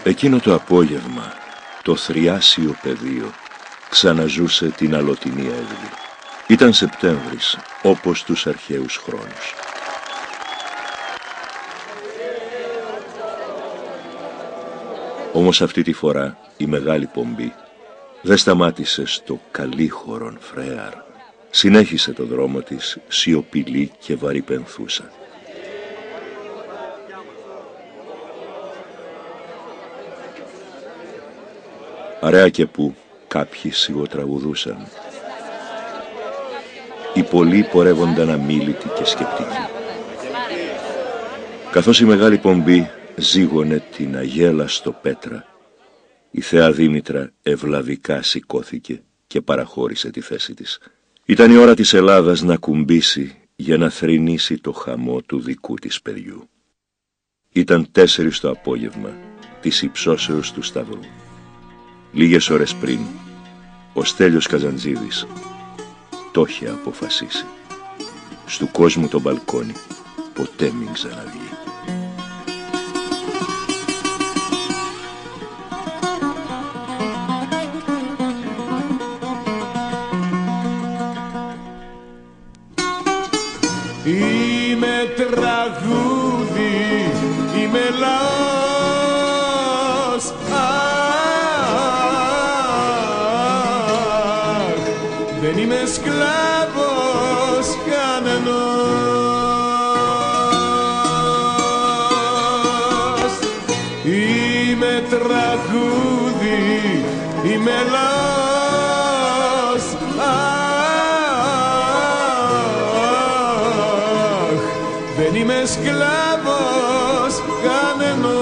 Εκείνο το απόγευμα, το θριάσιο πεδίο ξαναζούσε την αλωτινή Εύβοια. Ήταν Σεπτέμβρης, όπως τους αρχαίους χρόνους. Όμως αυτή τη φορά η μεγάλη πομπή δεν σταμάτησε στο καλύχωρον Φρέαρ. Συνέχισε το δρόμο της σιωπηλή και βαρυπενθούσα. Παρέα και που κάποιοι σιγοτραγουδούσαν. Οι πολλοί πορεύονταν αμίλητοι και σκεπτικοί. Καθώς η μεγάλη πομπή ζήγωνε την αγέλαστο πέτρα, η Θεία Δήμητρα ευλαβικά σηκώθηκε και παραχώρησε τη θέση της. Ήταν η ώρα της Ελλάδας να κουμπίσει για να θρηνήσει το χαμό του δικού της παιδιού. Ήταν 4 το απόγευμα της υψώσεως του Σταυρού. Λίγες ώρες πριν, ο Στέλιος Καζαντζίδης το είχε αποφασίσει. Στου κόσμου το μπαλκόνι ποτέ μην ξαναβγεί. Είμαι τραγούδι, είμαι λαός, δεν είμαι σκλάβος κανενός. Είμαι τραγούδι, είμαι λαός, δεν είμαι σκλάβος κανενός.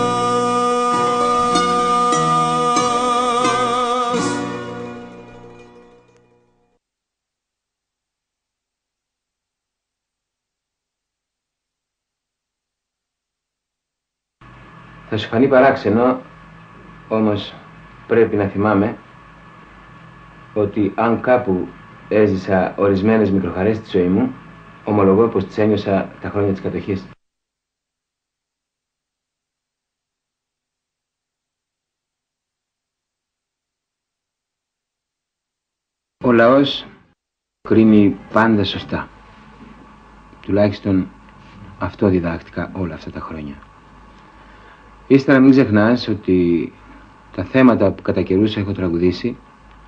Θα σου φανεί παράξενο, όμως πρέπει να θυμάμαι ότι αν κάπου έζησα ορισμένες μικροχαρές στη ζωή μου, ομολογώ πως τις ένιωσα τα χρόνια της κατοχής. Ο λαός κρίνει πάντα σωστά. Τουλάχιστον αυτό διδάχτηκα όλα αυτά τα χρόνια. Ύστερα μην ξεχνάς ότι τα θέματα που κατά καιρούς έχω τραγουδήσει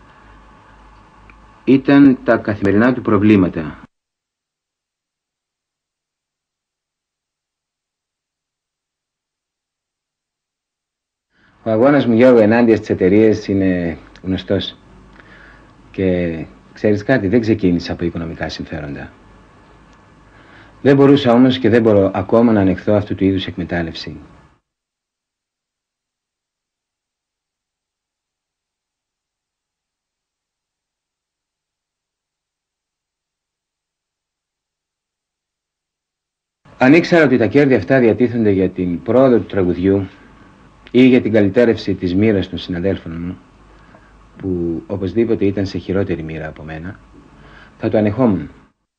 ήταν τα καθημερινά του προβλήματα. Ο αγώνας μου, Γιώργο, ενάντια στις εταιρείες είναι γνωστός. Και ξέρεις κάτι, δεν ξεκίνησα από οικονομικά συμφέροντα. Δεν μπορούσα όμως και δεν μπορώ ακόμα να ανεχθώ αυτού του είδους εκμετάλλευση. Αν ήξερα ότι τα κέρδη αυτά διατίθενται για την πρόοδο του τραγουδιού ή για την καλυτέρευση της μοίρας των συναδέλφων μου, που οπωσδήποτε ήταν σε χειρότερη μοίρα από μένα, θα το ανεχόμουν.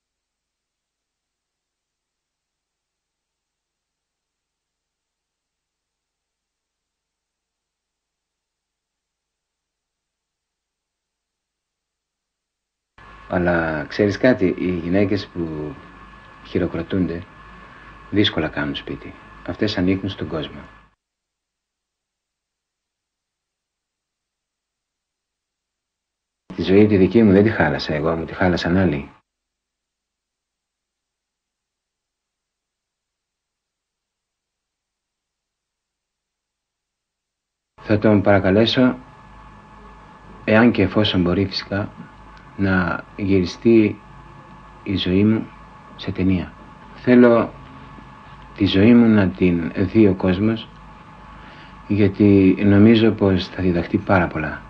Αλλά ξέρεις κάτι, οι γυναίκες που χειροκροτούνται δύσκολα κάνουν σπίτι. Αυτές ανήκουν στον κόσμο. Τη ζωή τη δική μου δεν τη χάλασα εγώ, μου τη χάλασαν άλλοι. Θα τον παρακαλέσω, εάν και εφόσον μπορεί φυσικά, να γυριστεί η ζωή μου σε ταινία. Θέλω τη ζωή μου να την δει ο κόσμος, γιατί νομίζω πως θα διδαχτεί πάρα πολλά.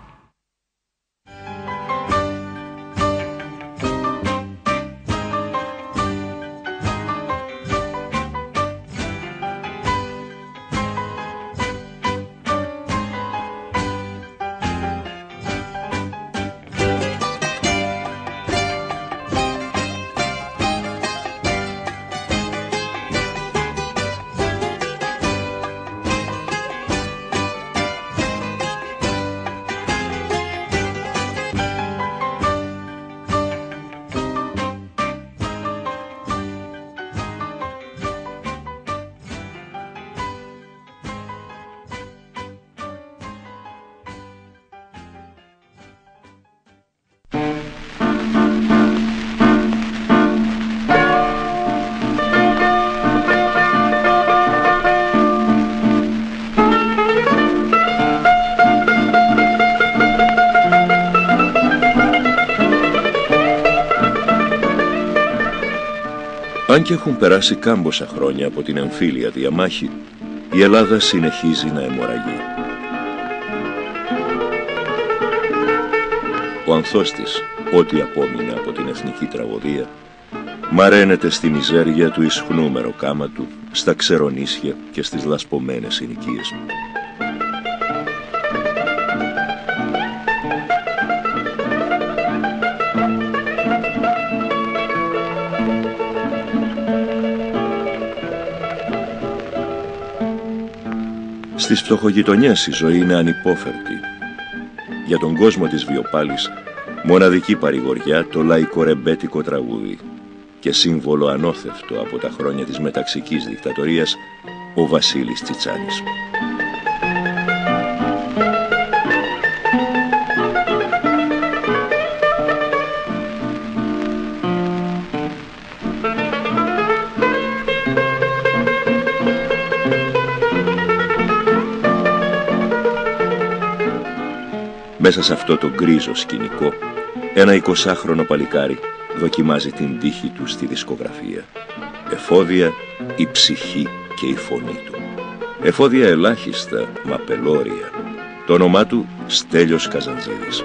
Αν και έχουν περάσει κάμποσα χρόνια από την εμφύλια διαμάχη, η Ελλάδα συνεχίζει να αιμορραγεί. Ο ανθός της, ό,τι απόμεινε από την εθνική τραγωδία, μαραίνεται στη μιζέρια του ισχνού μεροκάματου, στα ξερονίσια και στις λασπωμένες συνοικίες. Στις φτωχογειτονιές η ζωή είναι ανυπόφερτη. Για τον κόσμο της Βιοπάλης, μοναδική παρηγοριά το λαϊκορεμπέτικο τραγούδι και σύμβολο ανώθευτο από τα χρόνια της μεταξικής δικτατορίας, ο Βασίλης Τσιτσάνης. Μέσα σε αυτό το γκρίζο σκηνικό, ένα 20χρονο παλικάρι δοκιμάζει την τύχη του στη δισκογραφία. Εφόδια η ψυχή και η φωνή του. Εφόδια ελάχιστα, μα πελώρια. Το όνομά του Στέλιος Καζαντζίδης.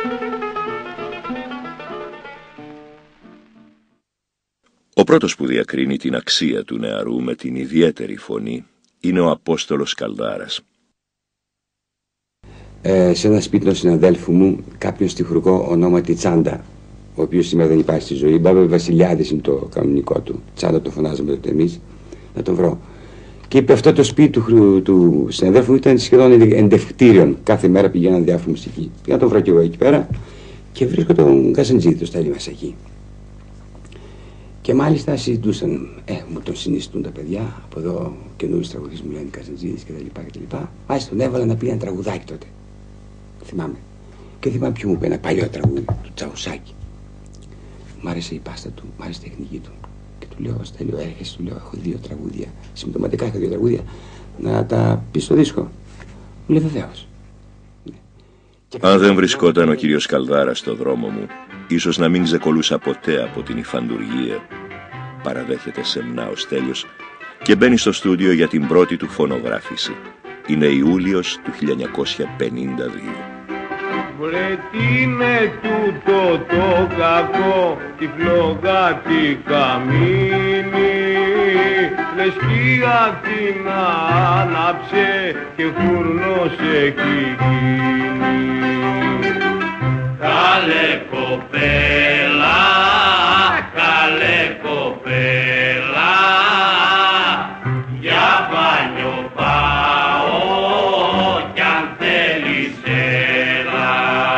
Ο πρώτος που διακρίνει την αξία του νεαρού με την ιδιαίτερη φωνή είναι ο Απόστολος Καλδάρας. Σε ένα σπίτι των συναδέλφου μου, κάποιον στιχουργό ονόματι Τσάντα, ο οποίος σήμερα δεν υπάρχει στη ζωή. Μπάμπα Βασιλιάδης είναι το κανονικό του. Τσάντα το φωνάζαμε τότε εμείς, να τον βρω. Και είπε, αυτό το σπίτι του συναδέλφου μου ήταν σχεδόν εντευκτήριον. Κάθε μέρα πηγαίναν διάφορα μουσική. Πήγα να τον βρω και εγώ εκεί πέρα και βρίσκω τον Καζαντζίδη, το Στέλιο μας εκεί. Και μάλιστα συζητούσαν, μου τον συνιστούν τα παιδιά, από εδώ καινούριους τραγουδιστές μου λένε Καζαντζίδης κτλ. Μάλιστα τον έβαλα να πει ένα τραγουδάκι τότε. Θυμάμαι. Και θυμάμαι ποιο μου είπε, ένα παλιό τραγούδι του Τσαουσάκη. Μ' άρεσε η πάστα του, μ' άρεσε η τεχνική του. Και του λέω, Στέλιο, έρχεσαι, του λέω, έχω 2 τραγούδια. Συμπτωματικά έχω 2 τραγούδια. Να τα πει στο δίσκο. Μου λέει, βεβαίως. Αν δεν βρισκόταν ο κύριος Καλδάρας στο δρόμο μου, ίσως να μην ξεκολούσα ποτέ από την υφαντουργία. Παραδέχεται σεμνά ο Στέλιος και μπαίνει στο στούντιο για την πρώτη του φωνογράφηση. Είναι Ιούλιος του 1952. Βρε τι είναι τούτο το κακό, τη φλόγα τη καμίνη, λες κι την άναψε και φούρνος έχει γίνει. Καλέ κοπέλα, καλέ κοπέλα, για μπάνιο πάω κι αν θέλεις έλα.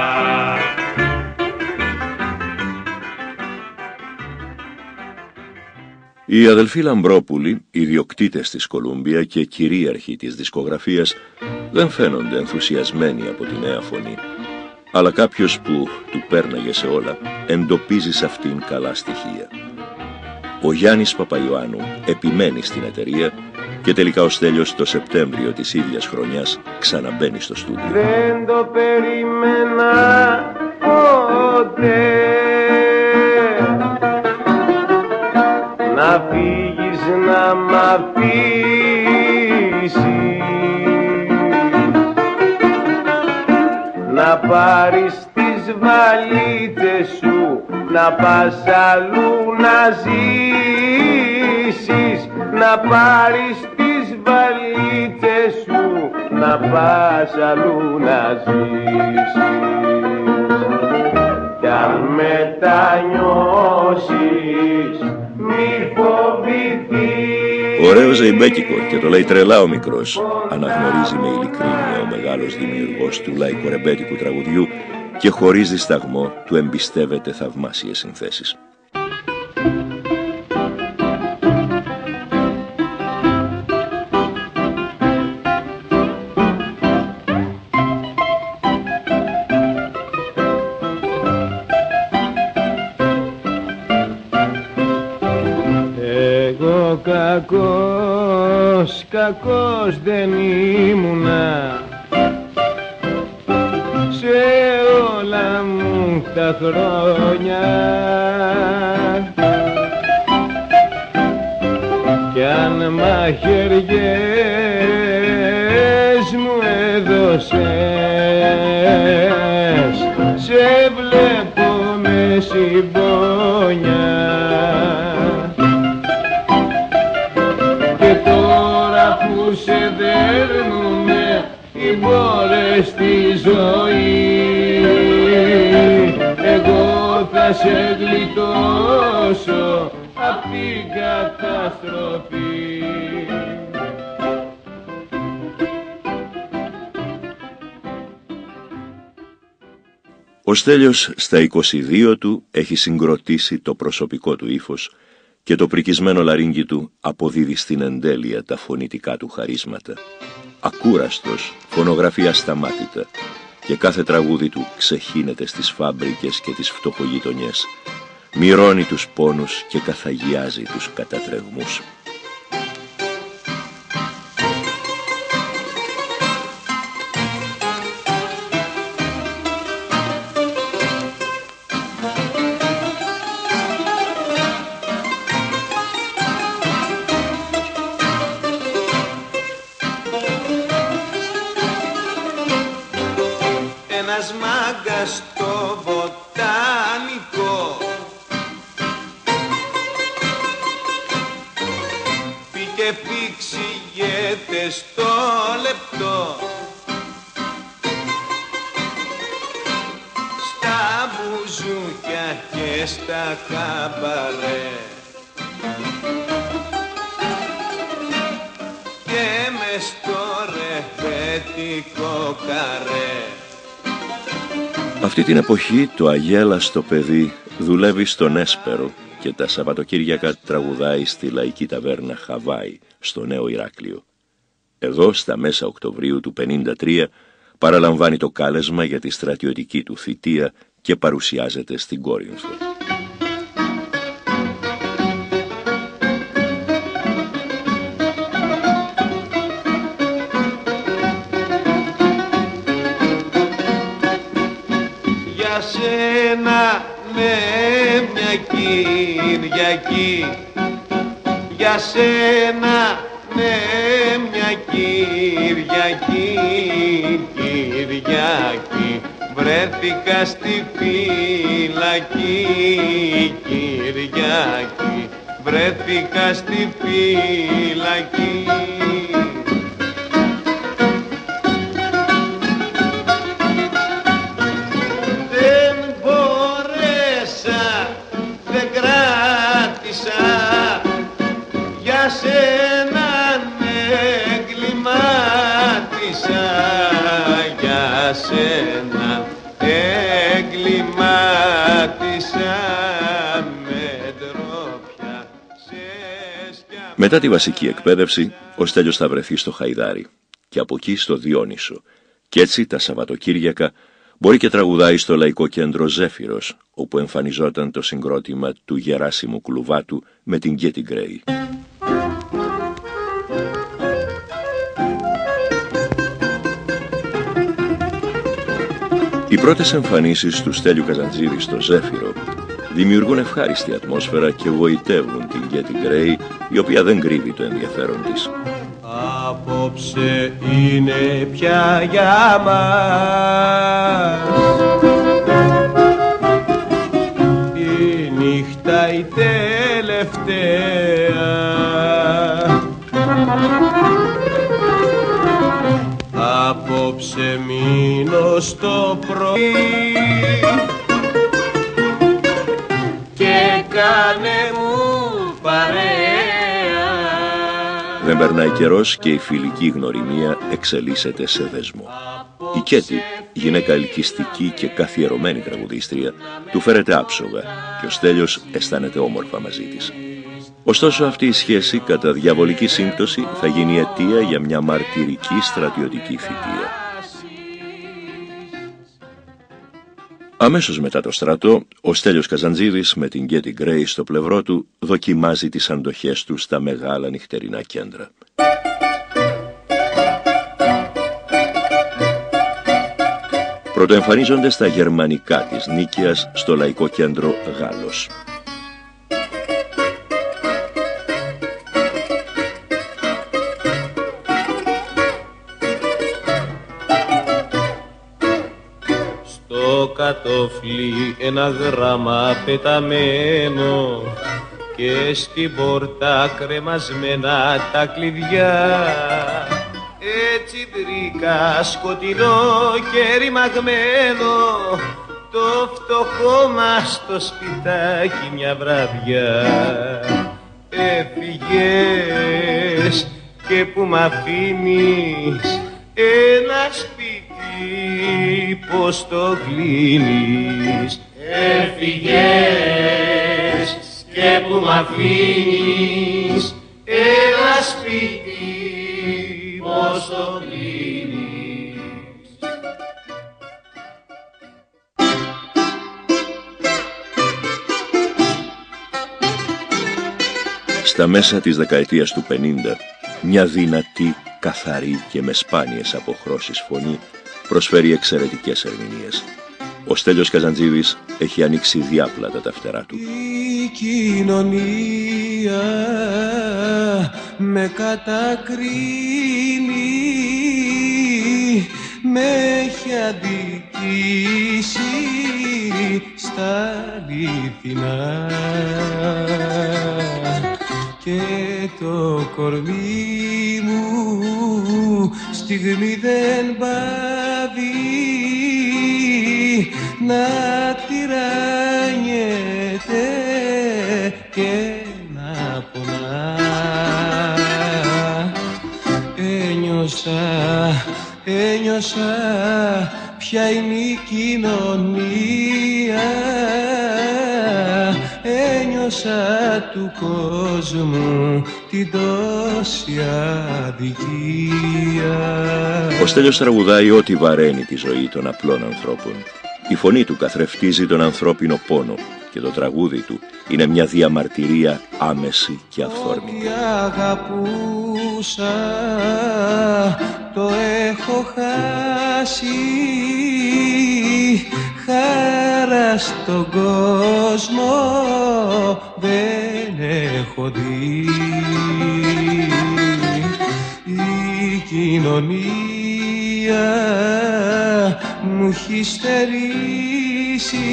Οι αδελφοί Λαμπρόπουλοι, ιδιοκτήτες της Κολούμπια και κυρίαρχοι της δισκογραφίας, δεν φαίνονται ενθουσιασμένοι από τη νέα φωνή. Αλλά κάποιος που του πέρναγε σε όλα, εντοπίζει σε αυτήν καλά στοιχεία. Ο Γιάννης Παπαϊωάννου επιμένει στην εταιρεία και τελικά ο Στέλιος το Σεπτέμβριο της ίδιας χρονιάς ξαναμπαίνει στο στούντιο. Δεν το περίμενα ποτέ να φύγεις να μ' αφήσεις, να πάρεις τις βαλίτσες σου, να πας αλλού να ζήσεις, να πάρεις τις βαλίτσες σου, να πας αλλού να ζήσεις. Κι αν μετανιώσεις μη φοβηθείς. Ωραίο ζεϊμπέκικο και το λέει τρελά ο μικρός, αναγνωρίζει με ειλικρίνεια ο μεγάλος δημιουργός του λαϊκορεμπέτικου τραγουδιού και χωρίς δισταγμό του εμπιστεύεται θαυμάσιες συνθέσεις. Εγώ κακός δεν ήμουνα σε όλα τα χρόνια. μαχαιριές μου έδωσες, σε βλέπω με συμπόνια. Και τώρα που σε δέρνουνε οι μπόρες στη ζωή, εγώ θα σε γλιτώσω απ' την καταστροφή. Ο Στέλιος στα 22 του έχει συγκροτήσει το προσωπικό του ύφος και το πρικισμένο λαρύγγι του αποδίδει στην εντέλεια τα φωνητικά του χαρίσματα. Ακούραστος, φωνογραφεί ασταμάτητα και κάθε τραγούδι του ξεχύνεται στις φάμπρικες και τις φτωχογειτονιές, μυρώνει τους πόνους και καθαγιάζει τους κατατρεγμούς. Ένας μάγκας στο βοτάνικο πήγε φίξιγεται στο λεπτό, στα μπουζούκια και στα καμπαρέ και μες στο ρεβέτικο καρέ. Αυτή την εποχή το αγέλαστο παιδί δουλεύει στον Έσπερο και τα Σαββατοκύριακα τραγουδάει στη λαϊκή ταβέρνα Χαβάη στο Νέο Ηράκλειο. Εδώ στα μέσα Οκτωβρίου του 1953 παραλαμβάνει το κάλεσμα για τη στρατιωτική του θητεία και παρουσιάζεται στην Κόρινθο. Σένα με μια Κυριακή, για σένα με μια Κυριακή, Κυριακή βρέθηκα στη φυλακή, Κυριακή βρέθηκα στη φυλακή. Για σένα εγκλημάτισα, για σένα εγκλημάτισα με ντρόπια. Μετά τη βασική εκπαίδευση, ο Στέλιος θα βρεθεί στο Χαϊδάρι και από εκεί στο Διόνυσο. Κι έτσι τα Σαββατοκύριακα μπορεί και τραγουδάει στο Λαϊκό Κέντρο Ζέφυρος, όπου εμφανιζόταν το συγκρότημα του Γεράσιμου Κλουβάτου με την Γκέτι Γκρέι. Οι πρώτες εμφανίσεις του Στέλιου Καζαντζίδη στο Ζέφυρο δημιουργούν ευχάριστη ατμόσφαιρα και γοητεύουν την Γκέτι Γκρέι, η οποία δεν κρύβει το ενδιαφέρον της. Απόψε είναι πια για μας η νύχτα η τελευταία. Απόψε μείνω στο πρωί και κάνε μου παρέα. Δεν περνάει καιρός και η φιλική γνωριμία εξελίσσεται σε δεσμό. Η Κέτι, γυναίκα ελκυστική και καθιερωμένη τραγουδίστρια, του φέρεται άψογα και ο Στέλιος αισθάνεται όμορφα μαζί της. Ωστόσο αυτή η σχέση κατά διαβολική σύμπτωση θα γίνει αιτία για μια μαρτυρική στρατιωτική θητεία. Αμέσως μετά το στρατό, ο Στέλιος Καζαντζίδης με την Γκέτι Γκρέι στο πλευρό του δοκιμάζει τις αντοχές του στα μεγάλα νυχτερινά κέντρα. Πρωτοεμφανίζονται στα γερμανικά της Νίκαιας στο Λαϊκό Κέντρο Γάλλος. κατόφλι ένα γράμμα πεταμένο και στην πόρτα κρεμασμένα τα κλειδιά. Έτσι βρήκα σκοτεινό και ρημαγμένο το φτωχό μας το σπιτάκι μια βραδιά. Έφυγες και που μ' αφήνεις ένα σπίτι, πως το κλείνεις. Έφυγες και που μ' αφήνεις ένα σπίτι, πως το κλείνεις. Στα μέσα της δεκαετίας του 50, μια δυνατή, καθαρή και με σπάνιες αποχρώσεις φωνή προσφέρει εξαιρετικές ερμηνείες. Ο Στέλιος Καζαντζίδης έχει ανοίξει διάπλατα τα φτερά του. Η κοινωνία με κατακρίνει, με έχει αδικήσει στα αληθινά και το κορμί μου στιγμή δεν πάβει να τυραννιέται και να πονά. Ένιωσα ποια είναι η κοινωνία, ένιωσα του κόσμου την τόση αδικία. Ο Στέλιος τραγουδάει ό,τι βαραίνει τη ζωή των απλών ανθρώπων. Η φωνή του καθρεφτίζει τον ανθρώπινο πόνο και το τραγούδι του είναι μια διαμαρτυρία άμεση και αυθόρμητη. Ό,τι αγαπούσα το έχω χάσει, χαρά στον κόσμο δεν έχω δει. Η κοινωνία μου έχει στερήσει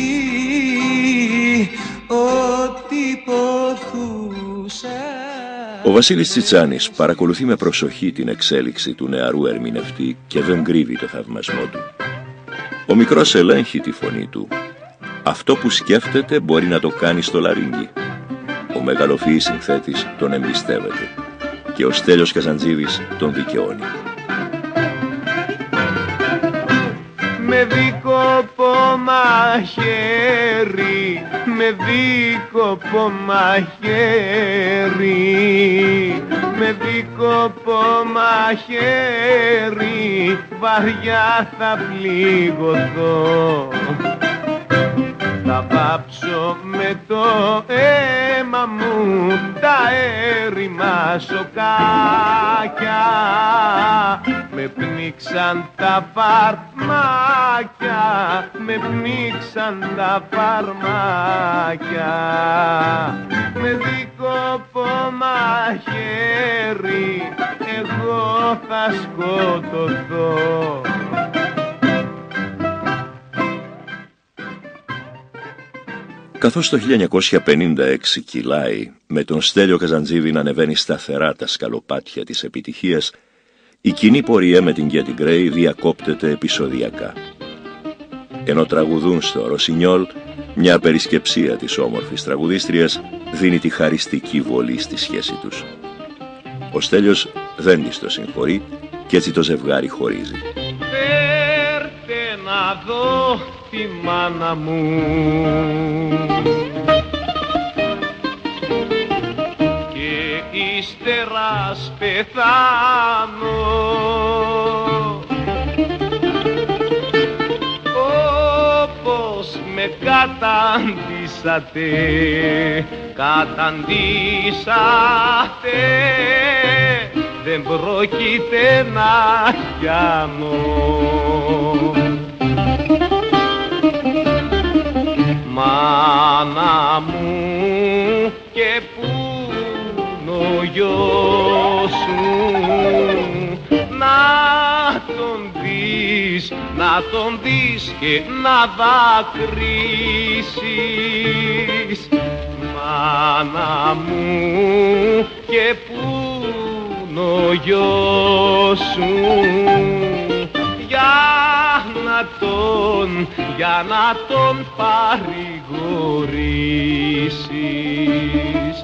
ό,τι ποθούσα. Ο Βασίλης Τσιτσάνης παρακολουθεί με προσοχή την εξέλιξη του νεαρού ερμηνευτή και δεν κρύβει το θαυμασμό του. Ο μικρός ελέγχει τη φωνή του. Αυτό που σκέφτεται μπορεί να το κάνει στο λαρύγγι. Ο μεγαλοφυής συνθέτης τον εμπιστεύεται και ο Στέλιος Καζαντζίδης τον δικαιώνει. Με δίκοπο μαχαίρι, με δίκοπο μαχαίρι, με δίκοπο μαχαίρι, βαριά θα πληγωθώ. Θα βάψω με το αίμα μου τα έρημα σοκάκια. Με πνίξαν τα φαρμάκια, με πνίξαν τα φαρμάκια. Με δίκοπο μαχαίρι εγώ θα σκοτωθώ. Καθώς το 1956 κυλάει, με τον Στέλιο Καζαντζίδη να ανεβαίνει σταθερά τα σκαλοπάτια της επιτυχίας, η κοινή πορεία με την Γκέτι Γκρέι διακόπτεται επεισοδιακά. Ενώ τραγουδούν στο Ροσινιόλ, μια περισκεψία της όμορφης τραγουδίστριας δίνει τη χαριστική βολή στη σχέση τους. Ο Στέλιος δεν της το συγχωρεί και έτσι το ζευγάρι χωρίζει. Φέρτε να δω τη μάνα μου και ύστερα πεθάνω. Όπως με καταντήσατε, δεν πρόκειται να πιάνω. Μάνα μου, και πού είναι ο γιος σου, να τον δεις, να τον δεις και να δακρύσεις. Μάνα μου, και πού είναι ο γιος σου, για να τον παρηγορήσεις.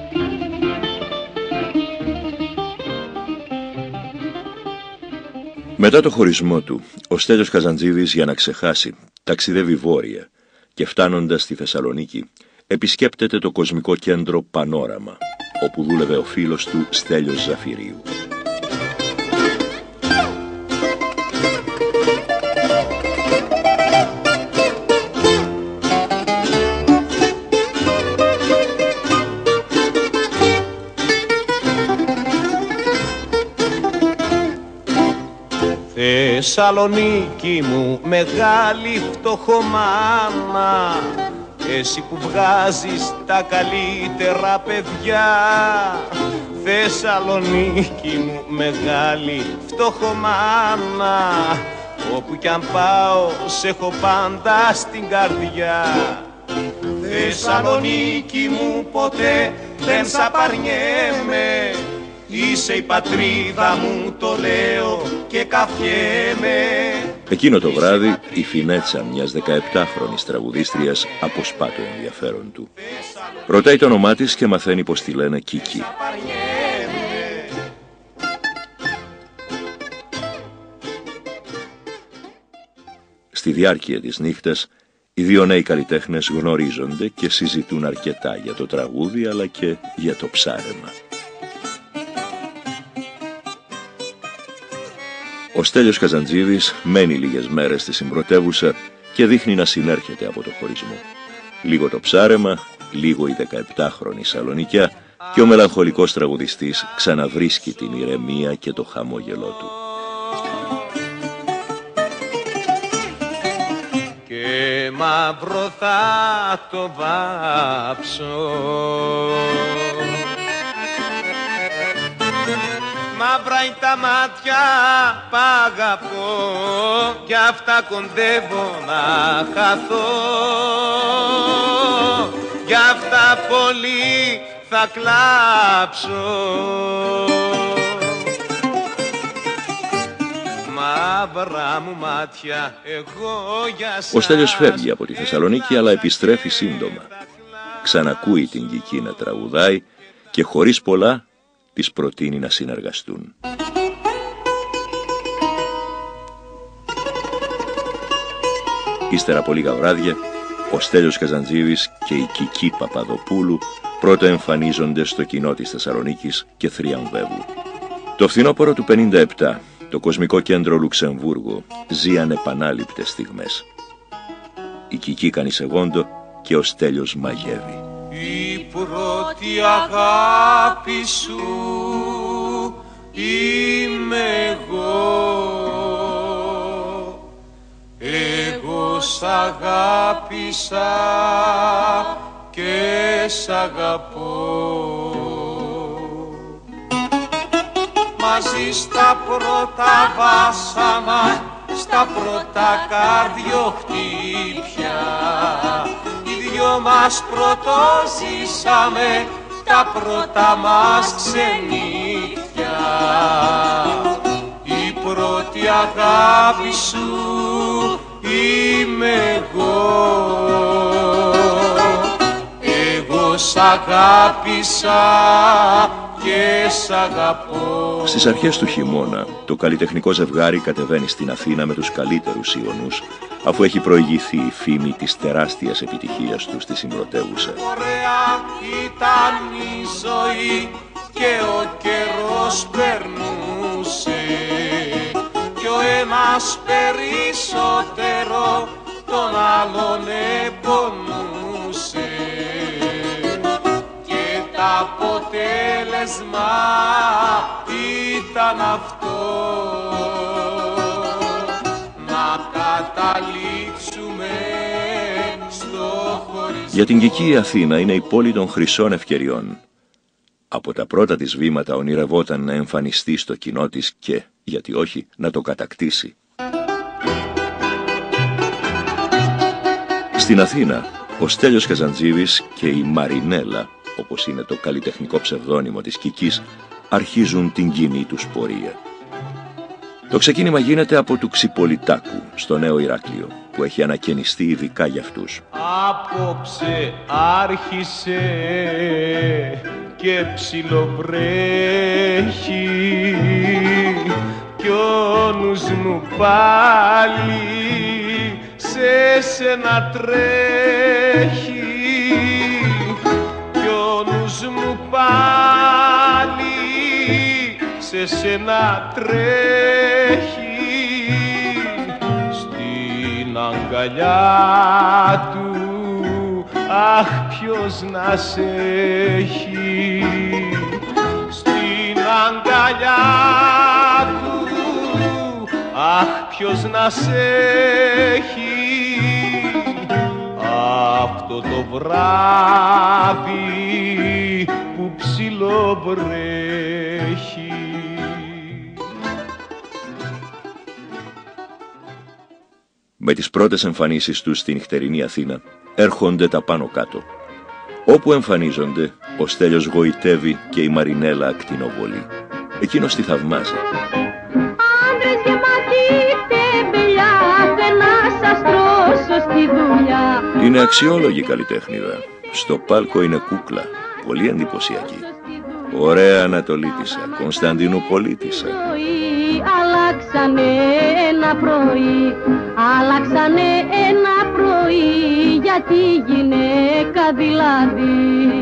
Μετά το χωρισμό του, ο Στέλιος Καζαντζίδης, για να ξεχάσει, ταξιδεύει βόρεια και φτάνοντας στη Θεσσαλονίκη επισκέπτεται το κοσμικό κέντρο Πανόραμα, όπου δούλευε ο φίλος του Στέλιος Ζαφυρίου. Θεσσαλονίκη μου, μεγάλη φτωχομάνα, εσύ που βγάζεις τα καλύτερα παιδιά. Θεσσαλονίκη μου, μεγάλη φτωχομάνα, όπου κι αν πάω σε έχω πάντα στην καρδιά. Θεσσαλονίκη μου, ποτέ δεν σ' απαρνιέμαι, είσαι η πατρίδα μου, το λέω και καφιέμαι. Εκείνο το βράδυ η Φινέτσα, μιας 17χρονης τραγουδίστριας, αποσπά το ενδιαφέρον του. Ρωτάει το όνομά της και μαθαίνει πως τη λένε Κίκη. Στη διάρκεια της νύχτας, οι δύο νέοι καλλιτέχνες γνωρίζονται και συζητούν αρκετά για το τραγούδι αλλά και για το ψάρεμα. Ο Στέλιος Καζαντζίδης μένει λίγες μέρες στη συμπρωτεύουσα και δείχνει να συνέρχεται από το χωρισμό. Λίγο το ψάρεμα, λίγο η 17χρονη Σαλονικιά και ο μελαγχολικός τραγουδιστής ξαναβρίσκει την ηρεμία και το χαμόγελό του. Και μαύρο θα το βάψω, μαύρα είναι τα μάτια π' αγαπώ, κι αυτά κοντεύω να χαθώ, κι αυτά πολύ θα κλάψω. Μαύρα μου μάτια, εγώ για σας. Ο Στέλιος φεύγει από τη Θεσσαλονίκη αλλά επιστρέφει σύντομα. Ξανακούει την Κική να τραγουδάει και χωρίς πολλά της προτείνει να συνεργαστούν. Ύστερα από λίγα βράδια, ο Στέλιος Καζαντζίδης και η Κική Παπαδοπούλου πρώτα εμφανίζονται στο κοινό της Θεσσαλονίκης και θριαμβεύουν. Το φθινόπωρο του 1957, το κοσμικό κέντρο Λουξεμβούργο ζει ανεπανάληπτες στιγμές. Η Κική κάνει σεγόντο και ο Στέλιος μαγεύει. Η πρώτη αγάπη σου είμαι εγώ σ' αγάπησα και σ' αγαπώ. Μαζί στα πρώτα βάσανα, στα πρώτα καρδιοχτύπια, οι δυο μας πρωτοζήσαμε τα πρώτα μας ξενύχια. Η πρώτη αγάπη σου είμαι εγώ σ' αγάπησα και σ' αγαπώ. Στις αρχές του χειμώνα, το καλλιτεχνικό ζευγάρι κατεβαίνει στην Αθήνα με τους καλύτερους ιονούς, αφού έχει προηγηθεί η φήμη της τεράστιας επιτυχίας του στη συμπρωτεύουσα. Ωραία ήταν η ζωή και ο καιρός περνούσε, κι ο ένας περισσότερο τον άλλον επονούσε, και το αποτέλεσμα ήταν αυτό, να καταλήξουμε στο χωρισμό. Για την Κική η Αθήνα είναι η πόλη των χρυσών ευκαιριών. Από τα πρώτα της βήματα ονειρευόταν να εμφανιστεί στο κοινό της και, γιατί όχι, να το κατακτήσει. Στην Αθήνα, ο Στέλιος Καζαντζίδης και η Μαρινέλα, όπως είναι το καλλιτεχνικό ψευδόνυμο της Κικής, αρχίζουν την κοινή τους πορεία. Το ξεκίνημα γίνεται από του Ξυπολιτάκου, στο Νέο Ηράκλειο, που έχει ανακαινιστεί ειδικά για αυτούς. Απόψε άρχισε και ψιλοβρέχει κι ο νους μου πάλι σε σένα τρέχει κι ο νους μου πάλι σε σένα τρέχει στην αγκαλιά του, αχ ποιος να σε έχει στην αγκαλιά του, αχ ποιος να σε έχει αυτό το βράδυ που ψιλοβρέχει. Με τις πρώτες εμφανίσεις τους στην νυχτερινή Αθήνα έρχονται τα πάνω κάτω. Όπου εμφανίζονται, ο Στέλιος γοητεύει και η Μαρινέλα ακτινοβολεί. Εκείνος τη θαυμάζει. Άντρες γεμάτοι τεμπελιά, να σας τρώσω στη δουλειά. Είναι αξιόλογη καλλιτέχνηδα. Στο πάλκο είναι κούκλα, πολύ εντυπωσιακή. Ωραία Ανατολίτισσα, Κωνσταντινουπολίτισσα. Αλλάξανε ένα πρωί, αλλάξανε ένα πρωί, γιατί γυναίκα δηλαδή.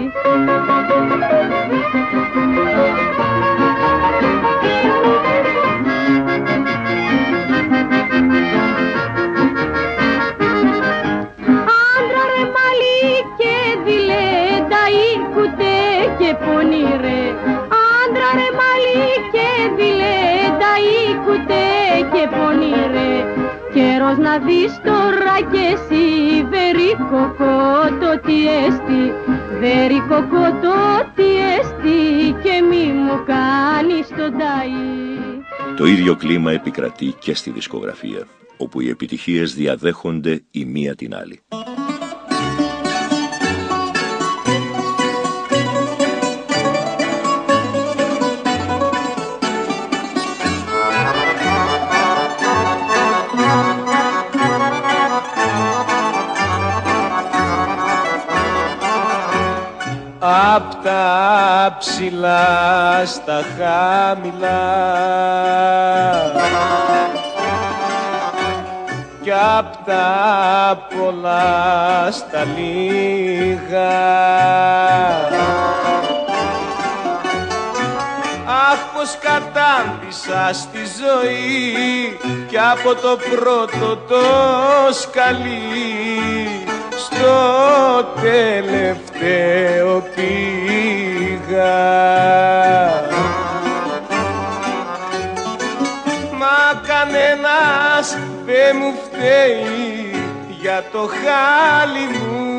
Άντρα ρε μαλλί και δηλέντα ήκουτε και πονήρε. Άντρα ρε μαλλί και δηλέντα ήκουτε και πονήρε. Καιρός να δεις τώρα κι εσύ, βερικοκό το τι έστι, βερικοκό το τι έστι και μη μου κάνεις τον ταΐ. Το ίδιο κλίμα επικρατεί και στη δισκογραφία, όπου οι επιτυχίες διαδέχονται η μία την άλλη. Απ' τα ψηλά στα χαμηλά κι απ' τα πολλά στα λίγα, αχ πως κατάντησα στη ζωή κι από το πρώτο το σκαλί στο τελευταίο πήγα. Μα κανένας δεν μου φταίει για το χάλι μου,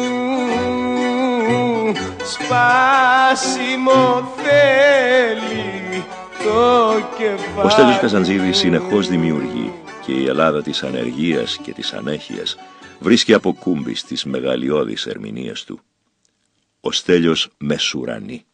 σπάσιμο θέλει το κεφάλι. Ο Στέλιος Καζαντζίδης συνεχώς δημιουργεί και η Ελλάδα της ανεργίας και της ανέχειας βρίσκει αποκούμπη στις μεγαλειώδεις ερμηνείες του. Ο Στέλιος μεσουρανεί.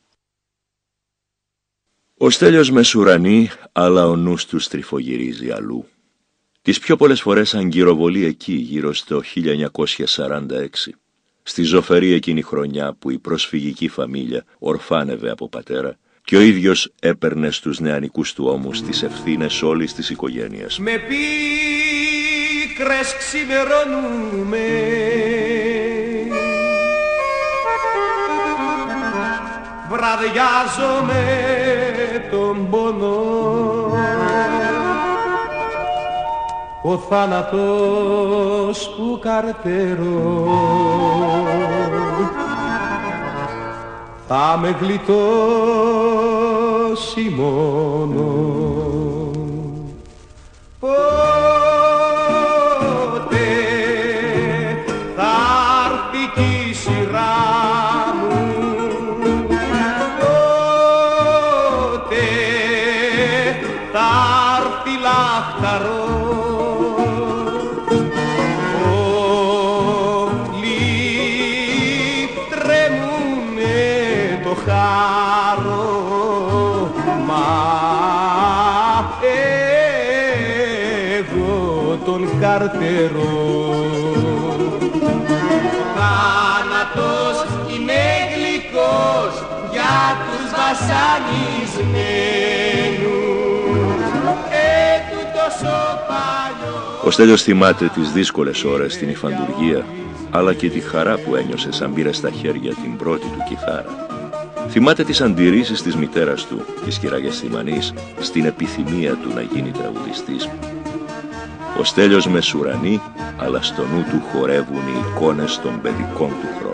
Ο Στέλιος μεσουρανεί, αλλά ο νους του στριφογυρίζει αλλού. Τις πιο πολλές φορές αγκυροβολεί εκεί, γύρω στο 1946, στη ζωφερή εκείνη χρονιά που η προσφυγική φαμίλια ορφάνευε από πατέρα και ο ίδιος έπαιρνε στους νεανικούς του ώμους τις ευθύνες όλης της οικογένειας. Με πίκρες ξημερώνουμε, βραδιάζω με τον πόνο, ο θάνατος που καρτερώ θα με γλιτώσει μόνο. Πότε θα έρθει κι η σειρά μου, πότε θα έρθει λαχταρό, χάρω, μα εγώ τον καρτερώ. Ο θάνατος είναι γλυκός για τους βασανισμένους, τούτος ο παλιός. Ο Στέλιος θυμάται τις δύσκολες ώρες στην υφαντουργία, αλλά και τη χαρά που ένιωσε σαν πήρε στα χέρια την πρώτη του κιθάρα. Θυμάται τις αντιρρήσεις της μητέρας του, της Κυραγεστημανής, στην επιθυμία του να γίνει τραγουδιστής. Ο Στέλιος μεσουρανεί, αλλά στο νου του χορεύουν οι εικόνες των παιδικών του χρόνων.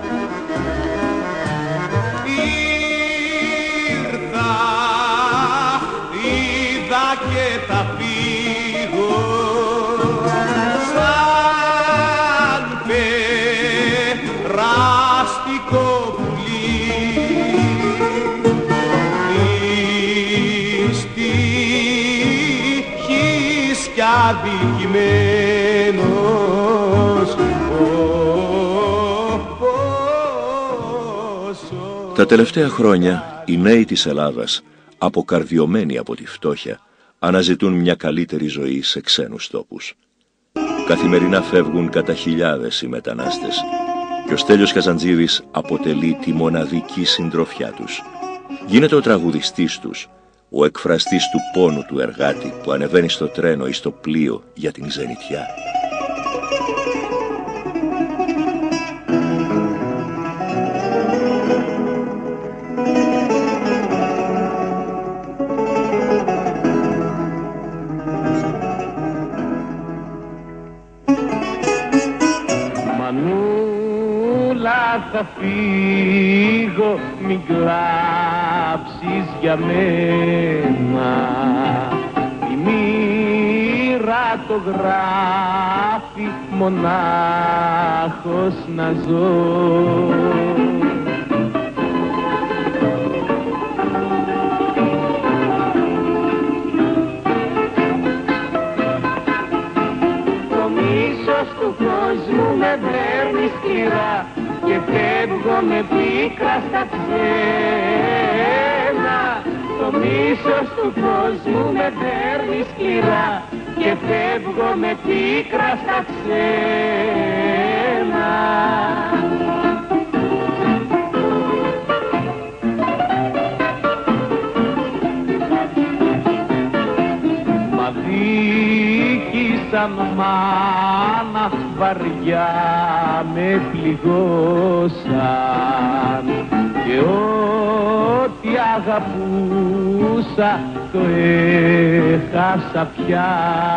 Ήρθα, είδα και θα φύγω, σαν περαστικό πουλί, της τύχης κι αδικημένος. Τα τελευταία χρόνια οι νέοι της Ελλάδας, αποκαρδιωμένοι από τη φτώχεια, αναζητούν μια καλύτερη ζωή σε ξένους τόπους. Καθημερινά φεύγουν κατά χιλιάδες οι μετανάστες και ο Στέλιος Καζαντζίδης αποτελεί τη μοναδική συντροφιά τους. Γίνεται ο τραγουδιστής τους, ο εκφραστής του πόνου του εργάτη που ανεβαίνει στο τρένο ή στο πλοίο για την ξενιτιά. Θα φύγω, μην κλάψεις για μένα. Η μοίρα το γράφει μονάχος να ζω. Το μίσος του κόσμου με δέρνει σκληρά και φεύγω με πίκρα στα ξένα. Το μίσος του κόσμου με δέρνει σκληρά και φεύγω με πίκρα στα ξένα. Μα δίκησαν μάνα, βαριά με πληγώσαν και ό,τι αγαπούσα το έχασα πια.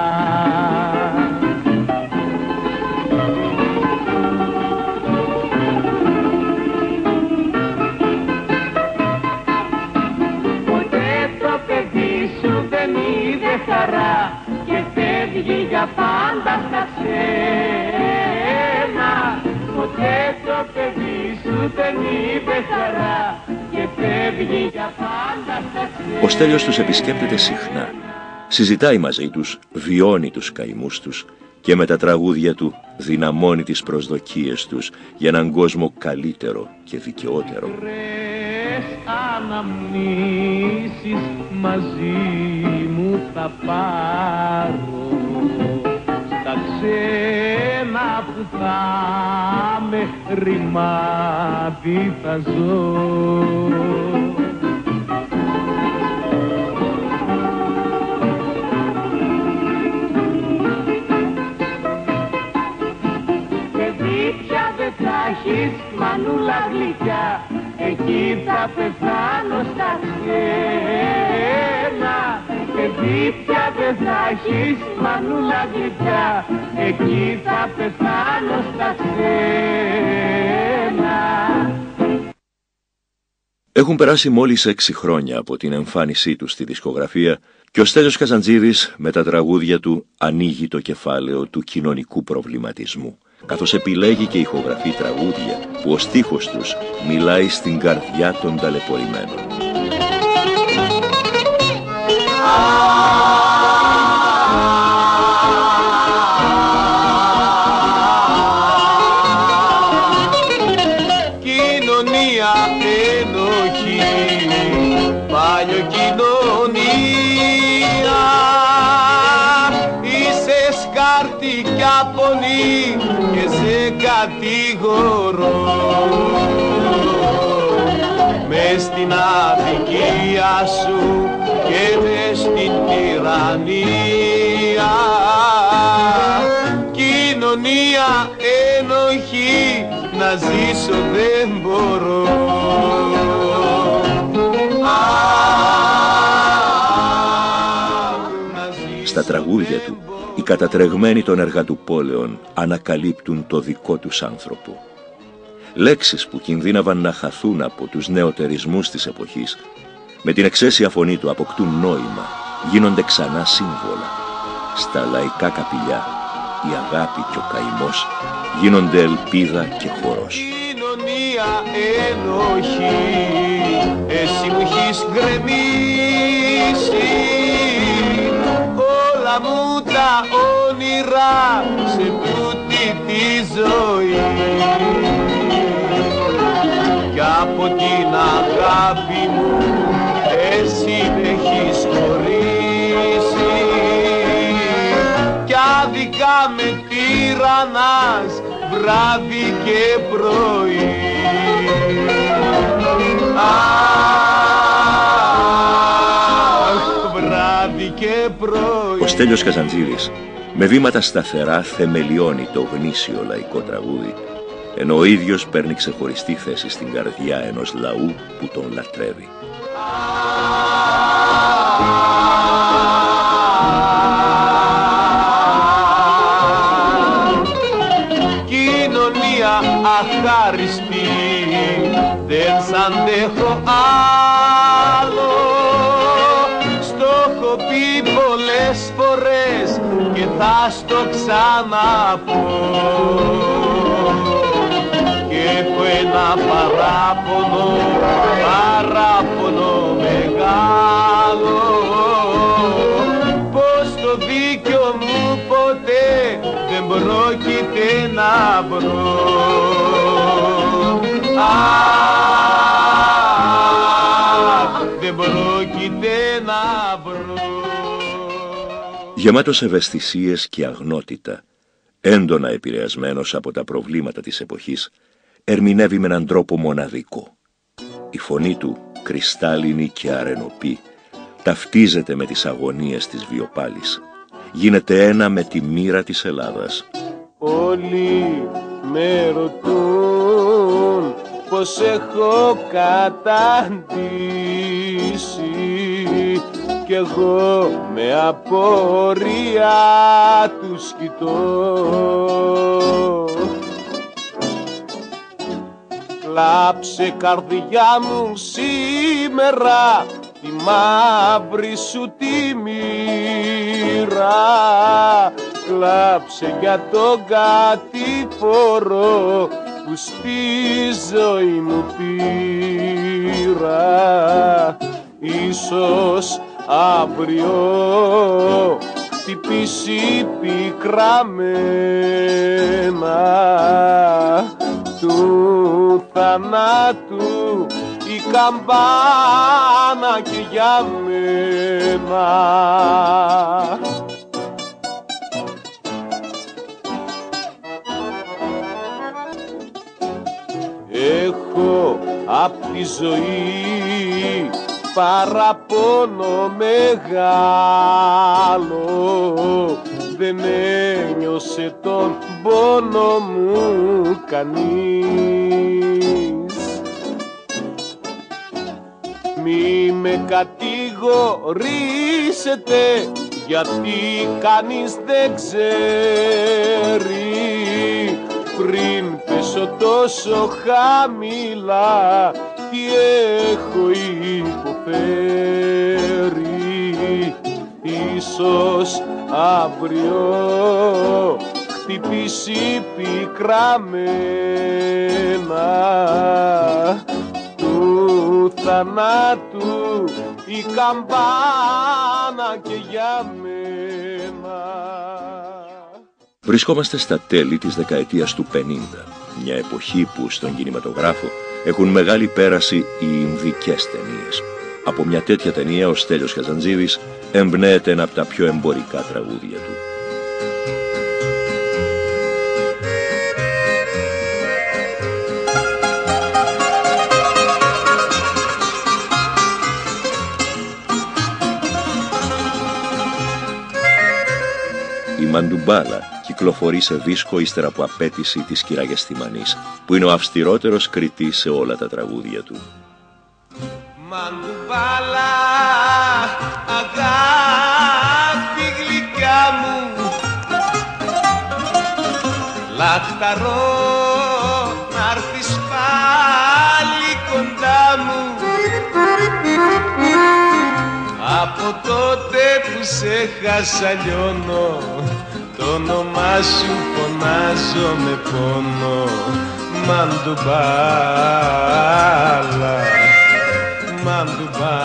Ποτέ το παιδί σου δεν είδε χαρά και φεύγει για πάντα στα ξένα. Ποτέ το παιδί σου δεν είδε χαρά και φεύγει για πάντα στα ξένα. Ο Στέλιος τους επισκέπτεται συχνά. Συζητάει μαζί τους, βιώνει τους καημούς τους και με τα τραγούδια του δυναμώνει τις προσδοκίες τους για έναν κόσμο καλύτερο και δικαιότερο. Αναμνήσεις μαζί μου θα πάρω, στα ξένα που θα με ρημάδι θα ζω. Μανούλα γλυκιά, εκεί θα πεθάνω στα ξένα. Παιδί πια δεν θα έχεις, μανούλα γλυκιά, εκεί θα πεθάνω στα ξένα. Έχουν περάσει μόλις 6 χρόνια από την εμφάνισή του στη δισκογραφία και ο Στέλιος Καζαντζίδης με τα τραγούδια του ανοίγει το κεφάλαιο του κοινωνικού προβληματισμού, καθώς επιλέγει και ηχογραφεί τραγούδια που ο στίχος τους μιλάει στην καρδιά των ταλαιπωρημένων. Κοινωνία εννοεί φωνή και σε κατηγορώ. Μες στην αδικία σου και μες στην τυραννία, κοινωνία ενοχή, να ζήσω δεν μπορώ. Στα τραγούδια του, οι κατατρεγμένοι των εργατοπόλεων ανακαλύπτουν το δικό τους άνθρωπο. Λέξεις που κινδύναβαν να χαθούν από τους νεοτερισμούς της εποχής, με την εξαίσια φωνή του αποκτούν νόημα, γίνονται ξανά σύμβολα. Στα λαϊκά καπηλιά, η αγάπη και ο καημός γίνονται ελπίδα και χορός. Κοινωνία ενοχή, εσύ μου έχεις γκρεμίσει όλα μου τα όνειρα σε τούτη τη ζωή. Κι από την αγάπη μου εσύ με έχεις χωρίσει κι άδικα με τυραννάς βράδυ και πρωί. Αχ, βράδυ και πρωί. Ο Στέλιος Καζαντζίδης με βήματα σταθερά θεμελιώνει το γνήσιο λαϊκό τραγούδι, ενώ ο ίδιος παίρνει ξεχωριστή θέση στην καρδιά ενός λαού που τον λατρεύει. Κοινωνία αχάριστη, δεν σ' αντέχω άλλο. Στο έχω πει πολλές φορές και θα στο ξαναπώ. Και έχω ένα παράπονο μεγάλο, πως το δίκιο μου ποτέ δεν πρόκειται να βρω. Δεν πρόκειται να βρω. Γεμάτος ευαισθησίες και αγνότητα, έντονα επηρεασμένος από τα προβλήματα της εποχής, ερμηνεύει με έναν τρόπο μοναδικό. Η φωνή του, κρυστάλλινη και αρενοπή, ταυτίζεται με τις αγωνίες της βιοπάλης. Γίνεται ένα με τη μοίρα της Ελλάδας. Όλοι με ρωτούν πως έχω καταντήσει κι εγώ με απορία τους κοιτώ. Κλάψε καρδιά μου σήμερα τη μαύρη σου τη μοίρα. Κλάψε για τον κατηφορό που στη ζωή μου πήρα. Ίσως αύριο χτυπήσει πικραμένα του θανάτου η καμπάνα και για μένα. Έχω απ' τη ζωή παραπονό μεγάλο, δεν ένιωσε τον πόνο μου κανείς. Μη με κατηγορήσετε γιατί κανείς δεν ξέρει πριν πέσω τόσο χαμηλά τι έχω υποφέρει. Ίσως αύριο χτυπήσει πικραμένα του θανάτου η καμπάνα και για μένα. Βρισκόμαστε στα τέλη της δεκαετίας του 50, μια εποχή που στον κινηματογράφο έχουν μεγάλη πέραση οι ινδικές ταινίες. Από μια τέτοια ταινία ο Στέλιος Καζαντζίδης εμπνέεται ένα από τα πιο εμπορικά τραγούδια του. Μαντουμπάλα κυκλοφορεί σε δίσκο ύστερα από απέτηση της Κυραγεστημανής, που είναι ο αυστηρότερος κριτής σε όλα τα τραγούδια του. Μαντουμπάλα, αγάπη γλυκιά μου, λαχταρώ να'ρθεις πάλι κοντά μου. Από τότε που σε χάσα λιώνω, το όνομά σου φωνάζω με πόνο. Μαντουμπάλα, Μαντουμπάλα.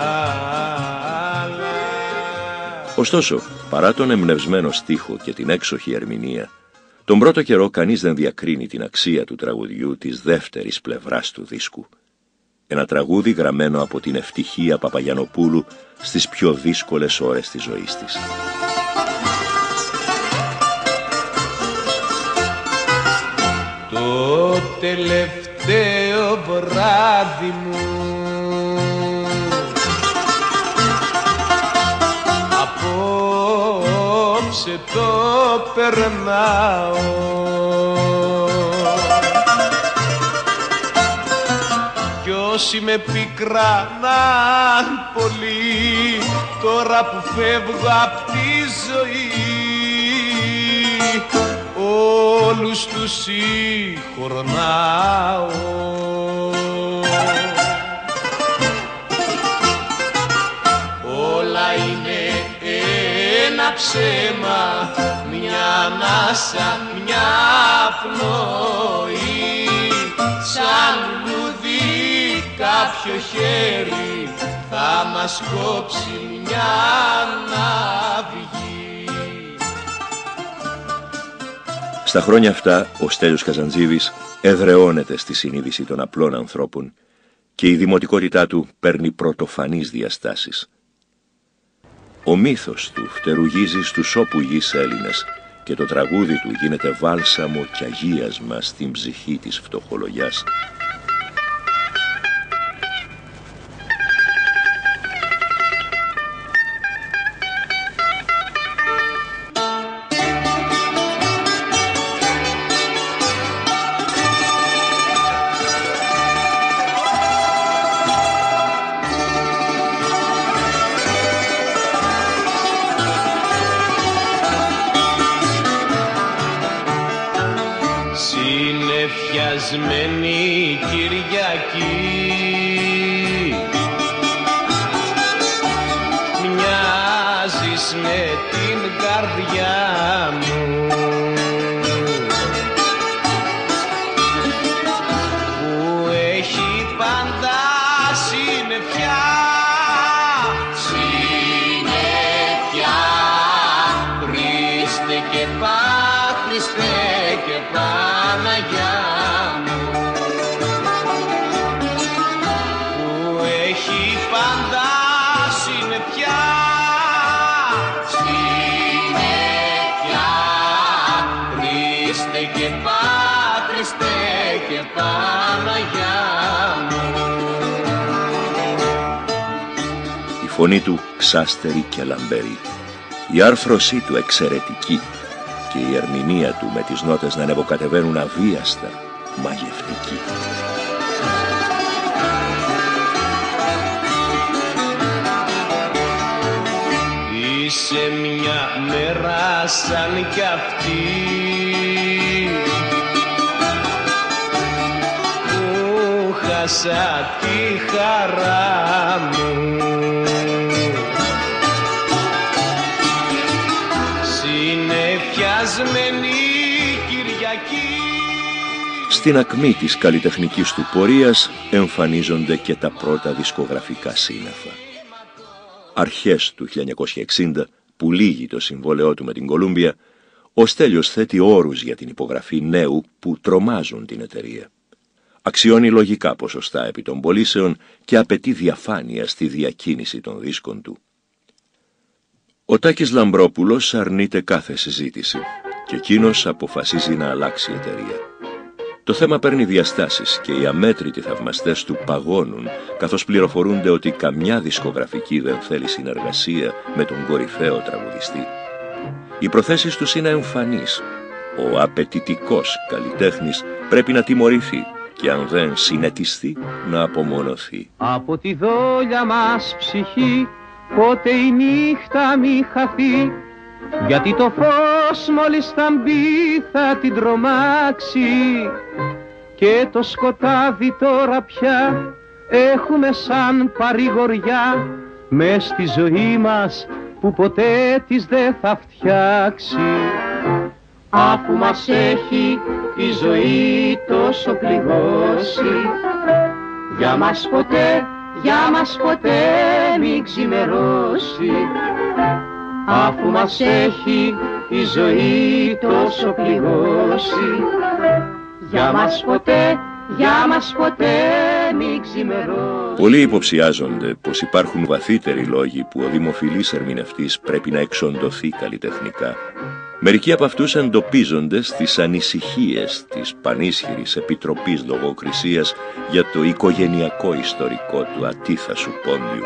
Ωστόσο, παρά τον εμπνευσμένο στίχο και την έξοχη ερμηνεία, τον πρώτο καιρό κανείς δεν διακρίνει την αξία του τραγουδιού της δεύτερης πλευράς του δίσκου. Ένα τραγούδι γραμμένο από την Ευτυχία Παπαγιανοπούλου στις πιο δύσκολες ώρες της ζωής της. Το τελευταίο βράδυ μου απόψε το περνάω, κι όσοι με πικράναν πολύ, τώρα που φεύγω απ' τη ζωή, όλους τους συγχωρνάω. Όλα είναι ένα ψέμα, μια ανάσα, μια πνοή, σαν λουλούδι κάποιο χέρι θα μας κόψει μια ναυγή. Στα χρόνια αυτά, ο Στέλιος Καζαντζίδης εδραιώνεται στη συνείδηση των απλών ανθρώπων και η δημοτικότητά του παίρνει πρωτοφανείς διαστάσεις. Ο μύθος του φτερουγίζει στους όπου γης Έλληνες και το τραγούδι του γίνεται βάλσαμο και αγίασμα στην ψυχή της φτωχολογιάς. Συνεφιασμένη Κυριακή, μοιάζεις με την καρδιά μου, που έχει πάντα συννεφιά. Συννεφιά, Χριστέ και Χριστέ και Παναγιά, Η φωνή του ξάστερη και λαμπερή, η άρθρωσή του εξαιρετική και η ερμηνεία του με τις νότες να ανεβοκατεβαίνουν αβίαστα, μαγευτική. Είσαι μια μέρα σαν κι αυτή που χάσα τη χαρά μου, συννεφιασμένη Κυριακή. Στην ακμή της καλλιτεχνικής του πορείας εμφανίζονται και τα πρώτα δισκογραφικά σύννεφα. Αρχές του 1960, που λύγει το συμβόλαιό του με την Κολούμπια, ο Στέλιος θέτει όρους για την υπογραφή νέου που τρομάζουν την εταιρεία. Αξιώνει λογικά ποσοστά επί των πωλήσεων και απαιτεί διαφάνεια στη διακίνηση των δίσκων του. Ο Τάκης Λαμπρόπουλος αρνείται κάθε συζήτηση και εκείνος αποφασίζει να αλλάξει η εταιρεία. Το θέμα παίρνει διαστάσεις και οι αμέτρητοι θαυμαστές του παγώνουν, καθώς πληροφορούνται ότι καμιά δισκογραφική δεν θέλει συνεργασία με τον κορυφαίο τραγουδιστή. Οι προθέσεις τους είναι εμφανείς. Ο απαιτητικός καλλιτέχνης πρέπει να τιμωρηθεί και αν δεν συνετιστεί να απομονωθεί. Από τη δόλια μας ψυχή πότε η νύχτα μη χαθεί, γιατί το φως μόλις θα μπει θα την τρομάξει, και το σκοτάδι τώρα πια έχουμε σαν παρηγοριά μες στη ζωή μας που ποτέ της δεν θα φτιάξει. Αφού μας έχει η ζωή τόσο πληγώσει, για μας ποτέ μη ξημερώσει. Αφού μας έχει η ζωή τόσο πληγώσει, για μας ποτέ μη ξημερώσει. Πολλοί υποψιάζονται πως υπάρχουν βαθύτεροι λόγοι που ο δημοφιλής ερμηνευτής πρέπει να εξοντωθεί καλλιτεχνικά. Μερικοί από αυτούς εντοπίζονται στις ανησυχίες της πανίσχυρης Επιτροπής Λογοκρισίας για το οικογενειακό ιστορικό του ατίθασου Πόντιου.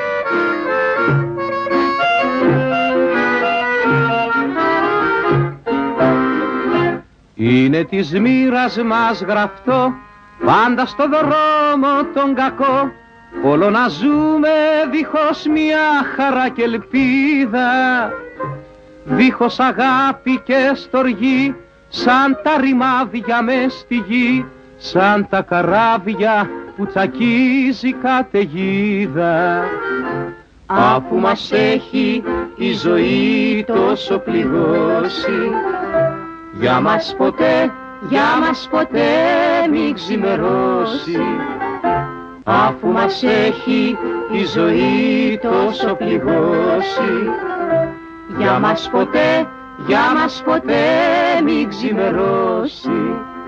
Είναι της μοίρας μας γραφτό πάντα στο δρόμο τον κακό, όλο να ζούμε δίχως μια χαρά και ελπίδα, δίχως αγάπη και στοργή, σαν τα ρημάδια μες στη γη, σαν τα καράβια που τσακίζει καταιγίδα. Αφού μας έχει η ζωή τόσο πληγώσει, για μας ποτέ μη ξημερώσει. Αφού μας έχει η ζωή τόσο πληγώσει, για μας ποτέ μη ξημερώσει.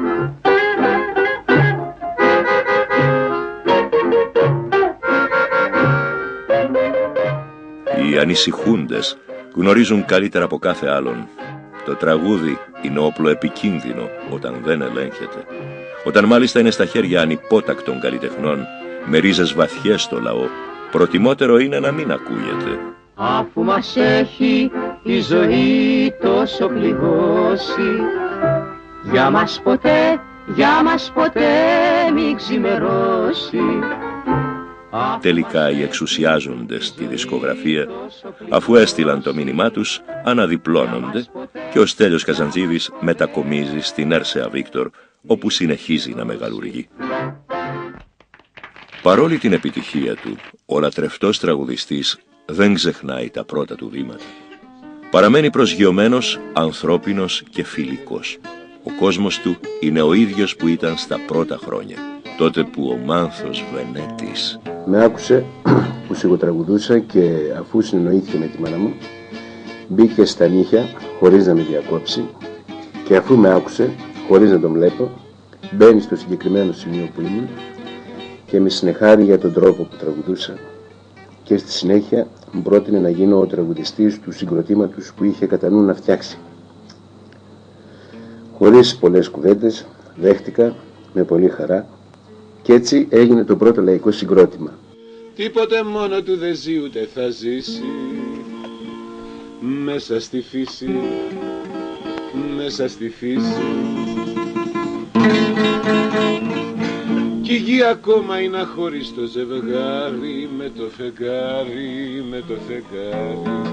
Οι ανησυχούντες γνωρίζουν καλύτερα από κάθε άλλον. Το τραγούδι είναι όπλο επικίνδυνο όταν δεν ελέγχεται. Όταν μάλιστα είναι στα χέρια ανυπότακτων καλλιτεχνών, με ρίζες βαθιές στο λαό, προτιμότερο είναι να μην ακούγεται. Αφού μας έχει η ζωή τόσο πληγώσει, για μας ποτέ μη ξημερώσει. Τελικά οι εξουσιάζοντες στη δισκογραφία, αφού έστειλαν το μήνυμά τους, αναδιπλώνονται και ο Στέλιος Καζαντζίδης μετακομίζει στην Έρσεα Βίκτορ, όπου συνεχίζει να μεγαλουργεί. Παρόλη την επιτυχία του, ο λατρευτός τραγουδιστής δεν ξεχνάει τα πρώτα του βήματα. Παραμένει προσγειωμένος, ανθρώπινος και φιλικός. Ο κόσμος του είναι ο ίδιος που ήταν στα πρώτα χρόνια, τότε που ο Μάνθος Βενέτης με άκουσε που σιγοτραγουδούσα και αφού συνεννοήθηκε με τη μάνα μου, μπήκε στα νύχια χωρίς να με διακόψει και αφού με άκουσε, χωρίς να τον βλέπω, μπαίνει στο συγκεκριμένο σημείο που ήμουν και με συνεχάρει για τον τρόπο που τραγουδούσα και στη συνέχεια μου πρότεινε να γίνω ο τραγουδιστής του συγκροτήματος που είχε κατά νου να φτιάξει. Χωρίς πολλές κουβέντες δέχτηκα με πολύ χαρά και έτσι έγινε το πρώτο λαϊκό συγκρότημα. Τίποτε μόνο του δεν ζει ούτε θα ζήσει, μέσα στη φύση, μέσα στη φύση. Κι η γη ακόμα είναι αχωρίστο ζευγάρι, με το φεγγάρι, με το φεγγάρι.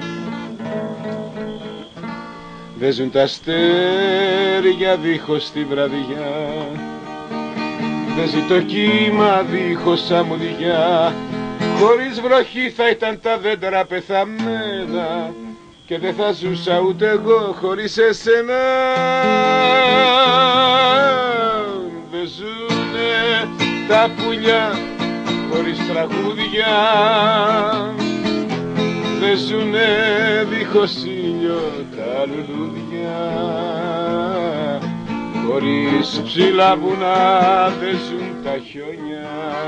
Δεν ζουν τα αστέρια δίχως τη βραδιά, δεν ζει το κύμα δίχως αμμουδιά. Χωρίς βροχή θα ήταν τα δέντρα πεθαμένα και δεν θα ζούσα ούτε εγώ χωρίς εσένα. Δεν ζουνε τα πουλιά χωρίς τραγούδια, δεν ζουνε δίχως ήλιο τα λουλούδια. Χωρίς ψηλά βουνά δεν ζουν τα χιόνια,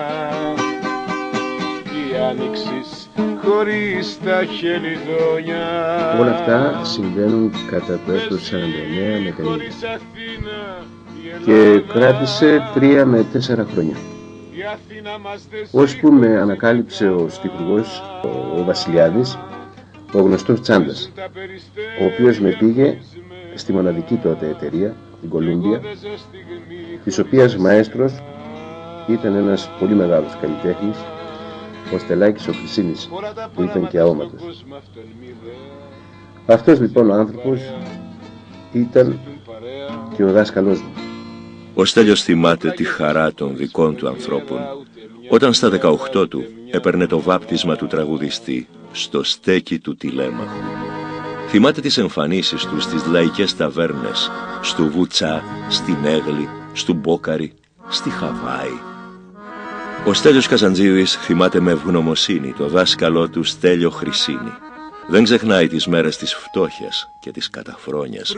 η άνοιξης χωρίς τα χελιδόνια. Όλα αυτά συμβαίνουν κατά το έτος 49 με 50 και κράτησε 3 με 4 χρόνια. Ώσπου με ανακάλυψε ο στιχουργός, ο Βασιλιάδης, ο γνωστός Τσάντας, ο οποίος με πήγε στη μοναδική τότε εταιρεία, την Κολούμπια, της οποίας μαέστρος ήταν ένας πολύ μεγάλος καλλιτέχνης, ο Στελάκης ο Χρυσίνης, που ήταν και αόματος. Αυτός λοιπόν ο άνθρωπος ήταν και ο δάσκαλός μου. Ο Στέλιος θυμάται τη χαρά των δικών του ανθρώπων όταν στα 18 του έπαιρνε το βάπτισμα του τραγουδιστή στο στέκι του Τηλέμαχου. Θυμάται τις εμφανίσεις του στις λαϊκές ταβέρνες, στου Βουτσά, στην Έγλη, στου Μπόκαρη, στη Χαβάη. Ο Στέλιος Καζαντζίδης θυμάται με ευγνωμοσύνη το δάσκαλό του Στέλιο Χρυσίνη. Δεν ξεχνάει τις μέρες της φτώχειας και της καταφρόνιας.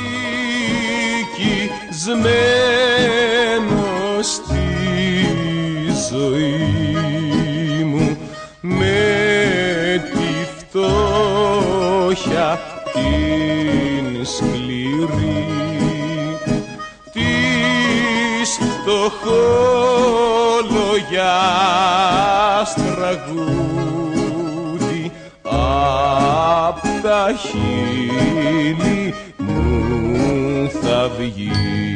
Ρικισμένο στη ζωή μου με τη φτώχεια την σκληρή, της φτωχολογιάς τραγούδι απ' τα χείλη μου θα βγει.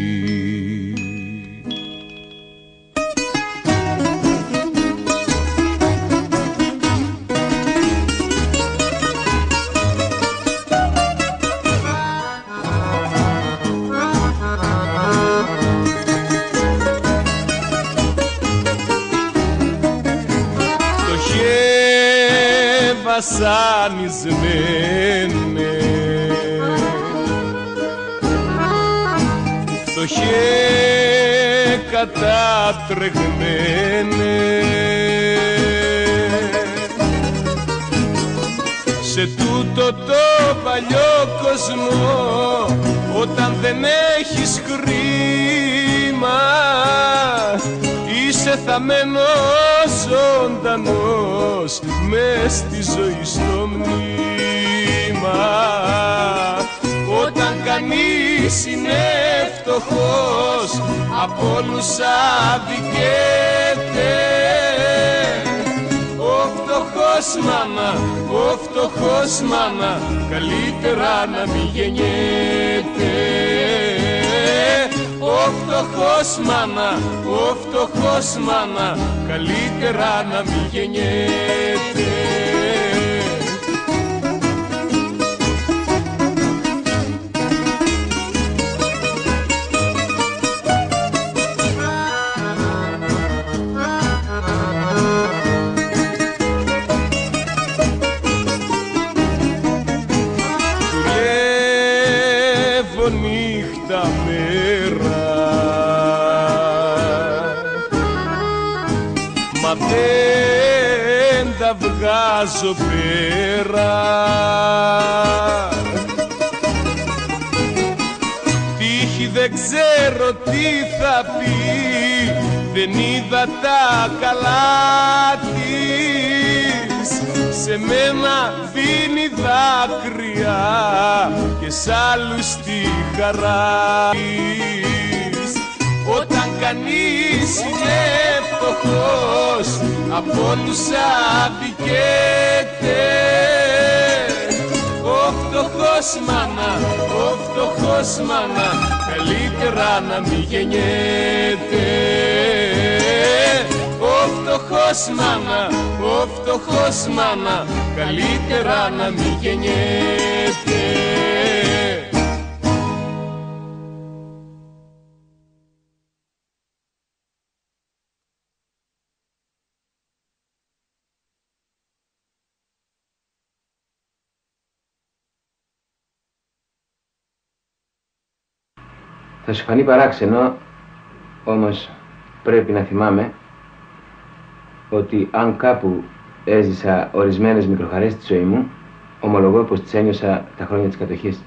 Βασανισμένε, φτωχέ κατατρεγμένε, σε τούτο το παλιό κόσμο όταν δεν έχεις χρήμα είσαι θαμμένος ζωντανός μες στη ζωή στο μνήμα. Όταν κανείς είναι φτωχός από όλους αδικέται, ο φτωχός μάνα, ο φτωχός μάνα, καλύτερα να μην γεννιέται. Ο φτωχός μάνα, ο φτωχός μάνα, καλύτερα να μην γεννιέται. Δουλεύω νύχτα μέρα, μα δεν τα βγάζω πέρα. Τύχη δεν ξέρω τι θα πει, δεν είδα τα καλά της. Σε μένα δίνει δάκρυα και σ' άλλους τη χαρά της. Όταν κανείς είναι φτωχός από όλους αδικέται, ο φτωχός μάνα, ο φτωχός μάνα, καλύτερα να μην γεννιέται. Ο φτωχός μάνα, ο φτωχός μάνα, καλύτερα να μην γεννιέται. Θα σου φανεί παράξενο, όμως πρέπει να θυμάμαι ότι αν κάπου έζησα ορισμένες μικροχαρές στη ζωή μου, ομολογώ πως τις ένιωσα τα χρόνια της κατοχής.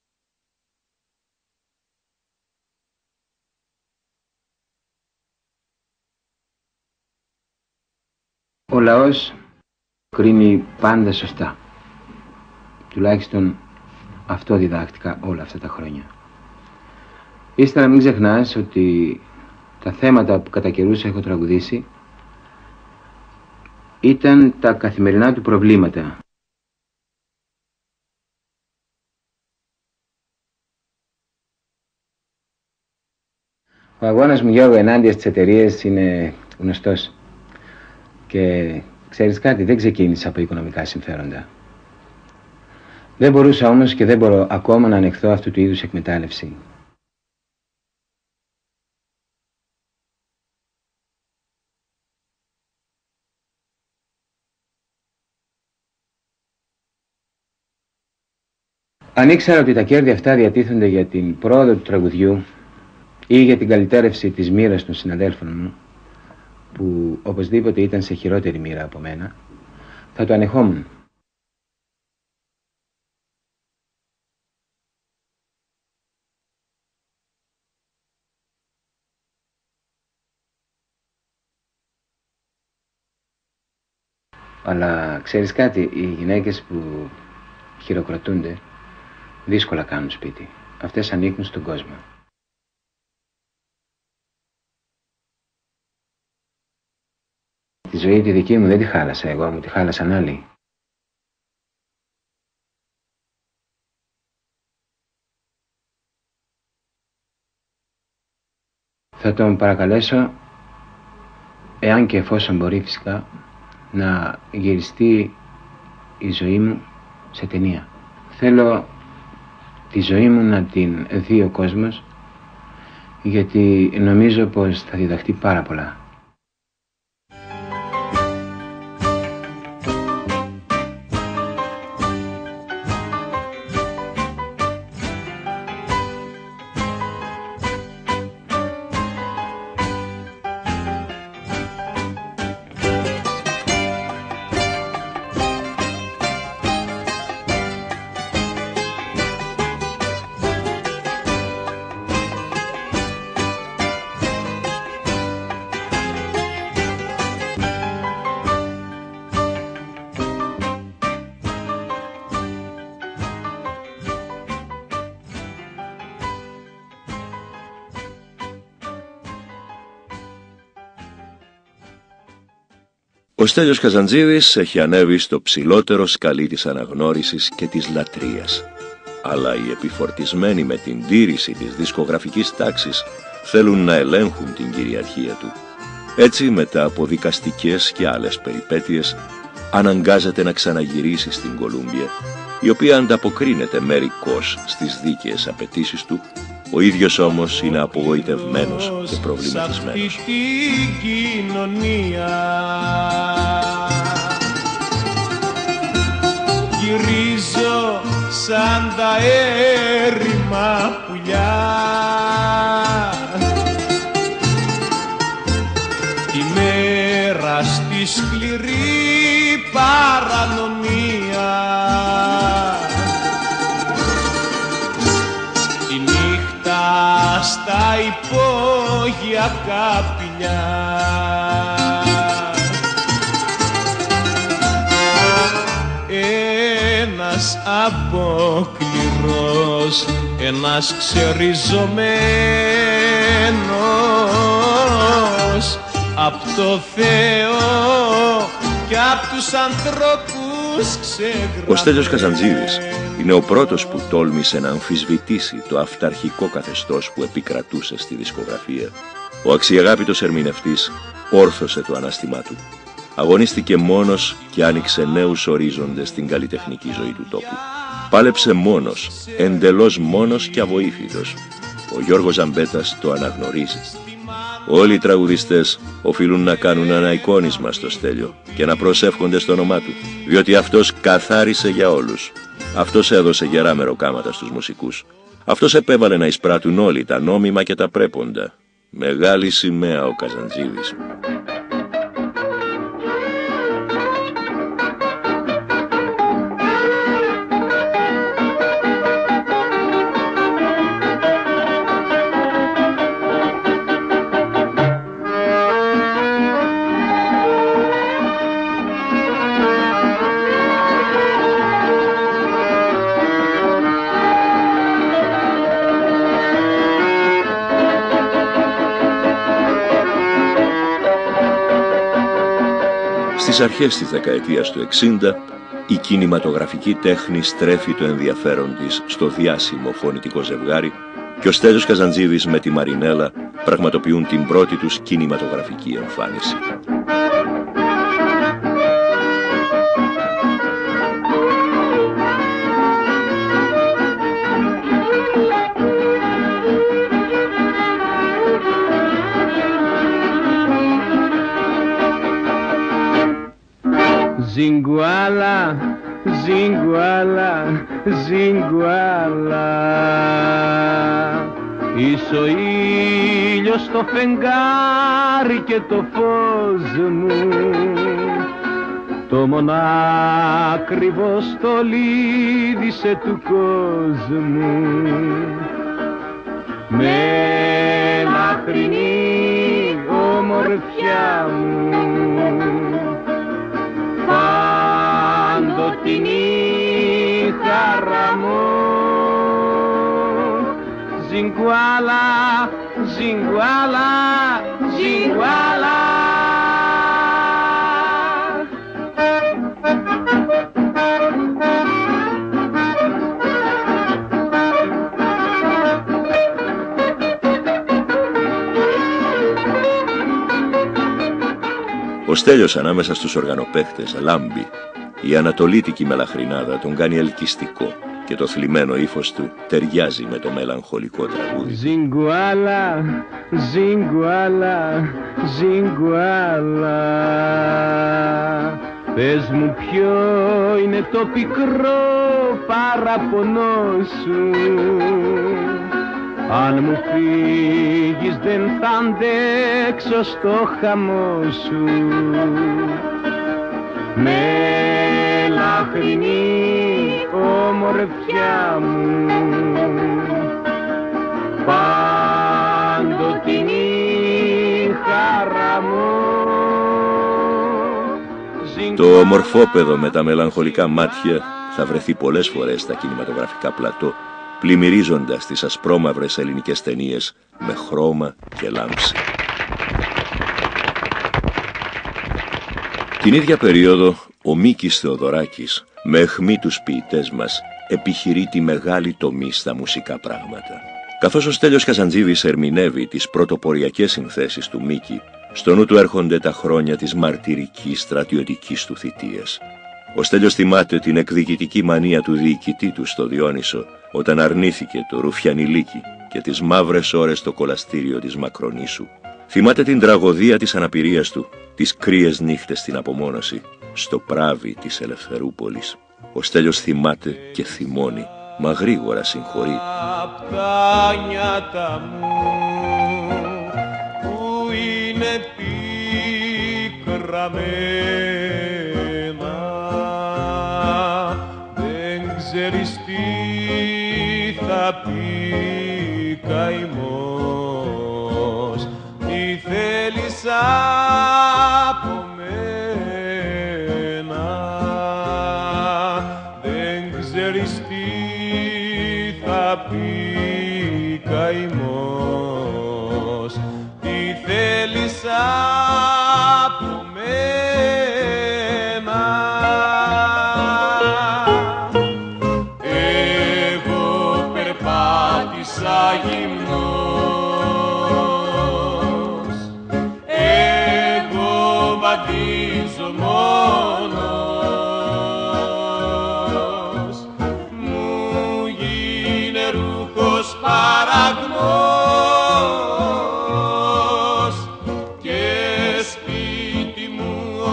Ο λαός κρίνει πάντα σωστά. Τουλάχιστον αυτό διδάχτηκα όλα αυτά τα χρόνια. Ύστερα μην ξεχνάς ότι τα θέματα που κατά καιρούς έχω τραγουδήσει ήταν τα καθημερινά του προβλήματα. Ο αγώνας μου, Γιώργο, ενάντια στις εταιρείες είναι γνωστός. Και ξέρεις κάτι, δεν ξεκίνησα από οικονομικά συμφέροντα. Δεν μπορούσα όμως και δεν μπορώ ακόμα να ανεχθώ αυτού του είδους εκμετάλλευση. Αν ήξερα ότι τα κέρδη αυτά διατίθενται για την πρόοδο του τραγουδιού ή για την καλυτέρευση της μοίρας των συναδέλφων μου, που οπωσδήποτε ήταν σε χειρότερη μοίρα από μένα, θα το ανεχόμουν. Αλλά ξέρεις κάτι, οι γυναίκες που χειροκροτούνται δύσκολα κάνουν σπίτι. Αυτές ανήκουν στον κόσμο. Τη ζωή τη δική μου δεν τη χάλασα εγώ, μου τη χάλασαν άλλοι. Θα τον παρακαλέσω, εάν και εφόσον μπορεί φυσικά, να γυριστεί η ζωή μου σε ταινία. Θέλω τη ζωή μου να την δει ο κόσμος, γιατί νομίζω πως θα διδαχτεί πάρα πολλά. Ο Στέλιος Καζαντζίδης έχει ανέβει στο ψηλότερο σκαλί της αναγνώρισης και της λατρείας. Αλλά οι επιφορτισμένοι με την τήρηση της δισκογραφικής τάξης θέλουν να ελέγχουν την κυριαρχία του. Έτσι, μετά από δικαστικές και άλλες περιπέτειες, αναγκάζεται να ξαναγυρίσει στην Κολούμπια, η οποία ανταποκρίνεται μερικώς στις δίκαιες απαιτήσεις του. Ο ίδιος όμως είναι απογοητευμένος και προβληματισμένος. Γυρίζω σαν τα έρημα πουλιά, τη μέρα στη σκληρή παρανομία, τη νύχτα στα υπόγεια καπηλιά. Ένας απόκληρος, ένας ξεριζωμένος απ' το Θεό και απ' τους ανθρώπους ξεγραμμένος. Ο Στέλιος Καζαντζίδης είναι ο πρώτος που τόλμησε να αμφισβητήσει το αυταρχικό καθεστώς που επικρατούσε στη δισκογραφία. Ο αξιαγάπητος ερμηνευτής όρθωσε το ανάστημά του. Αγωνίστηκε μόνος και άνοιξε νέους ορίζοντες στην καλλιτεχνική ζωή του τόπου. Πάλεψε μόνος, εντελώς μόνος και αβοήθητος. Ο Γιώργος Ζαμπέτας το αναγνωρίζει. Όλοι οι τραγουδιστές οφείλουν να κάνουν ένα εικόνισμα στο Στέλιο και να προσεύχονται στο όνομά του, διότι αυτός καθάρισε για όλους. Αυτός έδωσε γερά μεροκάματα στους μουσικούς. Αυτός επέβαλε να εισπράττουν όλοι τα νόμιμα και τα πρέποντα. Μεγάλη σημαία ο Καζαντζίδης. Στις αρχές της δεκαετίας του 60, η κινηματογραφική τέχνη στρέφει το ενδιαφέρον της στο διάσημο φωνητικό ζευγάρι και ο Στέλιος Καζαντζίδης με τη Μαρινέλα πραγματοποιούν την πρώτη τους κινηματογραφική εμφάνιση. Ζιγκουάλα, ζιγκουάλα, ζιγκουάλα, είσαι ο ήλιος στο φεγγάρι και το φως μου, το μονάκριβο στολίδισε του κόσμου, μελαχρινή ομορφιά μου, πάντοτινή χαρά μου. Ζιγκουάλα, ζιγκουάλα, ζιγκουάλα. Ο Στέλιος ανάμεσα στους οργανοπαίχτες λάμπει. Η ανατολίτικη μελαχρινάδα τον κάνει ελκυστικό και το θλιμμένο ύφος του ταιριάζει με το μελαγχολικό τραγούδι. Ζιγκουάλα, ζιγκουάλα, ζιγκουάλα, πες μου ποιο είναι το πικρό παραπονό σου, αν μου φύγεις δεν θα αντέξω στο χαμό σου, μελαχρινή ομορφιά μου, πάντοτινή χαρά μου. Το ομορφόπεδο με τα μελαγχολικά μάτια θα βρεθεί πολλές φορές στα κινηματογραφικά πλατό, πλημμυρίζοντας τις ασπρόμαυρες ελληνικές ταινίες με χρώμα και λάμψη. Την ίδια περίοδο, ο Μίκης Θεοδωράκης, με αιχμή τους ποιητές μας, επιχειρεί τη μεγάλη τομή στα μουσικά πράγματα. Καθώς ο Στέλιος Καζαντζίδης ερμηνεύει τις πρωτοποριακές συνθέσεις του Μίκη, στο νου του έρχονται τα χρόνια της μαρτυρικής στρατιωτικής του θητείας. Ο Στέλιος θυμάται την εκδικητική μανία του διοικητή του στο Διόνυσο, όταν αρνήθηκε το ρουφιανιλίκι και τις μαύρες ώρες στο κολαστήριο της Μακρονήσου. Θυμάται την τραγωδία της αναπηρίας του, τις κρύες νύχτες στην απομόνωση, στο πράβι της Ελευθερούπολης. Ο Στέλιος θυμάται και θυμώνει, μα γρήγορα συγχωρεί. Απ' τα νιάτα μου που είναι πικραμένα, δεν ξέρεις τι θα πει καημός, τι θέλεις από μένα, δεν ξέρεις τι θα πει καημός, τι θέλεις από μένα. Εγώ περπάτησα γυμνός, εγώ βαδίζω μόνος, μου γίνε ρούχος παραγνός και σπίτι μου ο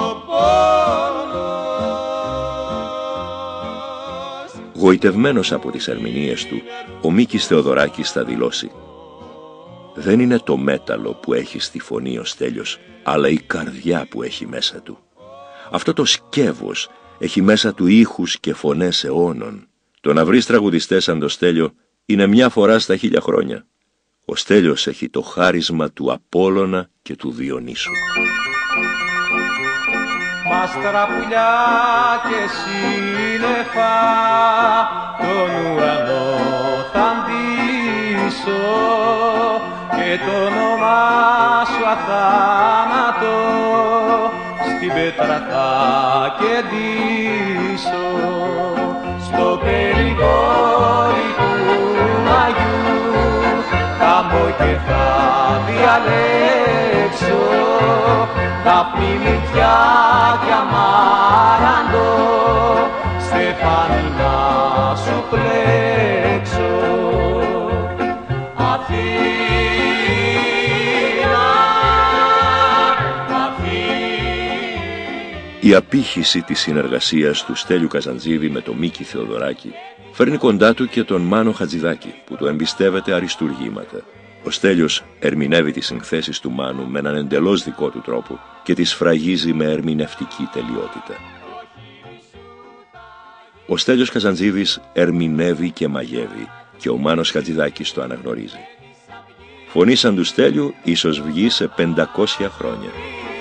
πόνος. Γοητευμένος από τις ερμηνείες του, ο Μίκης Θεοδωράκης θα δηλώσει: «Δεν είναι το μέταλλο που έχει στη φωνή ο Στέλιος, αλλά η καρδιά που έχει μέσα του. Αυτό το σκεύος έχει μέσα του ήχους και φωνές αιώνων. Το να βρεις τραγουδιστές σαν το Στέλιο είναι μια φορά στα 1000 χρόνια. Ο Στέλιος έχει το χάρισμα του Απόλλωνα και του Διονύσου». Μάστρα πουλιά και σύννεφα, τον ουρανό θα ντύσω και το όνομά σου αθάνατο στην πέτρα θα κεντήσω, στο περιγόρι του Αγιού θα μπω και θα διαλέξω Δαφνή, Μυρτιά και Αμάραντο, στεφάνι να σου πλέξω. Η απήχηση της συνεργασίας του Στέλιου Καζαντζίδη με τον Μίκη Θεοδωράκη φέρνει κοντά του και τον Μάνο Χατζηδάκη, που του εμπιστεύεται αριστουργήματα. Ο Στέλιος ερμηνεύει τις συνθέσεις του Μάνου με έναν εντελώς δικό του τρόπο και τις σφραγίζει με ερμηνευτική τελειότητα. Ο Στέλιος Καζαντζίδης ερμηνεύει και μαγεύει και ο Μάνος Χατζηδάκης το αναγνωρίζει. Φωνή σαν του Στέλιου ίσως βγει σε 500 χρόνια.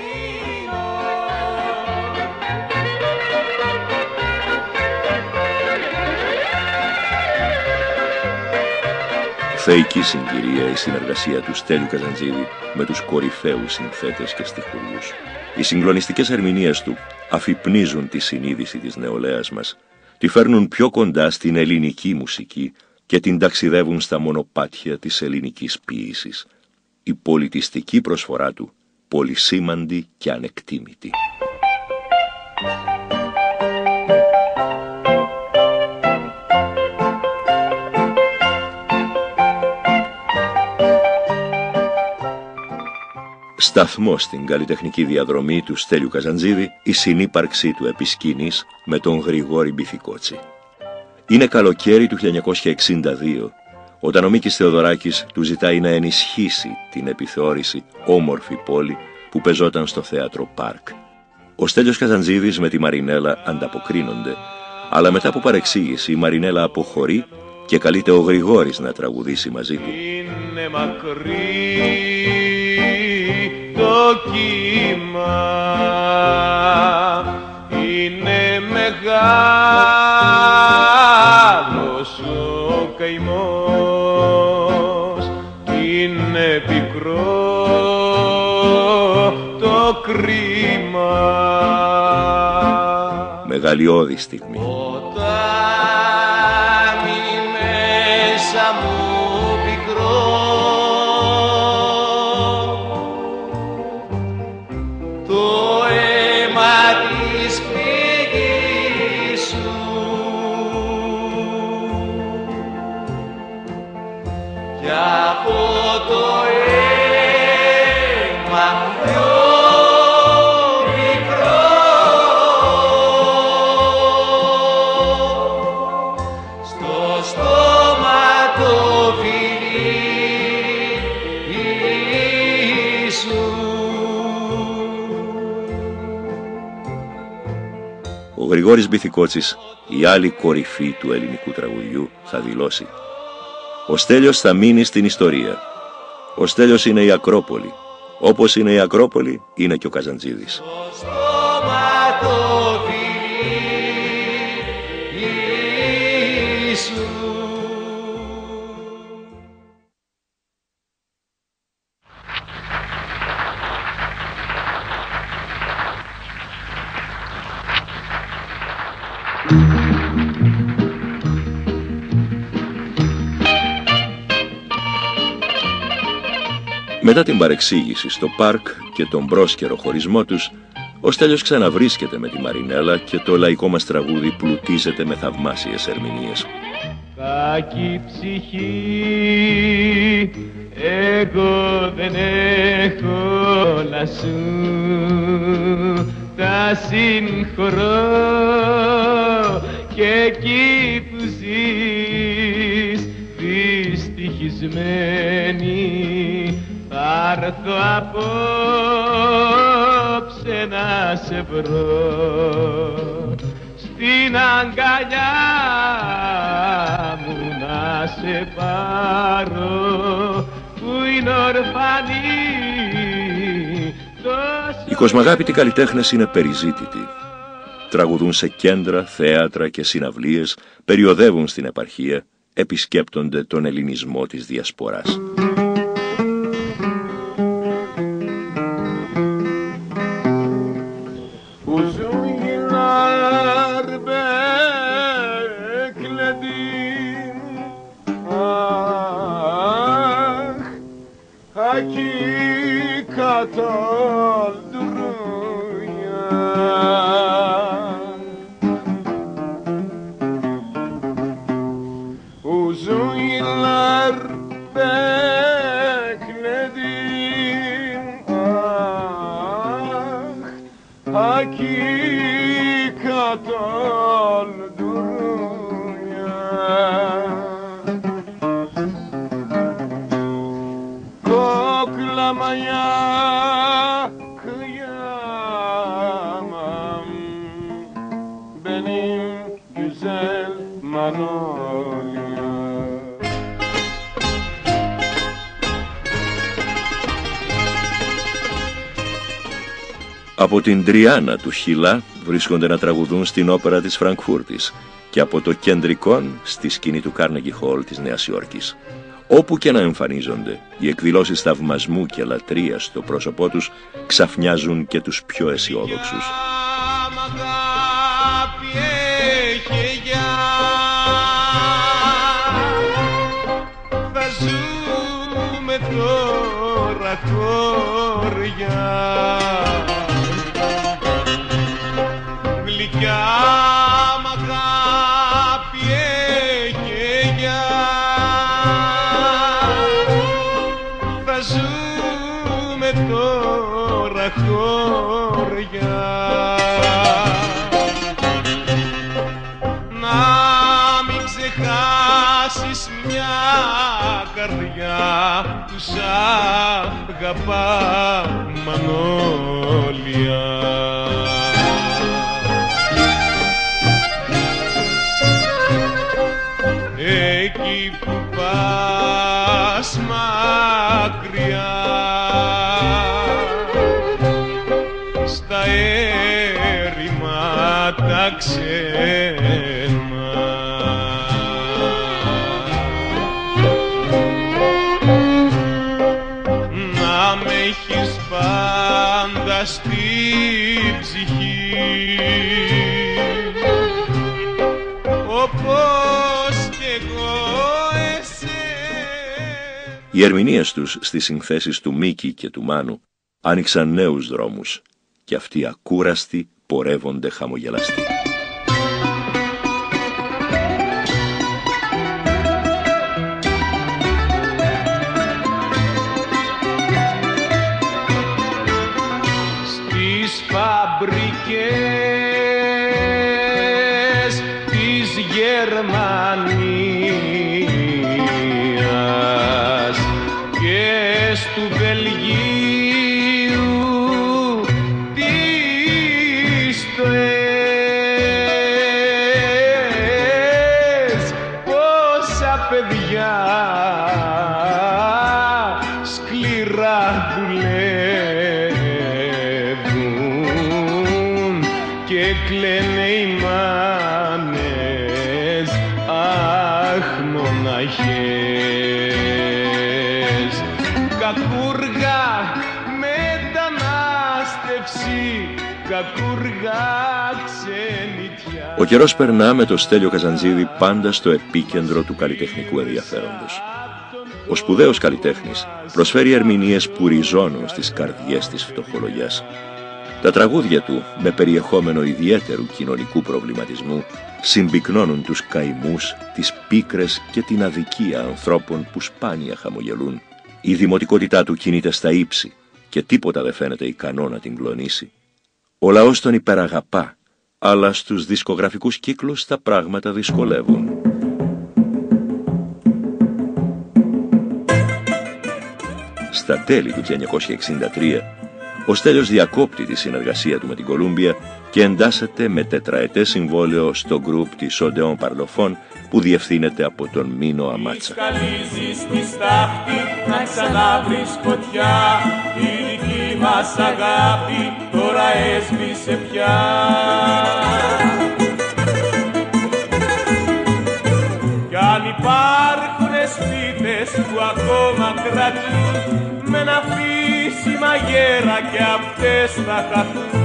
Θεϊκή συγκυρία η συνεργασία του Στέλιου Καζαντζίδη με τους κορυφαίους συνθέτες και στιχουργούς. Οι συγκλονιστικές ερμηνείες του αφυπνίζουν τη συνείδηση της νεολαίας μας, τη φέρνουν πιο κοντά στην ελληνική μουσική και την ταξιδεύουν στα μονοπάτια της ελληνικής ποίησης. Η πολιτιστική προσφορά του πολυσήμαντη και ανεκτήμητη. Σταθμό στην καλλιτεχνική διαδρομή του Στέλιου Καζαντζίδη η συνύπαρξή του επί σκηνής με τον Γρηγόρη Μπιθικότσι. Είναι καλοκαίρι του 1962, όταν ο Μίκης Θεοδωράκης του ζητάει να ενισχύσει την επιθεώρηση «Όμορφη πόλη» που πεζόταν στο θέατρο Πάρκ. Ο Στέλιος Καζαντζίδης με τη Μαρινέλα ανταποκρίνονται, αλλά μετά από παρεξήγηση η Μαρινέλα αποχωρεί και καλείται ο Γρηγόρης να τραγουδήσει μαζί του. Είναι μακρύ το κύμα, είναι μεγάλος ο καημός, είναι πικρό το κρίμα. Μεγαλειώδη στιγμή. Ποτάμι μέσα μου πικρό, Ο Γρηγόρης Μπιθικότσης, η άλλη κορυφή του ελληνικού τραγουδιού, θα δηλώσει: «Ο Στέλιος θα μείνει στην ιστορία. Ο Στέλιος είναι η Ακρόπολη. Όπως είναι η Ακρόπολη, είναι και ο Καζαντζίδης». Μετά την παρεξήγηση στο Πάρκ και τον πρόσκαιρο χωρισμό τους, ο Στέλιος ξαναβρίσκεται με τη Μαρινέλα και το λαϊκό μας τραγούδι πλουτίζεται με θαυμάσιες ερμηνείες. Κακή ψυχή, εγώ δεν έχω όλα σου, τα συγχωρώ και εκεί που ζεις δυστυχισμένη, θα έρθω απόψε να σε βρω, στην αγκαλιά μου να σε πάρω, που είναι ορφανή. Οι κοσμαγάπητοι καλλιτέχνες είναι περιζήτητοι. Τραγουδούν σε κέντρα, θέατρα και συναυλίες, περιοδεύουν στην επαρχία, επισκέπτονται τον ελληνισμό της διασποράς. Από την Τριάνα του Χιλά βρίσκονται να τραγουδούν στην όπερα της Φραγκφούρτης και από το Κεντρικόν στη σκηνή του Κάρνεγκι Χολ της Νέας Υόρκης. Όπου και να εμφανίζονται, οι εκδηλώσεις θαυμασμού και λατρείας στο πρόσωπό τους ξαφνιάζουν και τους πιο αισιόδοξους. Θα ζούμε τώρα χώρια, γλυκιά μ' αγάπη εγγενιά. Θα ζούμε τώρα χώρια, να μην ξεχάσεις μια καρδιά που σ' αγαπά Μανώλια. Εκεί που πας μακριά στα έρημα τα ξένα, να με έχεις πάντα στη ψυχή, όπως κι εγώ εσένα. Οι ερμηνείες τους στις συνθέσεις του Μίκη και του Μάνου άνοιξαν νέους δρόμους και αυτοί ακούραστοι πορεύονται χαμογελαστοί. Στις φαμπρικές της Γερμανίας και στου Βελγίου τις στοές, πόσα παιδιά σκληρά δουλεύουν και κλαίνε οι μάνες, αχ μοναχές. Κακούργα μετανάστευση, κακούργα ξενιτιά. Ο καιρός περνά με το Στέλιο Καζαντζίδη πάντα στο επίκεντρο του καλλιτεχνικού ενδιαφέροντος. Ο σπουδαίος καλλιτέχνης προσφέρει ερμηνείες που ριζώνουν στις καρδιές της φτωχολογιάς. Τα τραγούδια του, με περιεχόμενο ιδιαίτερου κοινωνικού προβληματισμού, συμπυκνώνουν τους καημούς, τις πίκρες και την αδικία ανθρώπων που σπάνια χαμογελούν. Η δημοτικότητά του κινείται στα ύψη και τίποτα δεν φαίνεται ικανό να την κλονίσει. Ο λαός τον υπεραγαπά, αλλά στους δισκογραφικούς κύκλους τα πράγματα δυσκολεύουν. Στα τέλη του 1963, ο Στέλιος διακόπτει τη συνεργασία του με την Κολούμπια και εντάσσεται με τετραετές συμβόλαιο στο γκρουπ της Odeon Parlophone που διευθύνεται από τον Μίνο Αμάτσα. Σκαλίζεις στη στάχτη να ξαναβρεις φωτιά, η δική μας αγάπη τώρα έσβησε πια. Κι αν υπάρχουνε σπίτες που ακόμα κρατούν με ένα φύσιμα γέρα και αυτές θα χαθούν.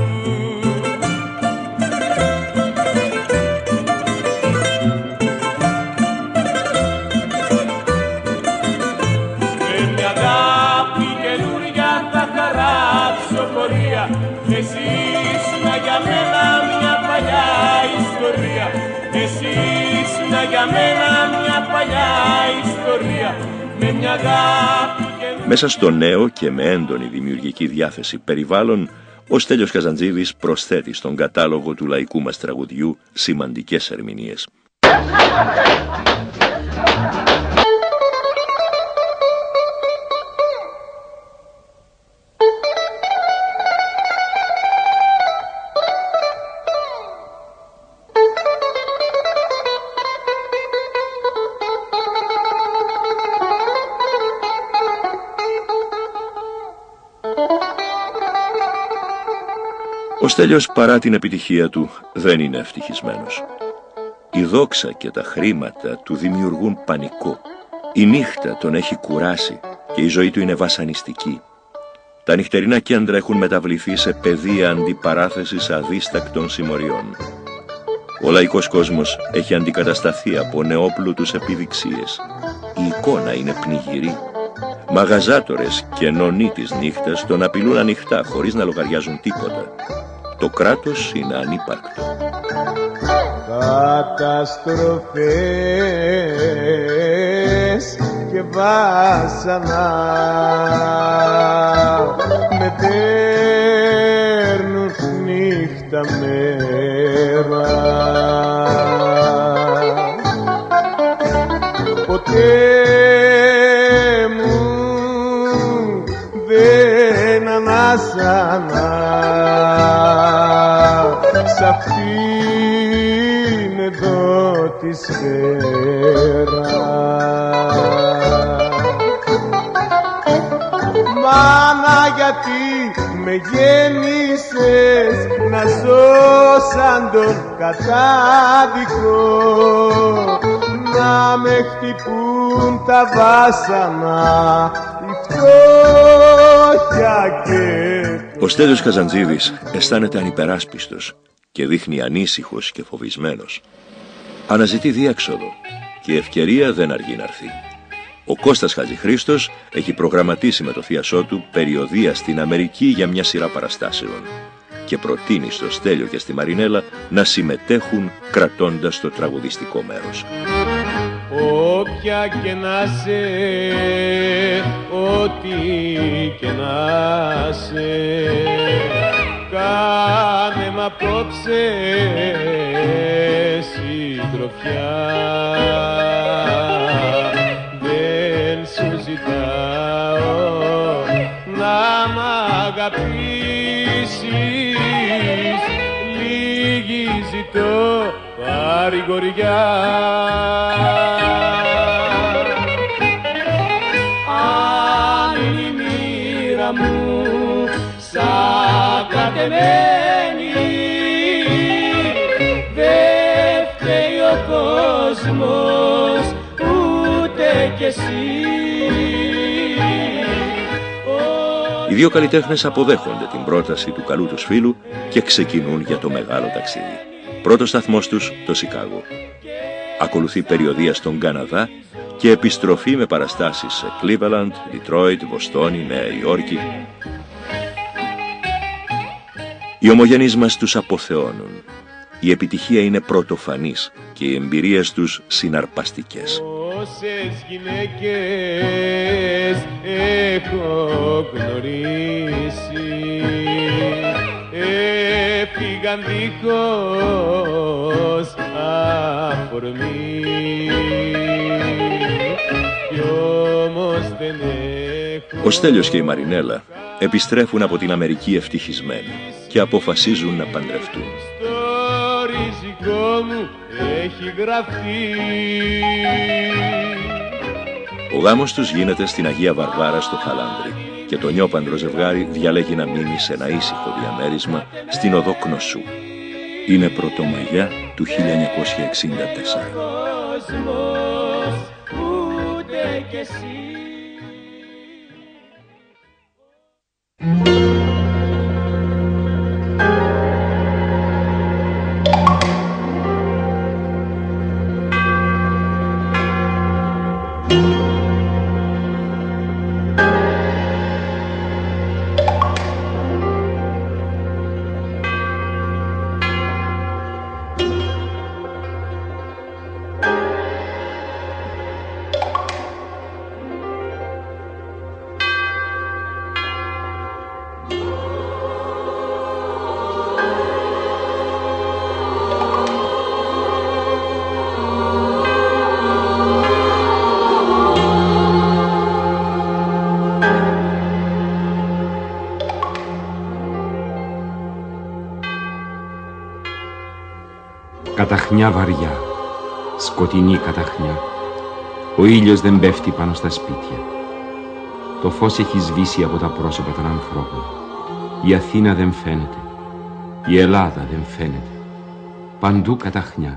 Με μια αγάπη καινούρια θα χαράξω εσύ ήσουν για μένα μια παλιά ιστορία. Εσύ ήσουν για μένα μια παλιά ιστορία. Με μια αγάπη. Μέσα στο νέο και με έντονη δημιουργική διάθεση περιβάλλον, ο Στέλιος Καζαντζίδης προσθέτει στον κατάλογο του λαϊκού μας τραγουδιού σημαντικές ερμηνείες. Ο Στέλιος, παρά την επιτυχία του, δεν είναι ευτυχισμένος. Η δόξα και τα χρήματα του δημιουργούν πανικό. Η νύχτα τον έχει κουράσει και η ζωή του είναι βασανιστική. Τα νυχτερινά κέντρα έχουν μεταβληθεί σε πεδία αντιπαράθεσης αδίστακτων συμμοριών. Ο λαϊκός κόσμος έχει αντικατασταθεί από νεόπλουτους επιδειξίες. Η εικόνα είναι πνιγυρή. Μαγαζάτορες και νονοί της νύχτας τον απειλούν ανοιχτά χωρίς να λογαριάζουν τίποτα. Το κράτος είναι ανύπαρκτο. Καταστροφές και βάσανα με παίρνουν νύχτα μέρα. Ποτέ μου δεν ανάσανα σ' αυτήν εδώ τη σφαίρα. Μάνα, γιατί με γέννησες να ζω σαν τον κατάδικο, να με χτυπούν τα βάσανα, η φτώχεια και... Ο Στέλιος Καζαντζίδης αισθάνεται ανυπεράσπιστος και δείχνει ανήσυχος και φοβισμένος. Αναζητεί διέξοδο και η ευκαιρία δεν αργεί να έρθει. Ο Κώστας Χατζηχρήστος έχει προγραμματίσει με το θίασό του περιοδεία στην Αμερική για μια σειρά παραστάσεων και προτείνει στο Στέλιο και στη Μαρινέλα να συμμετέχουν κρατώντας το τραγουδιστικό μέρος. Όποια και να σε, ό,τι και να σε, κάνε μ' απόψε συντροφιά. Δεν σου ζητάω να μ' αγαπήσεις, λίγη ζητώ παρηγοριά. Αν είναι η μοίρα μου σαν κατεμένη, δεν φταίει ο κόσμος ούτε κι εσύ. Οι δύο καλλιτέχνες αποδέχονται την πρόταση του καλού τους φίλου και ξεκινούν για το μεγάλο ταξίδι. Πρώτος σταθμός τους, το Σικάγο. Ακολουθεί περιοδεία στον Καναδά και επιστροφή με παραστάσεις σε Cleveland, Detroit, Βοστόνη, Νέα Υόρκη. Οι ομογενείς μας τους αποθεώνουν. Η επιτυχία είναι πρωτοφανής και οι εμπειρίες τους συναρπαστικές. Όσες γυναίκες έχω γνωρίσει, έφυγαν δίχως αφορμή, κι όμως δεν έχω... Ο Στέλιος και η Μαρινέλα επιστρέφουν από την Αμερική ευτυχισμένοι και αποφασίζουν να παντρευτούν. Στο ριζικό μου έχει γραφτεί. Ο γάμος τους γίνεται στην Αγία Βαρβάρα στο Χαλάνδρι και το νιόπαντρο ζευγάρι διαλέγει να μείνει σε ένα ήσυχο διαμέρισμα στην οδό Κνωσού. Είναι Πρωτομαγιά του 1964. Καταχνιά βαριά, σκοτεινή καταχνιά. Ο ήλιος δεν πέφτει πάνω στα σπίτια. Το φως έχει σβήσει από τα πρόσωπα των ανθρώπων. Η Αθήνα δεν φαίνεται. Η Ελλάδα δεν φαίνεται. Παντού καταχνιά.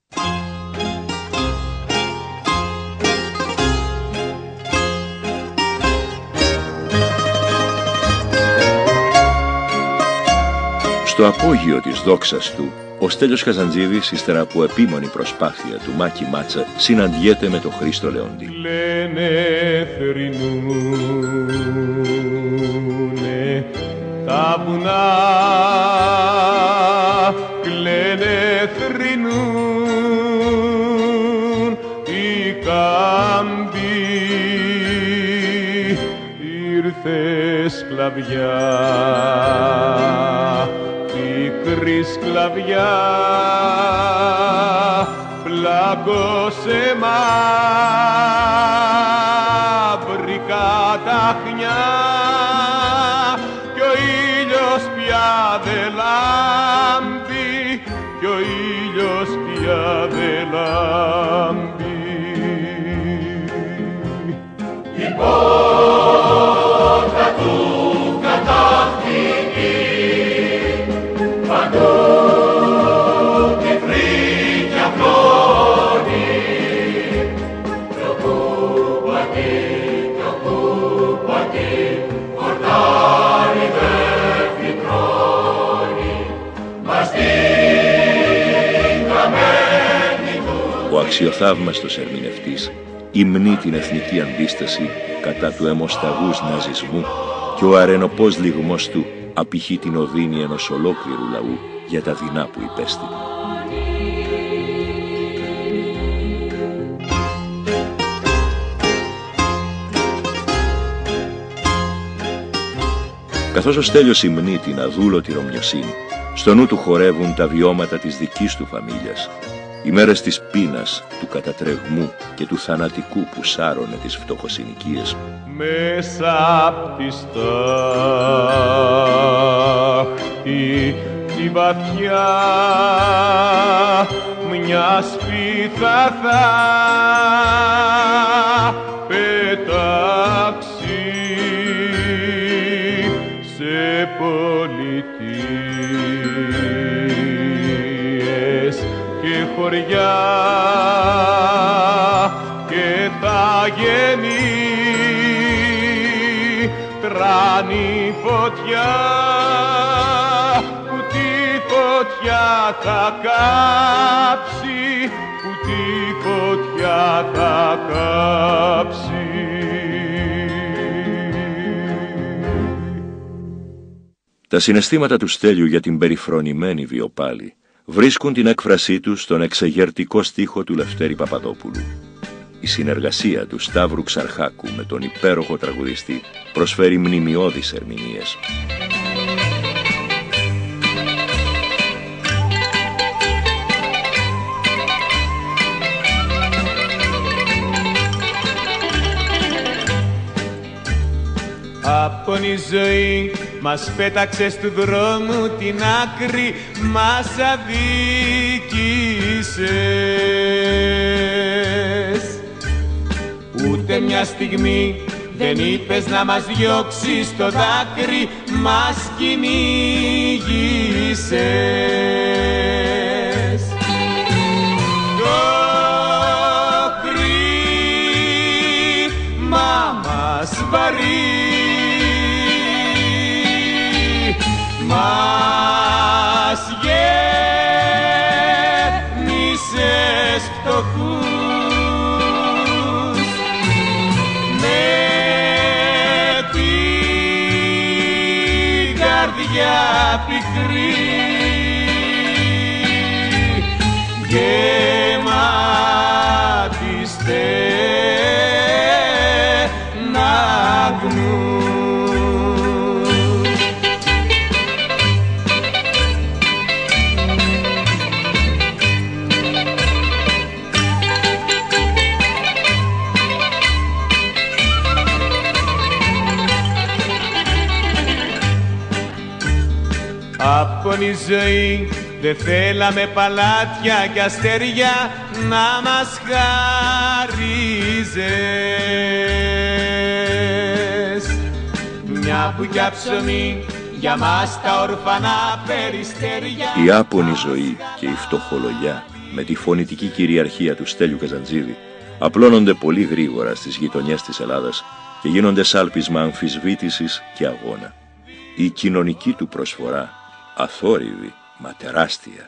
Στο απόγειο της δόξας του, ο Στέλιος Καζαντζίδης, ύστερα από επίμονη προσπάθεια του Μάκη Μάτσα, συναντιέται με τον Χρήστο Λεόντι. Λένε θρυνούνε τα βουνά, κλαίνε θρυνούν οι κάμποι, ήρθε σκλαβιά. Μικρή σκλαβιά πλάκωσε μαύρη καταχνιά κι ο ήλιος πια δε λάμπει, κι ο ήλιος πια δε λάμπει. Η πόρτα του κατάφυγη παντού τη φρίκια πλώνει, κι ο κουπακί, χορτάρι δεν φυτρώνει, μας την καμένη του. Ο αξιοθαύμαστος ερμηνευτής υμνεί την εθνική αντίσταση κατά του αιμοσταγούς ναζισμού και ο αρενοπός λυγμός του απηχεί την οδύνη ενός ολόκληρου λαού για τα δεινά που υπέστη. Καθώς ο Στέλιος υμνεί την αδούλωτη Ρωμιοσύνη, στο νου του χορεύουν τα βιώματα της δικής του φαμίλιας, οι μέρες της πείνας, του κατατρεγμού και του θανατικού που σάρωνε τις φτωχοσυνοικίες. Μέσα απ' τη στάχτη τη βαθιά μια σπίθα θα πετάξει σε πολιτείες και χωριά και θα γεννεί τράνη φωτιά που τη φωτιά θα κάψει, που τη φωτιά θα κάψει. Τα συναισθήματα του Στέλιου για την περιφρονημένη Βιοπάλη βρίσκουν την έκφρασή τους στον εξεγερτικό στίχο του Λευτέρη Παπαδόπουλου. Η συνεργασία του Σταύρου Ξαρχάκου με τον υπέροχο τραγουδιστή προσφέρει μνημιώδεις ερμηνείες. Απόν η ζωή μας πέταξε του δρόμου την άκρη, μας αδίκησες. Ούτε μια στιγμή δεν είπες να μας διώξεις το δάκρυ, μας κυνήγησες. Το κρίμα μας βαρύ μας γέμισες φτωχούς με την καρδιά πικρή γεμάτη στεναγμούς. Απόν η ζωή Δε θέλαμε παλάτια κι αστέρια να μας χάριζες. Μια μπουκιά ψωμί για μας τα ορφανά περιστέρια. Η άπονη ζωή και η φτωχολογιά με τη φωνητική κυριαρχία του Στέλιου Καζαντζίδη απλώνονται πολύ γρήγορα στις γειτονιές της Ελλάδας και γίνονται σάλπισμα αμφισβήτησης και αγώνα. Η κοινωνική του προσφορά, αθόρυβη μα τεράστια.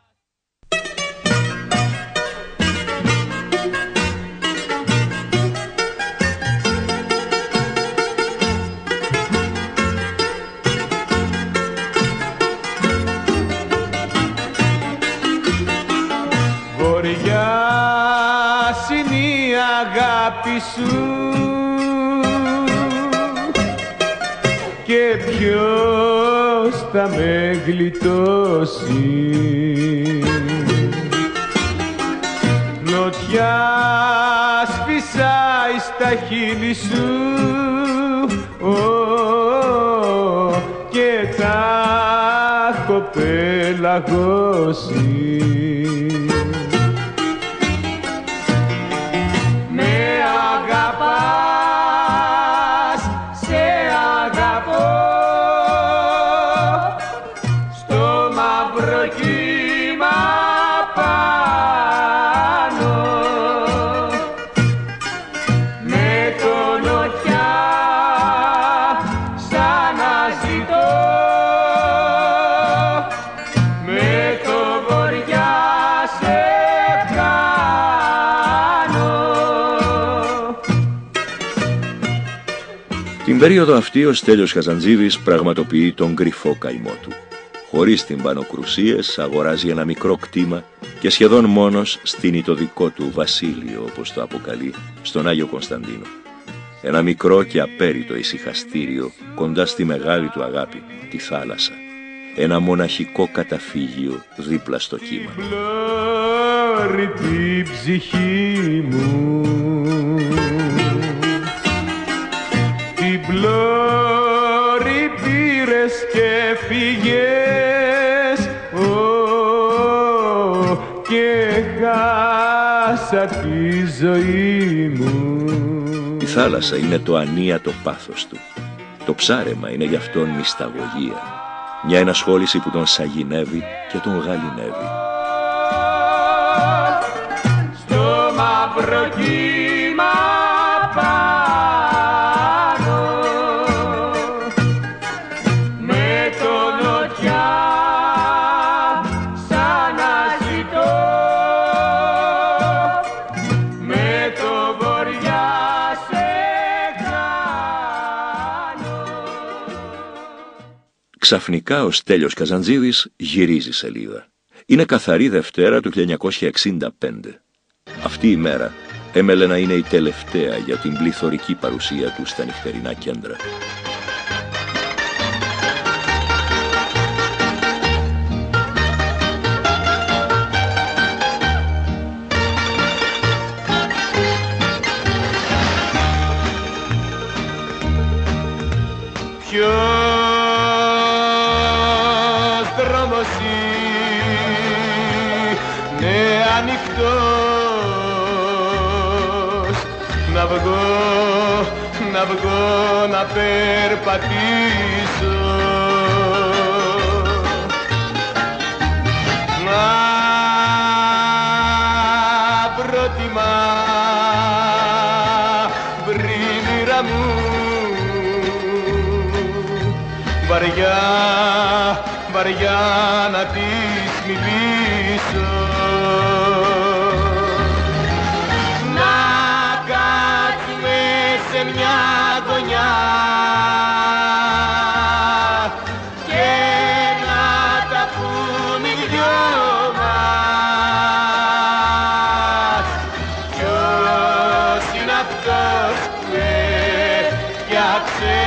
Βοριάς είναι η αγάπη σου και ποιος θα με γλιτώσει. Νοτιά σφυσάει στα χείλη σου και τα έχω πελαγώσει. Την περίοδο αυτή ο Στέλιος Καζαντζίδης πραγματοποιεί τον κρυφό καημό του. Χωρίς τυμπανοκρουσίες αγοράζει ένα μικρό κτήμα και σχεδόν μόνος στείνει το δικό του βασίλειο, όπως το αποκαλεί, στον Άγιο Κωνσταντίνο. Ένα μικρό και απέριτο ησυχαστήριο κοντά στη μεγάλη του αγάπη, τη θάλασσα. Ένα μοναχικό καταφύγιο δίπλα στο κύμα. Πλώρη την ψυχή μου, την πλώρη πήρες και φύγες, και χάσα τη ζωή μου. Η θάλασσα είναι το ανίατο πάθος του. Το ψάρεμα είναι γι' αυτόν μυσταγωγία. Μια ενασχόληση που τον σαγηνεύει και τον γαληνεύει. Στο μαύρο κύμα πάνω, με το νοτιά σαν να ζητώ, με το βοριά σε κάνω. Ξαφνικά ο Στέλιος Καζαντζίδης γυρίζει σελίδα. Είναι καθαρή Δευτέρα του 1965. Αυτή η μέρα έμελε να είναι η τελευταία για την πληθωρική παρουσία του στα νυχτερινά κέντρα. Ποιος δρόμος είναι ανοιχτός, να βγω να περπατήσω, να βρω τη μαύρη μοίρα μου, βαριά να της μιλήσω, να κάτσουμε σε μια γωνιά και να τα πούμε οι δυο μας. Ποιος είναι αυτός που έφτιαξε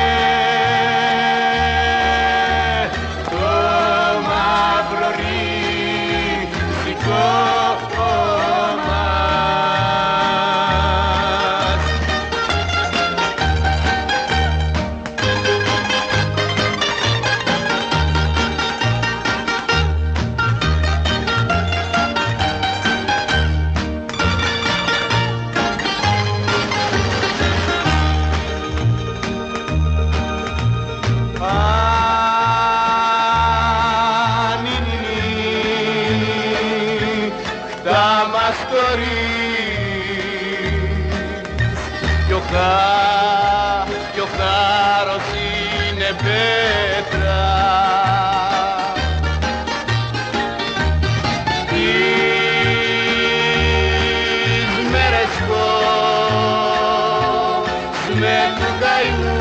Κι ο χάρος είναι πέτρα. Τις μέρες πως με του καημού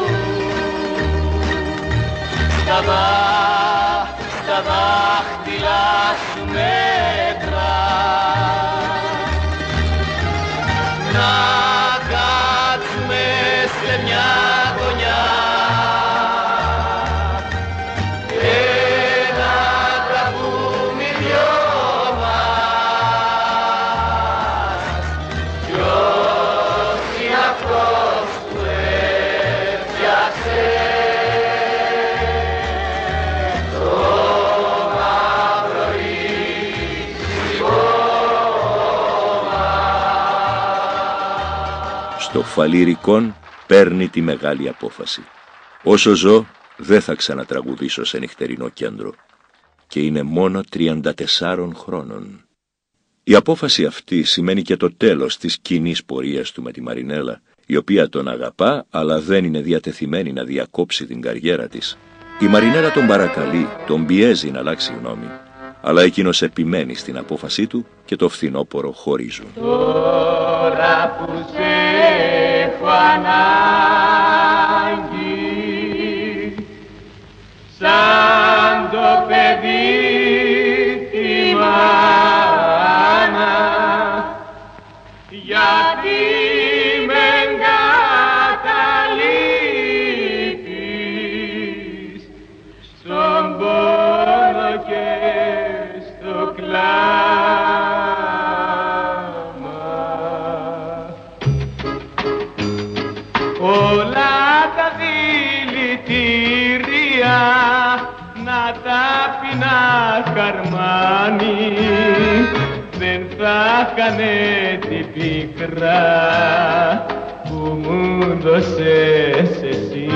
στα δάχτυλα σου μέτρα. Να κάτσουμε σε μια γωνιά και να τα πούμε οι δυο μας. Ποιος είναι αυτός που έφτιαξε το μαύρο ήσυχο μας. Στο Φαλήρικον παίρνει τη μεγάλη απόφαση. Όσο ζω δεν θα ξανατραγουδήσω σε νυχτερινό κέντρο. Και είναι μόνο 34 χρόνων. Η απόφαση αυτή σημαίνει και το τέλος της κοινής πορείας του με τη Μαρινέλα, η οποία τον αγαπά αλλά δεν είναι διατεθειμένη να διακόψει την καριέρα της. Η Μαρινέλα τον παρακαλεί, τον πιέζει να αλλάξει γνώμη, αλλά εκείνος επιμένει στην απόφασή του και το φθινόπωρο χωρίζουν. Τώρα που σε έχω ανάγκη, σαν το παιδί τη μάνα, γιατί με εγκαταλείπεις στον πόνο και στο κλάμα. Όλα τα δηλητήρια να τα πεινά χαρμάνι, δεν θα χάνε την πίκρα που μου δώσες εσύ.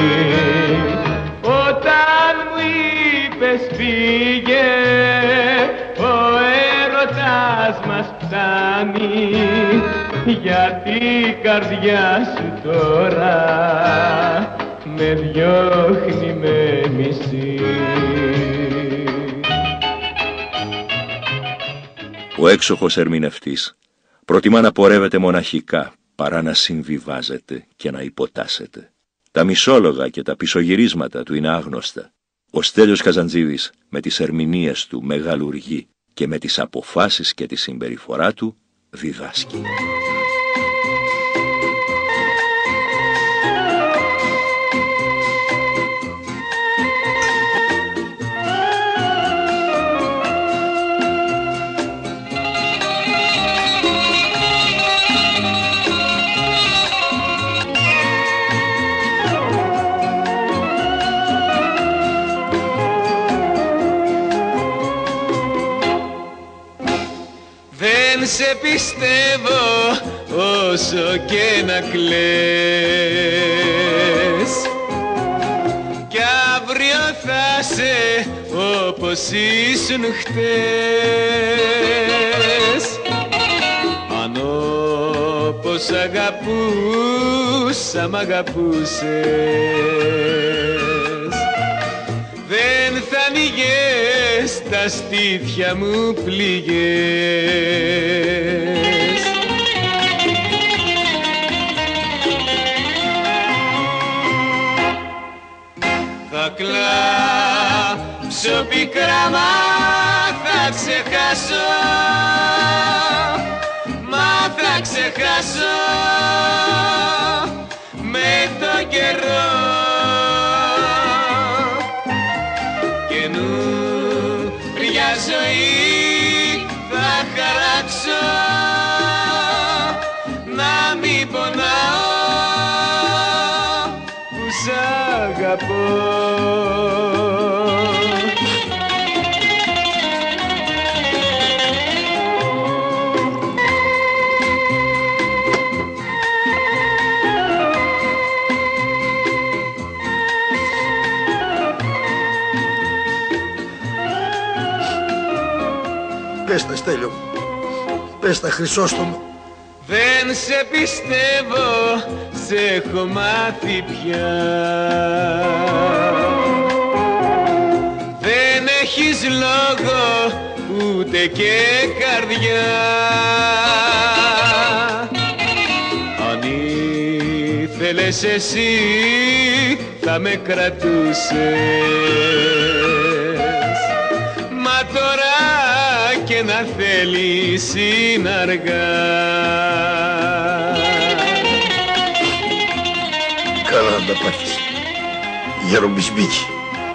Όταν μου είπες φύγε, ο έρωτας μας φτάνει, γιατί η καρδιά σου τώρα με διώχνει με μισή. Ο έξοχος ερμηνευτής προτιμά να πορεύεται μοναχικά παρά να συμβιβάζεται και να υποτάσσεται. Τα μισόλογα και τα πισωγυρίσματα του είναι άγνωστα. Ο Στέλιος Καζαντζίδης με τις ερμηνείες του μεγαλουργεί και με τις αποφάσεις και τη συμπεριφορά του διδάσκει. Δεν σε πιστεύω όσο και να κλαις, κι αύριο θα σε όπως ήσουν χτες. Αν όπως αγαπούσα μ' αγαπούσες, δεν θα ανοίγες τα στήθια μου πληγές. Θα κλάψω πικρά μα θα ξεχάσω, μα θα ξεχάσω με το καιρό. Καινούρια ζωή θα χαράξω, να μην πονάω που σ' αγαπώ. Πες τα, Στέλιο. Πες τα, Χρυσόστομο. Δεν σε πιστεύω, σε έχω μάθει πια. Δεν έχεις λόγο, ούτε και καρδιά. Αν ήθελες εσύ θα με κρατούσες, μα τώρα και να θέλεις είναι αργά. Καλά να τα πάθεις, γερομισμπίκη.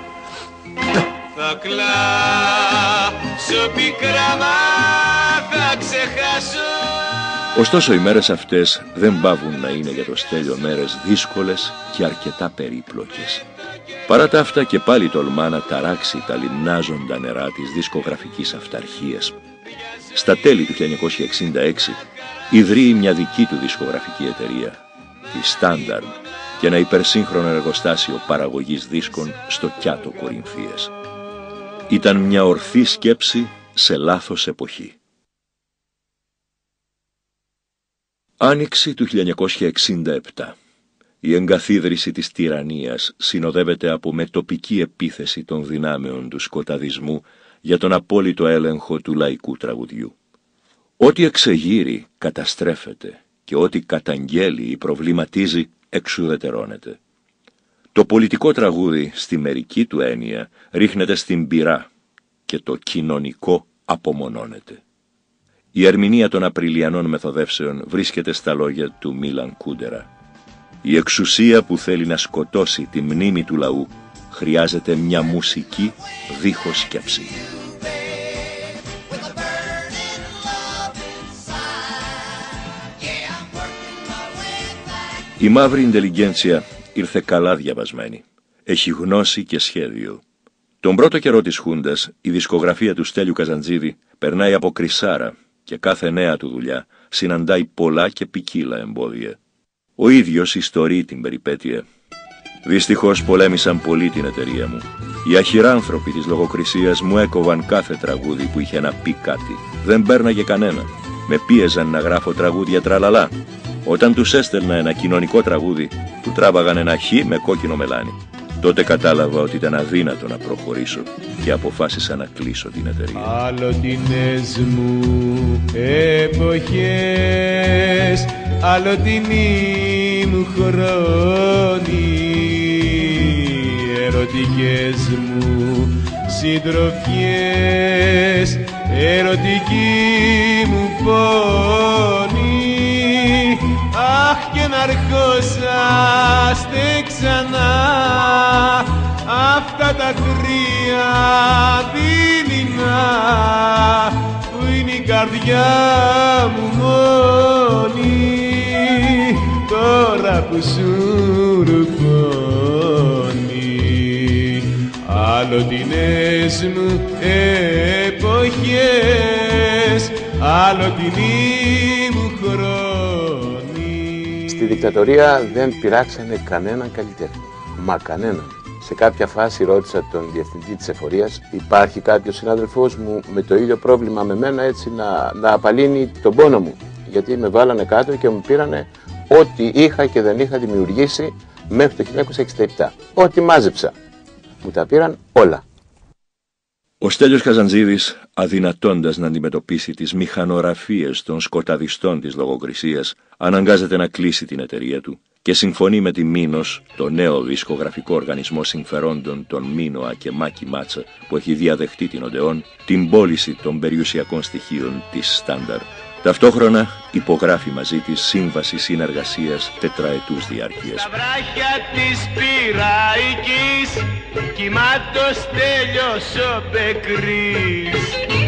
Θα κλάσω πικρά, μα θα ξεχάσω. Ωστόσο οι μέρες αυτές δεν παύουν να είναι για το Στέλιο μέρες δύσκολες και αρκετά περίπλοκες. Παρά τα αυτά και πάλι τολμά να ταράξει τα λιμνάζοντα νερά της δισκογραφικής αυταρχίας. Στα τέλη του 1966 ιδρύει μια δική του δισκογραφική εταιρεία, τη Standard, και ένα υπερσύγχρονο εργοστάσιο παραγωγής δίσκων στο Κιάτο Κορινθίας. Ήταν μια ορθή σκέψη σε λάθος εποχή. Άνοιξη του 1967. Η εγκαθίδρυση της τυραννίας συνοδεύεται από μετοπική επίθεση των δυνάμεων του σκοταδισμού για τον απόλυτο έλεγχο του λαϊκού τραγουδιού. Ό,τι εξεγείρει καταστρέφεται και ό,τι καταγγέλει ή προβληματίζει εξουδετερώνεται. Το πολιτικό τραγούδι στη μερική του έννοια ρίχνεται στην πυρά και το κοινωνικό απομονώνεται. Η ερμηνεία των Απριλιανών μεθοδεύσεων βρίσκεται στα λόγια του Μίλαν Κούντερα. Η εξουσία που θέλει να σκοτώσει τη μνήμη του λαού χρειάζεται μια μουσική δίχως σκέψη. Η μαύρη ιντελιγκέντσια ήρθε καλά διαβασμένη. Έχει γνώση και σχέδιο. Τον πρώτο καιρό της Χούντας η δισκογραφία του Στέλιου Καζαντζίδη περνάει από κρυσάρα και κάθε νέα του δουλειά συναντάει πολλά και ποικίλα εμπόδια. Ο ίδιος ιστορεί την περιπέτεια. Δυστυχώς πολέμησαν πολύ την εταιρεία μου. Οι αχυράνθρωποι της λογοκρισίας μου έκοβαν κάθε τραγούδι που είχε να πει κάτι. Δεν πέρναγε κανένα. Με πίεζαν να γράφω τραγούδια τραλαλά. Όταν τους έστελνα ένα κοινωνικό τραγούδι, του τράβαγαν ένα χ με κόκκινο μελάνι. Τότε κατάλαβα ότι ήταν αδύνατο να προχωρήσω και αποφάσισα να κλείσω την εταιρεία. Αλλοτινές μου εποχές, αλλοτινοί μου χρόνοι, ερωτικές μου συντροφιές, ερωτική μου πόνη. Αχ, και να αρχόσαστε ξανά αυτά τα κρύα δειλινά που είναι η καρδιά μου μόνη τώρα που σου ρουφώνει. Αλλοτινές μου εποχές, αλλοτινοί μου χρόνοι. Στη δικτατορία δεν πειράξανε κανέναν καλλιτέχνη. Μα κανέναν. Σε κάποια φάση ρώτησα τον διευθυντή της εφορίας, υπάρχει κάποιος συνάδελφός μου με το ίδιο πρόβλημα με μένα, έτσι να απαλύνει τον πόνο μου. Γιατί με βάλανε κάτω και μου πήρανε ό,τι είχα και δεν είχα δημιουργήσει μέχρι το 1967. Ό,τι μάζεψα. Μου τα πήραν όλα. Ο Στέλιος Καζαντζίδης, αδυνατώντας να αντιμετωπίσει τις μηχανογραφίες των σκοταδιστών της λογοκρισίας, αναγκάζεται να κλείσει την εταιρεία του και συμφωνεί με τη Μίνος, το νέο δισκογραφικό οργανισμό συμφερόντων των Μίνοα και Μάκη Μάτσα, που έχει διαδεχτεί την Οντεόν, την πώληση των περιουσιακών στοιχείων της Στάνταρ. Ταυτόχρονα υπογράφει μαζί της σύμβαση συνεργασίας τετραετούς διάρκειας. Στα βράχια της Πειραϊκής κοιμάται ο Στέλιος ο Πεκρής.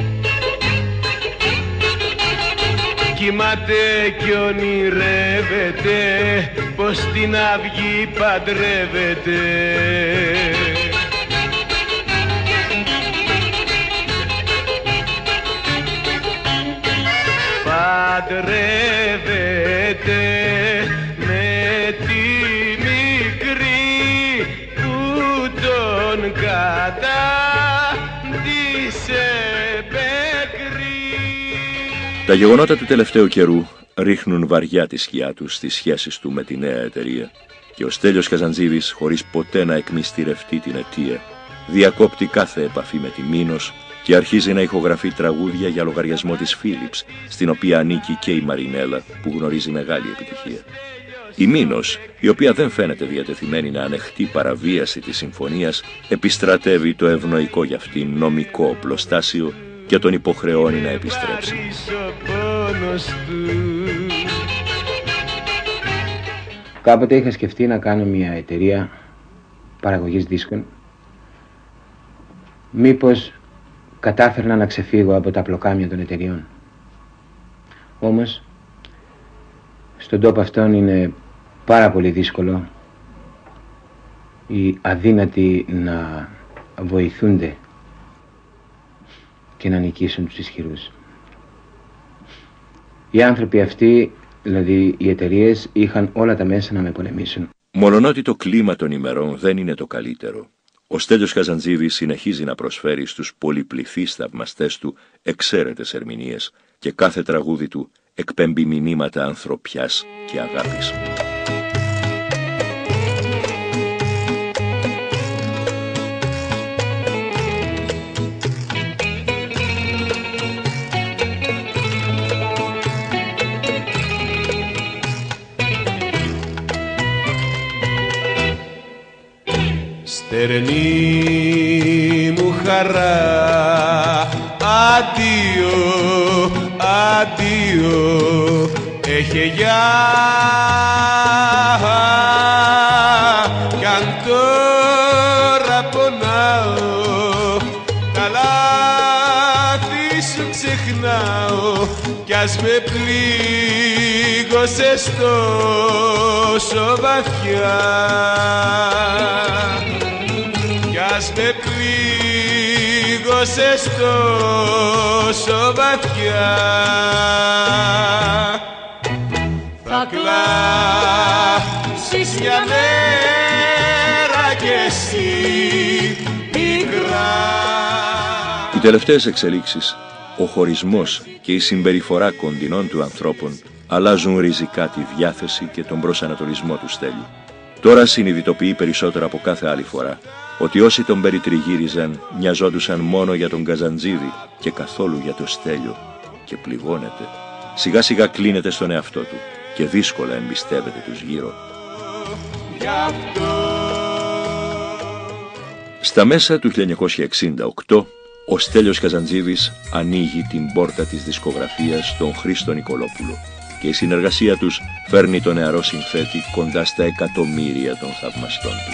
Κοιμάται κι ονειρεύεται πως την αυγή παντρεύεται. Παντρεύεται με τη μικρή που τον κατάντησε Πεκρή. Τα γεγονότα του τελευταίου καιρού ρίχνουν βαριά τη σκιά τους στις σχέσεις του με τη νέα εταιρεία και ο Στέλιος Καζαντζίδης, χωρίς ποτέ να εκμυστηρευτεί την αιτία, διακόπτει κάθε επαφή με τη Μήνος και αρχίζει να ηχογραφεί τραγούδια για λογαριασμό της Philips, στην οποία ανήκει και η Μαρινέλα, που γνωρίζει μεγάλη επιτυχία. Η Μήνος, η οποία δεν φαίνεται διατεθειμένη να ανεχτεί παραβίαση της συμφωνίας, επιστρατεύει το ευνοϊκό για αυτήν νομικό οπλοστάσιο και τον υποχρεώνει να επιστρέψει. Κάποτε είχα σκεφτεί να κάνω μια εταιρεία παραγωγής δίσκων. Μήπως κατάφερνα να ξεφύγω από τα πλοκάμια των εταιριών. Όμως, στον τόπο αυτόν είναι πάρα πολύ δύσκολο οι αδύνατοι να βοηθούνται και να νικήσουν τους ισχυρούς. Οι άνθρωποι αυτοί, δηλαδή οι εταιρείες, είχαν όλα τα μέσα να με πολεμήσουν. Μολονότι το κλίμα των ημερών δεν είναι το καλύτερο, ο Στέλιος Καζαντζίδης συνεχίζει να προσφέρει στους πολυπληθείς θαυμαστές του εξαίρετες ερμηνείες και κάθε τραγούδι του εκπέμπει μηνύματα ανθρωπιάς και αγάπης. Στερνή μου χαρά, αντίο, αντίο, έχε γεια, κι αν τώρα πονάω, τα λάθη σου ξεχνάω, κι ας με πλήγωσες τόσο βαθιά. Ας με πλήγωσες τόσο βαθιά, θα κλάσεις μια μέρα κι εσύ πικρά. Οι τελευταίες εξελίξεις, ο χωρισμός και η συμπεριφορά κοντινών του ανθρώπων αλλάζουν ριζικά τη διάθεση και τον προσανατολισμό του Στέλιου. Τώρα συνειδητοποιεί περισσότερο από κάθε άλλη φορά ότι όσοι τον περιτριγύριζαν νοιαζόντουσαν μόνο για τον Καζαντζίδη και καθόλου για το Στέλιο, και πληγώνεται. Σιγά σιγά κλείνεται στον εαυτό του και δύσκολα εμπιστεύεται τους γύρω. Στα μέσα του 1968 ο Στέλιος Καζαντζίδης ανοίγει την πόρτα της δισκογραφίας στον Χρήστο Νικολόπουλο και η συνεργασία τους φέρνει τον νεαρό συνθέτη κοντά στα εκατομμύρια των θαυμαστών του.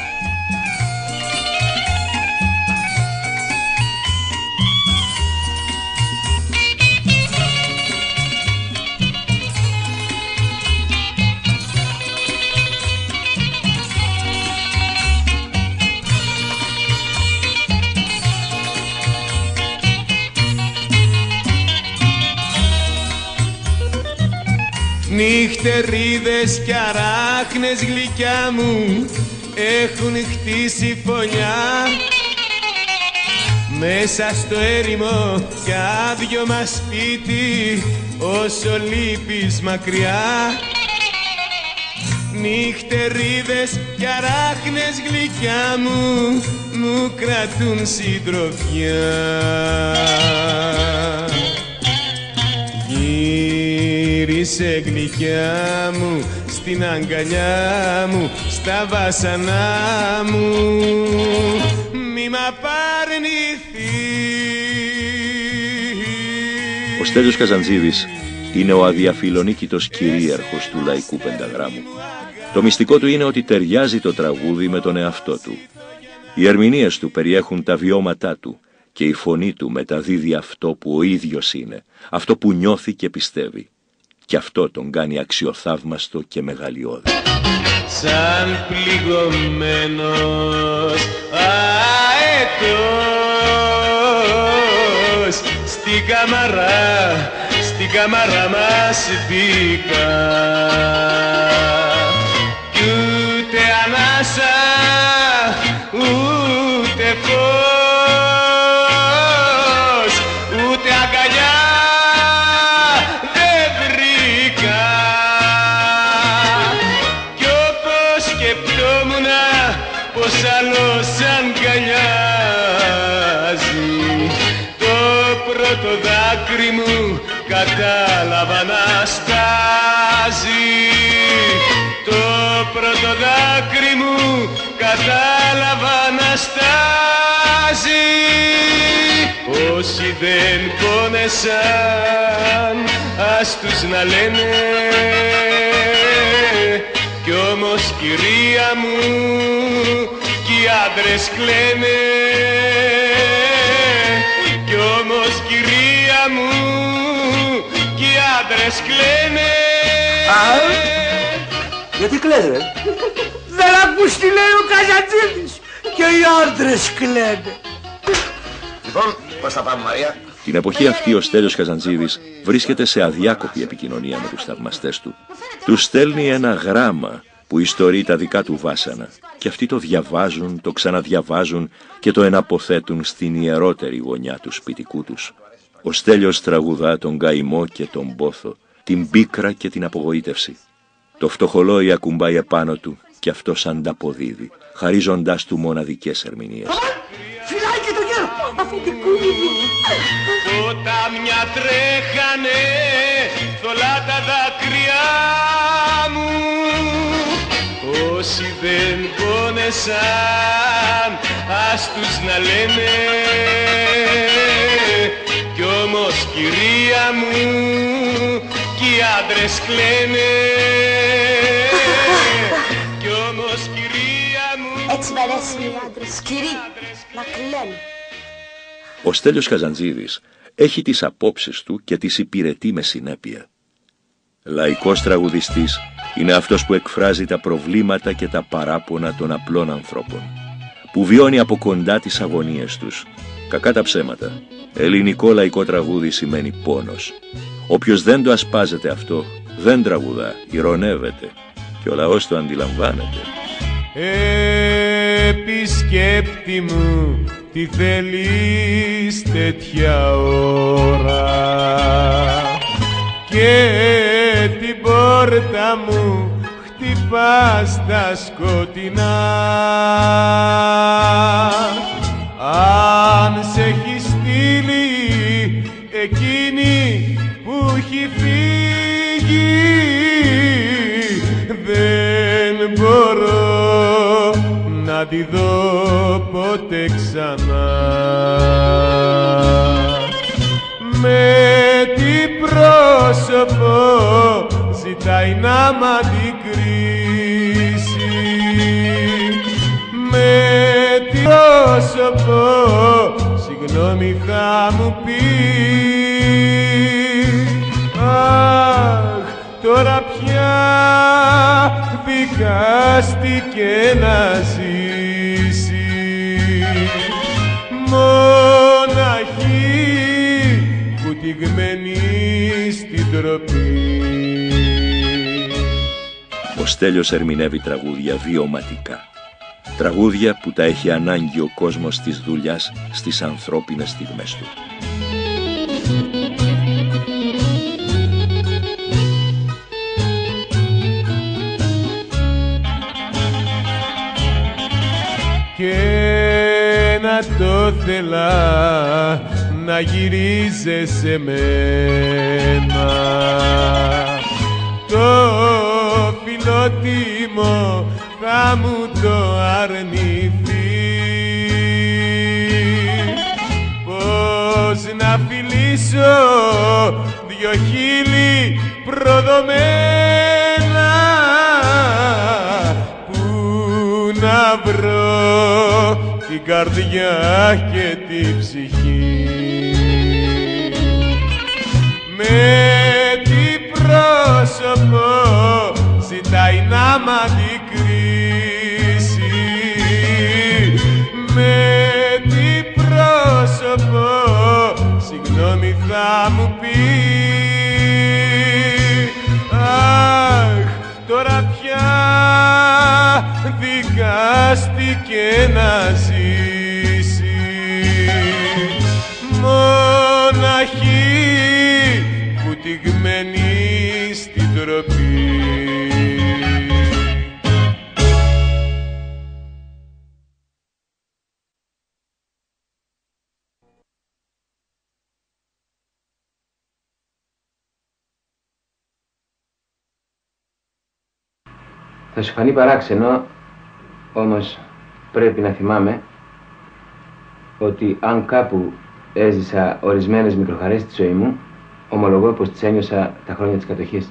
Νυχτερίδες κι αράχνες γλυκιά μου έχουν χτίσει φωνιά μέσα στο έρημο κι άδειο μας σπίτι όσο λείπεις μακριά. Νυχτερίδες κι αράχνες γλυκιά μου μου κρατούν συντροφιά. Γύρισε γλυκιά μου στην αγκαλιά μου, στα βάσανά μου, μη μ' απαρνηθείς. Ο Στέλιος Καζαντζίδης είναι ο αδιαφιλονίκητος κυρίαρχος του λαϊκού πενταγράμμου. Το μυστικό του είναι ότι ταιριάζει το τραγούδι με τον εαυτό του. Οι ερμηνείες του περιέχουν τα βιώματά του και η φωνή του μεταδίδει αυτό που ο ίδιος είναι, αυτό που νιώθει και πιστεύει. Και αυτό τον κάνει αξιοθαύμαστο και μεγαλειώδη. Σαν πληγωμένος αετός στην κάμαρα μας μπήκα κι ούτε ανάσα ούτε φως ούτε αγκαλιά πρώτο δάκρυ μου κατάλαβα να στάζει. Το πρώτο δάκρυ μου κατάλαβα να στάζει. Όσοι δεν πόνεσαν ας τους να λένε, κι όμως κυρία μου κι οι άντρες κλαίνε. Κι όμως κυρία μου κι οι άντρες κλαίνε. Γιατί κλαις ρε? Δεν ακούς τι λέει ο Καζαντζίδης? Και οι άντρες κλαίνε. Λοιπόν, πώς θα πάμε Μαρία? Την εποχή αυτή ο Στέλιος Καζαντζίδης βρίσκεται σε αδιάκοπη επικοινωνία με τους θαυμαστές του. Τους στέλνει ένα γράμμα που ιστορεί τα δικά του βάσανα και αυτοί το διαβάζουν, το ξαναδιαβάζουν και το εναποθέτουν στην ιερότερη γωνιά του σπιτικού τους. Ο Στέλιος τραγουδά τον καημό και τον πόθο, την πίκρα και την απογοήτευση. Το φτωχολόι ακουμπάει επάνω του και αυτός ανταποδίδει, χαρίζοντάς του μοναδικές ερμηνείες. Φυλάει και το γέρο, αφεντικούλη μου. Ποτάμια τρέχανε θολά τα δάκρυά μου. Όσοι δεν πόνεσαν ας τους να λένε, κι όμως κυρία μου κι οι άντρες κλαίνε. Κι όμως κυρία μου. Έτσι μ' αρέσουν οι άντρες, κυρί, να κλαίνε. Ο Στέλιος Καζαντζίδης έχει τις απόψεις του και τις υπηρετεί με συνέπεια. Λαϊκός τραγουδιστής είναι αυτός που εκφράζει τα προβλήματα και τα παράπονα των απλών ανθρώπων, που βιώνει από κοντά τις αγωνίες τους. Κακά τα ψέματα, ελληνικό λαϊκό τραγούδι σημαίνει πόνος. Όποιος δεν το ασπάζεται αυτό, δεν τραγουδά, ηρωνεύεται και ο λαός το αντιλαμβάνεται. Επισκέπτη μου, τι θέλεις τέτοια ώρα, και την πόρτα μου χτυπάς τα σκοτεινά. Αν σε έχει στείλει εκείνη που έχει φύγει, δεν μπορώ να τη δω ποτέ ξανά. Με τι πρόσωπο ζητάει να μ' αντικρίσει, με τι πρόσωπο συγγνώμη θα μου πει. Αχ, τώρα πια δικάστηκε να ζήσει μοναχή, βουτυγμένη στην τροπή. Ο Στέλιος ερμηνεύει τραγούδια βιωματικά. Τραγούδια που τα έχει ανάγκη ο κόσμος της δουλειάς στις ανθρώπινες στιγμές του. Και να το θέλα να γυρίζεσαι μένα, το φιλότιμο θα μου το αρνηθεί. Πώς να φιλήσω δυο χείλη προδομένα, που να βρω την καρδιά και την ψυχή. Με τι πρόσωπο ζητάει να μ' αντικρίσει, με τι πρόσωπο συγγνώμη θα μου πει. Αχ, τώρα πια δικάστηκε να ζήσει μοναχή, βουτυγμένη στην τροπή. Θα σου φανεί παράξενο, όμως πρέπει να θυμάμαι ότι αν κάπου έζησα ορισμένες μικροχαρές στη ζωή μου, ομολογώ πως τις ένιωσα τα χρόνια της κατοχής.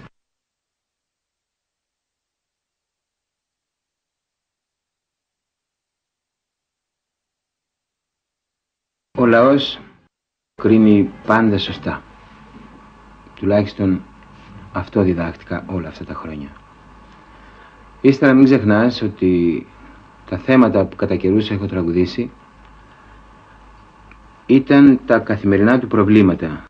Ο λαός κρίνει πάντα σωστά. Τουλάχιστον αυτό διδάχτηκα όλα αυτά τα χρόνια. Ύστερα μην ξεχνάς ότι τα θέματα που κατά καιρούς έχω τραγουδήσει ήταν τα καθημερινά του προβλήματα.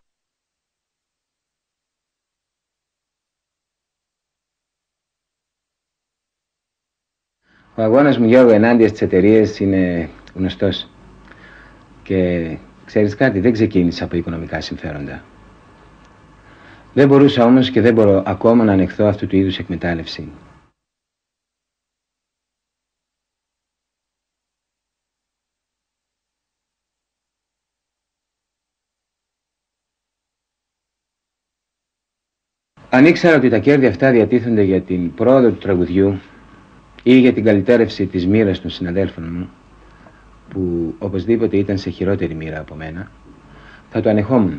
Ο αγώνας μου, Γιώργο, ενάντια στις εταιρείες είναι γνωστός. Και ξέρεις κάτι, δεν ξεκίνησα από οικονομικά συμφέροντα. Δεν μπορούσα όμως και δεν μπορώ ακόμα να ανεχθώ αυτού του είδους εκμετάλλευση. Αν ήξερα ότι τα κέρδη αυτά διατίθενται για την πρόοδο του τραγουδιού ή για την καλυτέρευση της μοίρας των συναδέλφων μου, που οπωσδήποτε ήταν σε χειρότερη μοίρα από μένα, θα το ανεχόμουν.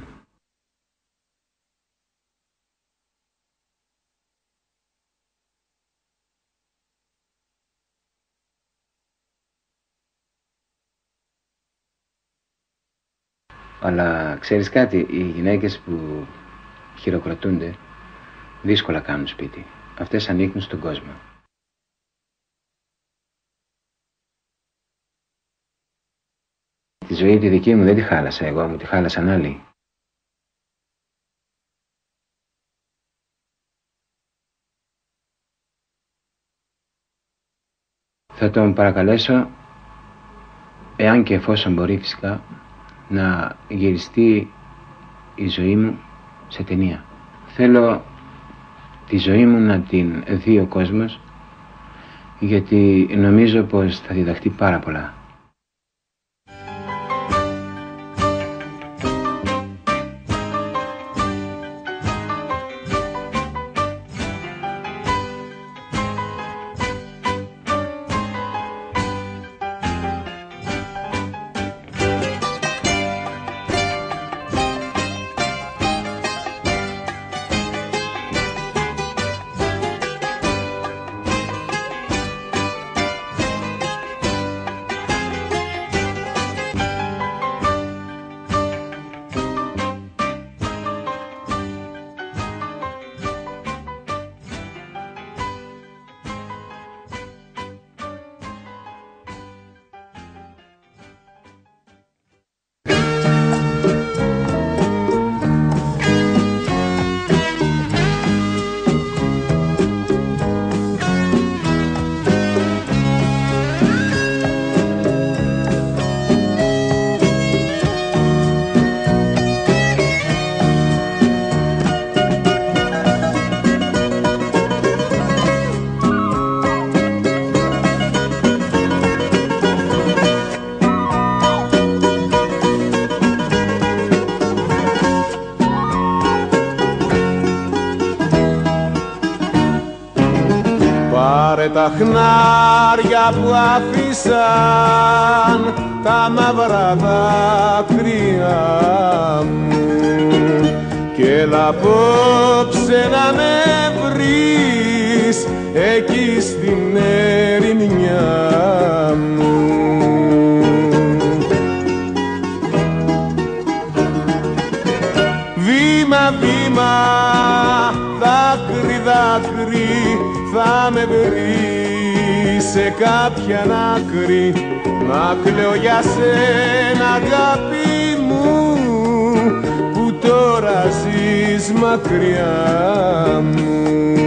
Αλλά ξέρεις κάτι, οι γυναίκες που χειροκροτούνται δύσκολα κάνουν σπίτι. Αυτές ανήκουν στον κόσμο. Τη ζωή τη δική μου δεν τη χάλασα εγώ, μου τη χάλασαν άλλοι. Θα τον παρακαλέσω, εάν και εφόσον μπορεί φυσικά, να γυριστεί η ζωή μου σε ταινία. Θέλω τη ζωή μου να την δει ο κόσμος, γιατί νομίζω πως θα διδαχτεί πάρα πολλά. Τα χνάρια που άφησαν τα μαύρα δάκρυα μου και έλα απόψε να με βρεις εκεί στην ερημιά μου. Βήμα, βήμα, δάκρυ, δάκρυ, θα με βρει σε κάποια άκρη να κλαίω για σένα, αγάπη μου, που τώρα ζεις μακριά μου.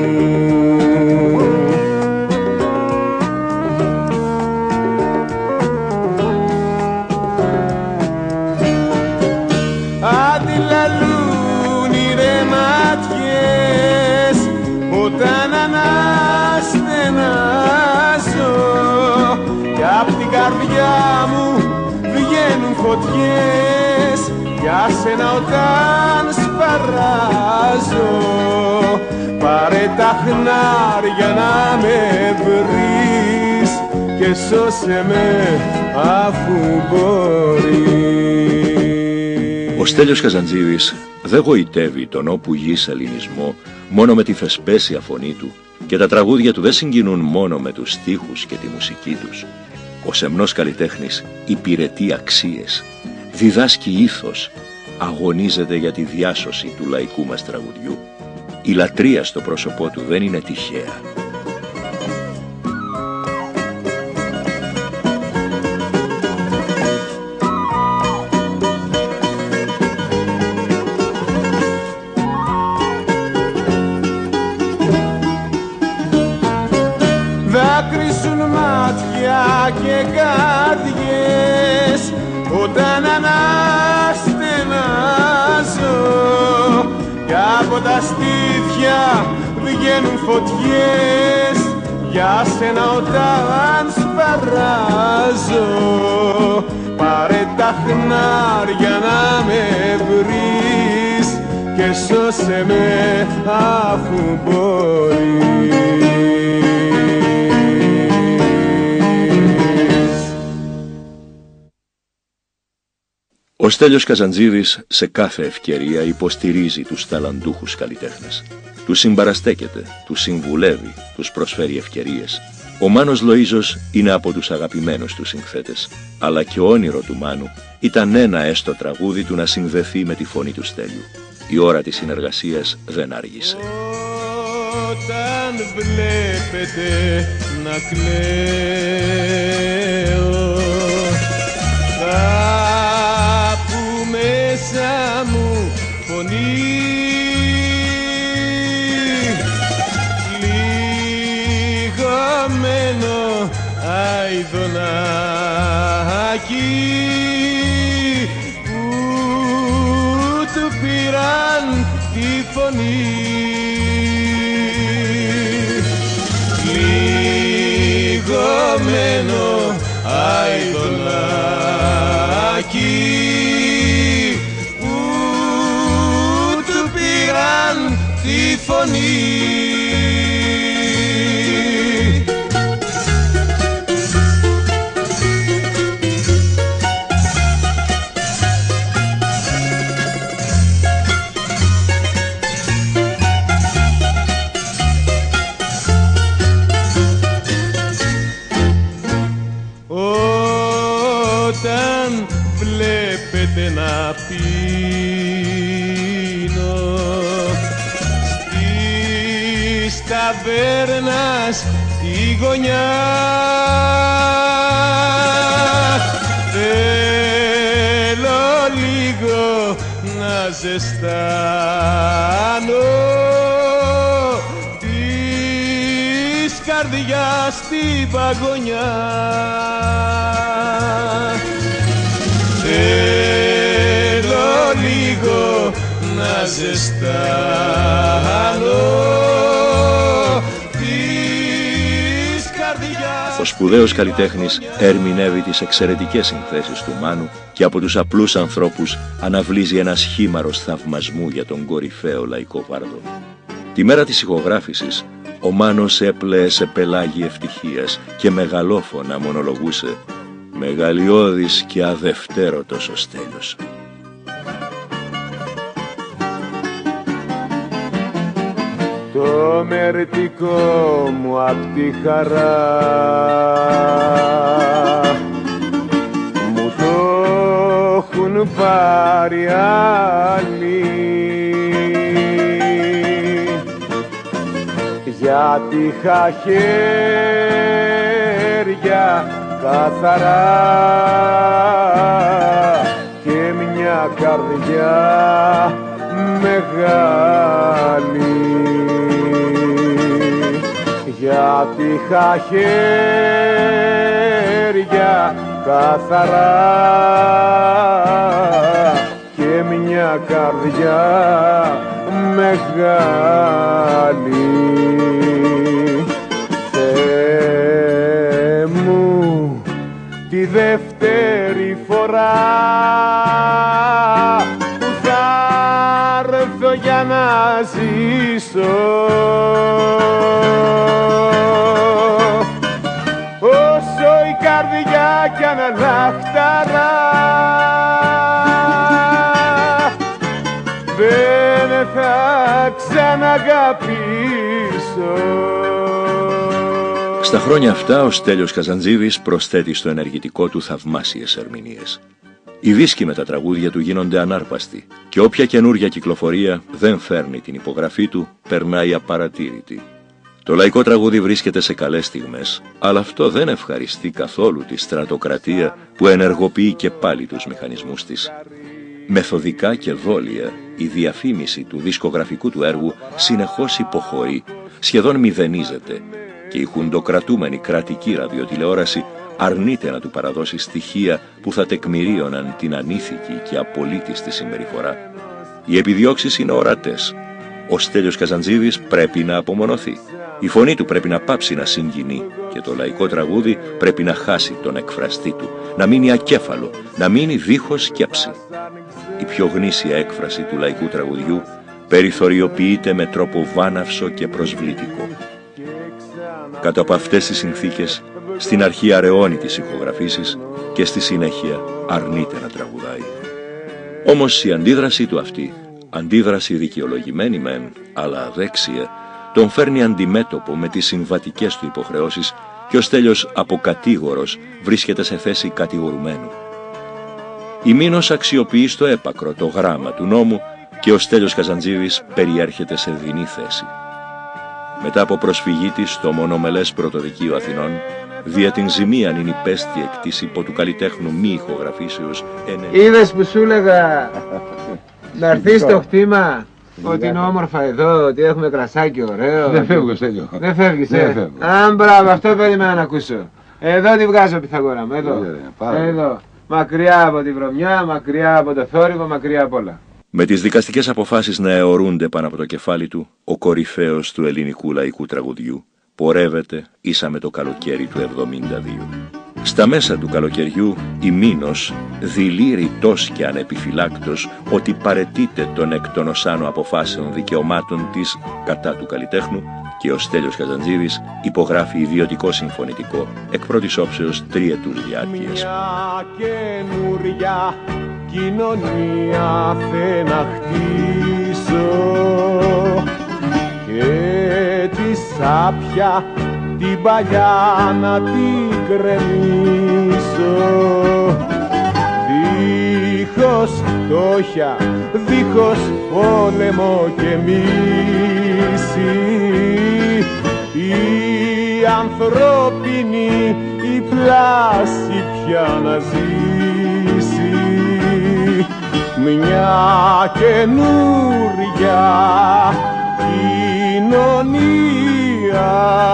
Αντιλαλούν οι ρε ματιές όταν αναστενάζω κι απ' την καρδιά μου βγαίνουν φωτιές για σένα όταν σπαράζω. Πάρε τα χνάρια να με βρεις και σώσε με αφού μπορείς. Ο Στέλιος Καζαντζίδης δεν γοητεύει τον όπου γης ελληνισμό μόνο με τη θεσπέσια φωνή του και τα τραγούδια του δεν συγκινούν μόνο με τους στίχους και τη μουσική τους. Ο σεμνός καλλιτέχνης υπηρετεί αξίες, διδάσκει ήθος, αγωνίζεται για τη διάσωση του λαϊκού μας τραγουδιού. Η λατρεία στο πρόσωπό του δεν είναι τυχαία. Δάκρυσουν μάτια και καρδιές όταν αναστενάζω κι από τα στήθια βγαίνουν φωτιές για σένα όταν σπαράζω. Πάρε τα χνάρια να με βρεις και σώσε με αφού μπορείς. Ο Στέλιος Καζαντζίδης σε κάθε ευκαιρία υποστηρίζει τους ταλαντούχους καλλιτέχνες. Τους συμπαραστέκεται, τους συμβουλεύει, τους προσφέρει ευκαιρίες. Ο Μάνος Λοΐζος είναι από τους αγαπημένους του συνθέτες, αλλά και όνειρο του Μάνου ήταν ένα έστω τραγούδι του να συνδεθεί με τη φωνή του Στέλιου. Η ώρα της συνεργασίας δεν άργησε. Όταν βλέπετε να κλαίω κάπου μέσα μου φωνή λιγωμένο αηδονάκι που του πήραν τη φωνή. Λιγωμένο αηδονάκι που του πήραν τη φωνή. Όταν βλέπετε να πίνω στις ταβέρνας τη γωνιά θέλω λίγο να ζεστάνω της καρδιάς την παγωνιά. Θέλω λίγο να ζεστάνω της καρδιάς. Ο σπουδαίος καλλιτέχνης ερμηνεύει τις εξαιρετικές συνθέσεις του Μάνου και από τους απλούς ανθρώπους αναβλύζει ένα σχήμαρος θαυμασμού για τον κορυφαίο λαϊκό βάρδο. Τη μέρα της ηχογράφησης, ο Μάνος έπλεε σε πελάγι ευτυχίας και μεγαλόφωνα μονολογούσε «Μεγαλειώδης και αδευτέρωτος ο Στέλιος». Το μερτικό μου απ' τη χαρά μου το έχουν πάρει άλλοι, γιατί είχα χέρια καθαρά και μια καρδιά μεγάλη, γιατί είχα χέρια καθαρά και μια καρδιά μεγάλη. Θεέ μου, τη δεύτερη φορά που θα για να ζήσω. Όσο η καρδιά κι αν λαχταρά, δεν θα ξαναγαπήσω. Στα χρόνια αυτά ο Στέλιος Καζαντζίδης προσθέτει στο ενεργητικό του θαυμάσιες ερμηνείες. Οι δίσκοι με τα τραγούδια του γίνονται ανάρπαστοι και όποια καινούρια κυκλοφορία δεν φέρνει την υπογραφή του περνάει απαρατήρητη. Το λαϊκό τραγούδι βρίσκεται σε καλές στιγμές, αλλά αυτό δεν ευχαριστεί καθόλου τη στρατοκρατία που ενεργοποιεί και πάλι τους μηχανισμούς της. Μεθοδικά και δόλια η διαφήμιση του δισκογραφικού του έργου συνεχώς υποχωρεί, σχεδόν μηδενίζεται και η χουντοκρατούμενη κρατική ραδιοτηλεόραση αρνείται να του παραδώσει στοιχεία που θα τεκμηρίωναν την ανήθικη και απολύτιστη συμπεριφορά. Οι επιδιώξεις είναι ορατές. Ο Στέλιος Καζαντζίδης πρέπει να απομονωθεί. Η φωνή του πρέπει να πάψει να συγκινεί και το λαϊκό τραγούδι πρέπει να χάσει τον εκφραστή του, να μείνει ακέφαλο, να μείνει δίχως σκέψη. Η πιο γνήσια έκφραση του λαϊκού τραγουδιού περιθωριοποιείται με τρόπο βάναυσο και προσβλητικό. Κάτω από αυτές τις συνθήκες, στην αρχή αραιώνει τις ηχογραφήσεις και στη συνέχεια αρνείται να τραγουδάει. Όμως η αντίδρασή του αυτή, αντίδραση δικαιολογημένη μεν, αλλά αδέξια, τον φέρνει αντιμέτωπο με τις συμβατικές του υποχρεώσεις και ο Στέλιος από κατήγορος βρίσκεται σε θέση κατηγορουμένου. Η Μήνος αξιοποιεί στο έπακρο το γράμμα του νόμου και ο Στέλιος Καζαντζίδης περιέρχεται σε δεινή θέση. Μετά από προσφυγή της στο μονομελές Πρωτοδικείο Αθηνών, δια την ζημίαν είναι υπέστη εκ της υπό του καλλιτέχνου μη ηχογραφήσεως. Είδες που σου έλεγα να έρθεις στο χτήμα, ότι είναι όμορφα εδώ, ότι έχουμε κρασάκι ωραίο. Δεν φεύγω, Στέλιο. Δεν φεύγεις, Αν μπράβο, αυτό περίμενα να ακούσω. Εδώ τη βγάζω, Πυθαγόρα μου, εδώ. Εδώ. Μακριά από τη βρωμιά, μακριά από το θόρυβο, μακριά από όλα. Με τις δικαστικές αποφάσεις να αιωρούνται πάνω από το κεφάλι του, ο κορυφαίος του ελληνικού λαϊκού τραγουδιού πορεύεται ίσα με το καλοκαίρι του 72. Στα μέσα του καλοκαιριού η Μήνος δειλεί ρητός και ανεπιφυλάκτος ότι παρετείται των εκ των οσάνων αποφάσεων δικαιωμάτων της κατά του καλλιτέχνου και ο Στέλιος Καζαντζίδης υπογράφει ιδιωτικό συμφωνητικό εκ πρώτης όψεως τριετούς διάρκειας. Μια καινούρια κοινωνία θε να χτίσω και τη σάπια την παλιά να την κρεμίσω, δίχως φτώχεια, δίχως πόλεμο και μίση, η ανθρώπινη η πλάση πια να ζήσει. Μια καινούρια κοινωνία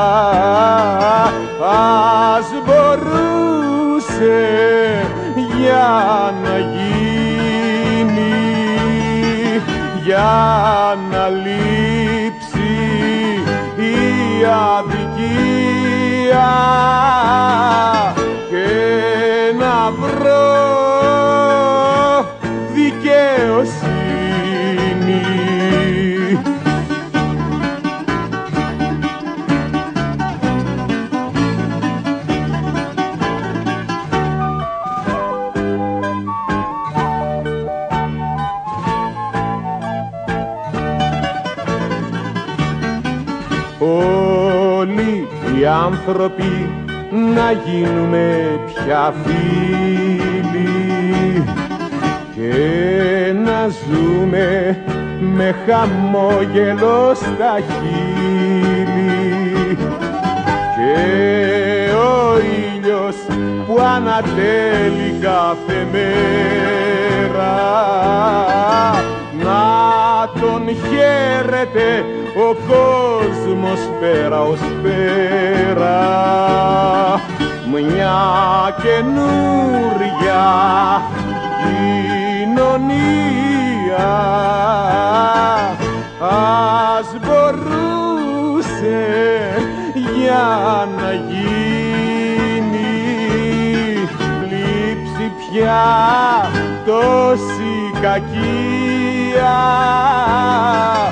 ας μπορούσε για να γίνει, για να λείψει η αδικία και να βρω δικαιοσύνη. Όλοι οι άνθρωποι να γίνουμε πια φίλοι και να ζούμε με χαμόγελο στα χείλη και ο ήλιος που ανατέλει κάθε μέρα να τον χαίρεται ο κόσμος πέρα ως πέρα. Μια καινούρια κοινωνία ας μπορούσε για να γίνει, λείψει πια τόση κακία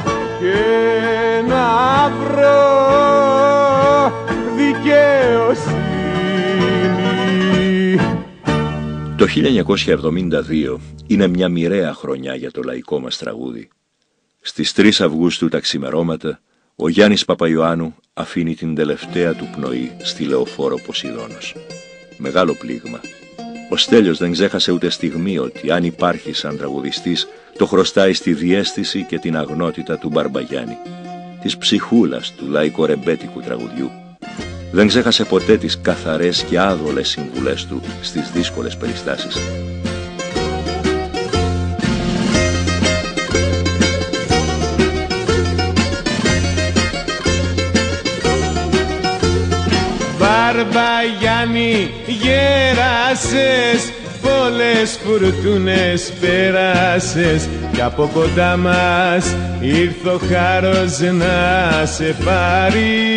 Το 1972 είναι μια μοιραία χρονιά για το λαϊκό μας τραγούδι. Στις 3 Αυγούστου τα ξημερώματα, ο Γιάννης Παπαϊωάννου αφήνει την τελευταία του πνοή στη λεωφόρο Ποσειδώνος. Μεγάλο πλήγμα. Ο Στέλιος δεν ξέχασε ούτε στιγμή ότι αν υπάρχει σαν τραγουδιστής, το χρωστάει στη διαίσθηση και την αγνότητα του Μπαρμπαγιάννη, της ψυχούλας του λαϊκορεμπέτικου τραγουδιού. Δεν ξέχασε ποτέ τις καθαρές και άδολες συμβουλές του στις δύσκολες περιστάσεις. Μπαρμπαγιάννη, γέρασες, πολλές φουρτούνες πέρασες κι από κοντά μας ήρθε ο χάρος να σε πάρει.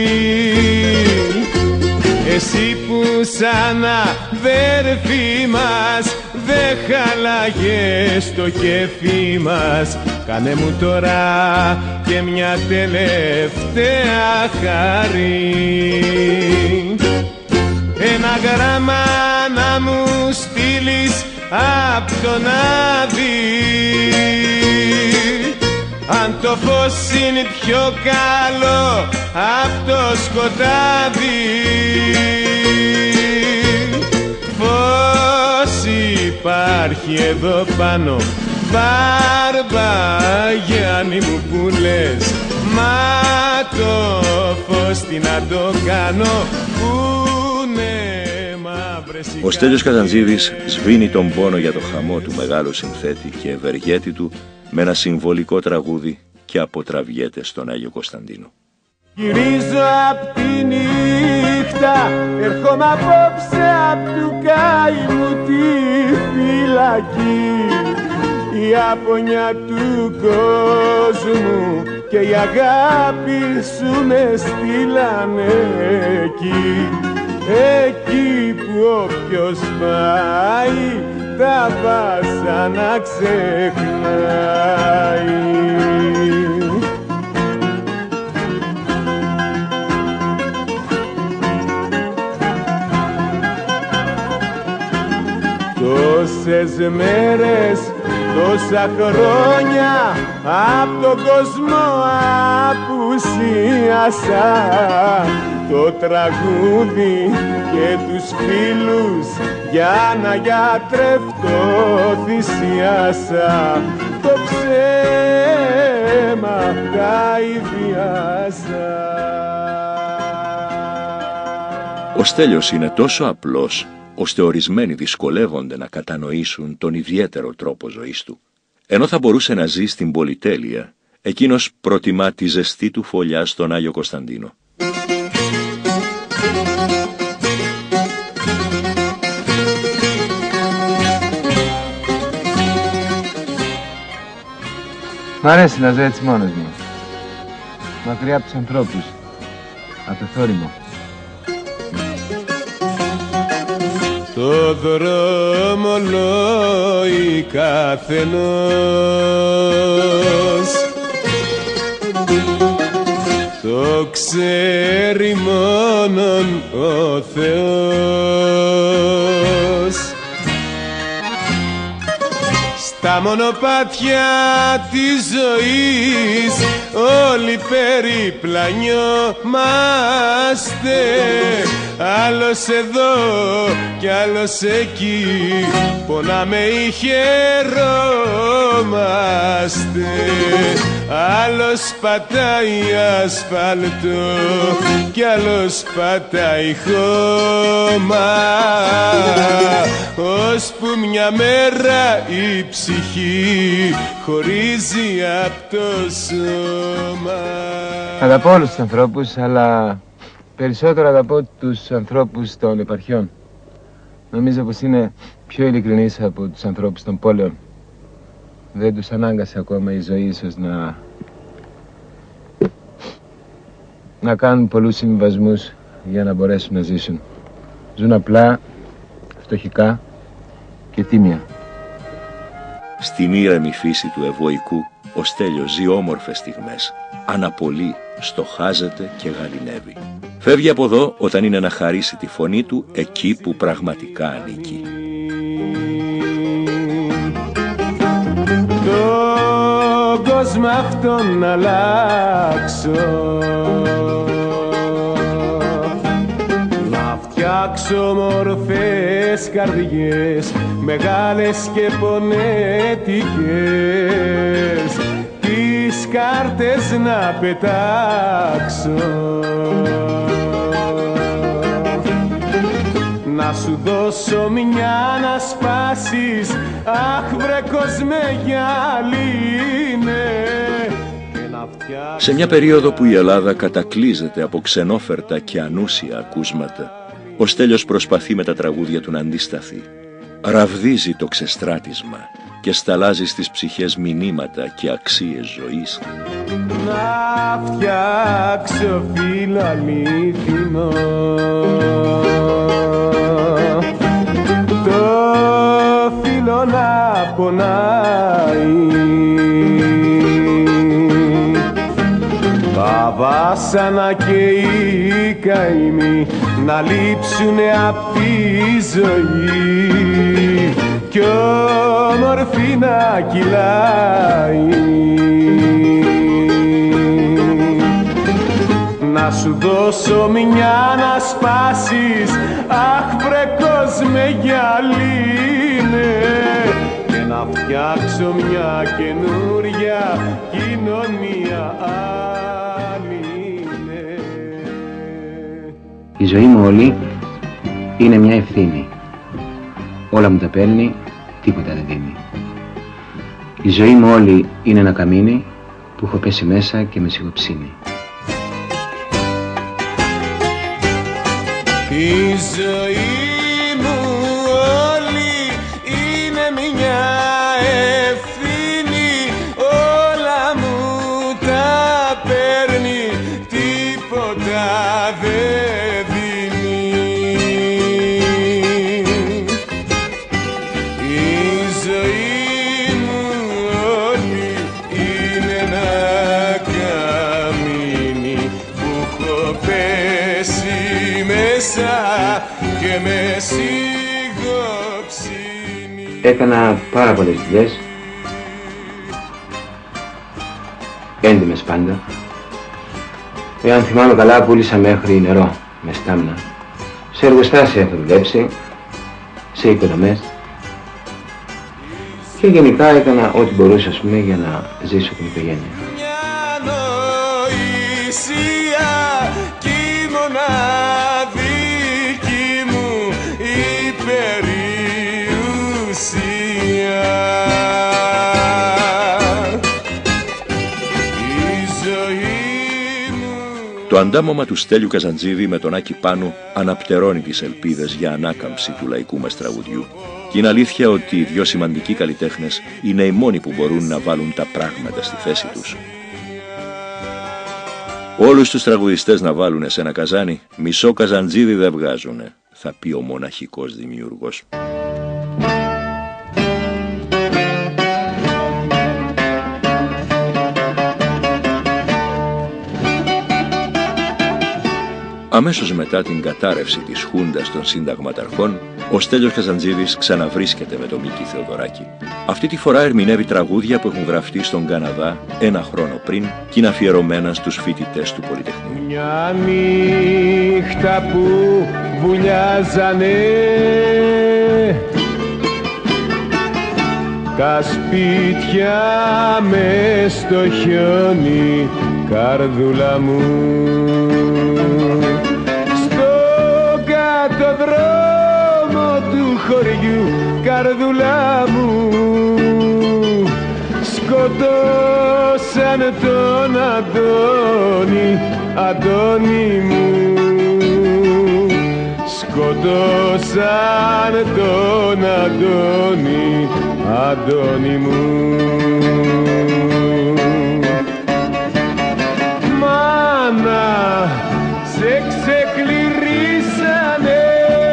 Εσύ που σαν αδέρφη μας δεν χαλάγες το κέφι μας, κάνε μου τώρα και μια τελευταία χάρη. Ένα γράμμα να μου στείλεις απ' τον Άδη, αν το φως είναι πιο καλό απ' το σκοτάδι. Φως υπάρχει εδώ πάνω, Μπαρμπαγιάννη μου που λες, μα το φως τι να το κάνω, Ο Στέλιος Καζαντζίδης σβήνει τον πόνο για το χαμό του μεγάλου συνθέτη και ευεργέτη του με ένα συμβολικό τραγούδι και αποτραβιέται στον Άγιο Κωνσταντίνο. Γυρίζω απ' τη νύχτα, έρχομαι απόψε απ' του καημού τη φυλακή. Η απονιά του κόσμου και η αγάπη σου με στείλανε εκεί. Εκεί που όποιος πάει τα βάσανα ξεχνάει. Τόσες μέρες, τόσα χρόνια απ' τον κόσμο απουσίασα, το τραγούδι και τους φίλους για να γιατρευτώ θυσιάσα, το ψέμα τα ιδιάσα. Ο Στέλιος είναι τόσο απλός ώστε ορισμένοι δυσκολεύονται να κατανοήσουν τον ιδιαίτερο τρόπο ζωής του. Ενώ θα μπορούσε να ζει στην πολυτέλεια, εκείνος προτιμά τη ζεστή του φωλιά στον Άγιο Κωνσταντίνο. Μ' αρέσει να ζω έτσι μόνος μου, μακριά από τους ανθρώπους, από το θόρυβο. Το δρόμο λόει καθενός, το ξέρει μόνον ο Θεός. Στα μονοπάτια της ζωής όλοι περιπλανιόμαστε, άλλος εδώ κι άλλος εκεί, πονάμε ή χαιρόμαστε. Άλλος πατάει ασφάλτο κι άλλος πατάει χώμα, ώσπου μια μέρα η ψυχή χωρίζει απ' το σώμα. Αγαπώ όλους τους ανθρώπους, αλλά περισσότερο αγαπώ τους ανθρώπους των επαρχιών. Νομίζω πως είναι πιο ειλικρινείς από τους ανθρώπους των πόλεων. Δεν τους ανάγκασε ακόμα η ζωή ίσως να κάνουν πολλούς συμβιβασμούς για να μπορέσουν να ζήσουν. Ζουν απλά, φτωχικά και τίμια. Στην ήρεμη φύση του ευωικού, ο Στέλιος ζει όμορφες στιγμές. Αναπολύει, στοχάζεται και γαληνεύει. Φεύγει από εδώ όταν είναι να χαρίσει τη φωνή του εκεί που πραγματικά ανήκει. πώς μ' αυτόν να αλλάξω, να φτιάξω μορφές καρδιές μεγάλες και πονέτικες, τις κάρτες να πετάξω, να σου δώσω μια να σπάσεις, αχ βρε κόσμε γυαλίνε. Σε μια περίοδο που η Ελλάδα κατακλείζεται από ξενόφερτα και ανούσια ακούσματα, ο Στέλιος προσπαθεί με τα τραγούδια του να αντισταθεί. Ραβδίζει το ξεστράτισμα και σταλάζει στις ψυχές μηνύματα και αξίες ζωής. Να φτιάξω φίλο αλήθινο, το φίλο να πονάει, τα βάσανα και οι καημοί να λείψουνε απ' τη ζωή κι όμορφη να κυλάει. Να σου δώσω μια να σπάσεις, αχ βρε κόσμε γυαλίνε, και να φτιάξω μια καινούρια κοινωνία άλλη. Η ζωή μου όλη είναι μια ευθύνη. Όλα μου τα παίρνει, τίποτα δεν δίνει. Η ζωή μου όλη είναι ένα καμίνι που έχω πέσει μέσα και με σιγοψύνει. Η ζωή μου όλη είναι μια ευθύνη, όλα μου τα παίρνει, τίποτα δεν δίνει. Η ζωή μου όλη είναι ένα καμίνι που έχω πέσει μέσα και με σιγοψύνει. Έκανα πάρα πολλές δουλειές, έντιμες πάντα. Εάν θυμάμαι καλά, πούλησα μέχρι νερό με στάμνα. Σε εργοστάσια έχω δουλέψει, σε οικοδομές και γενικά έκανα ό,τι μπορούσα, ας πούμε, για να ζήσω την οικογένεια. Μια νοησία κι η μοναδική μου η περιουσία. Η ζωή μου. Το αντάμωμα του Στέλιου Καζαντζίδη με τον Άκη Πάνου αναπτερώνει τις ελπίδες για ανάκαμψη του λαϊκού μας τραγουδιού. Και είναι αλήθεια ότι οι δυο σημαντικοί καλλιτέχνες είναι οι μόνοι που μπορούν να βάλουν τα πράγματα στη θέση τους. Όλους τους τραγουδιστές να βάλουνε σε ένα καζάνι, μισό Καζαντζίδη δεν βγάζουνε, θα πει ο μοναχικός δημιούργος. Αμέσως μετά την κατάρρευση της Χούντας των Συνταγματαρχών, ο Στέλιος Καζαντζίδης ξαναβρίσκεται με τον Μίκη Θεοδωράκη. Αυτή τη φορά ερμηνεύει τραγούδια που έχουν γραφτεί στον Καναδά ένα χρόνο πριν και είναι αφιερωμένα στους φοιτητές του Πολυτεχνείου. Μια νύχτα που βουλιάζανε τα σπίτια μες στο χιόνι, καρδούλα μου, στο κάτω δρόμο του χωριού, καρδούλα μου, σκοτώσαν τον Αντώνη, Αντώνη μου, σκοτώσαν τον Αντώνη, Αντώνη μου. Μάνα, σε ξεκληρίσανε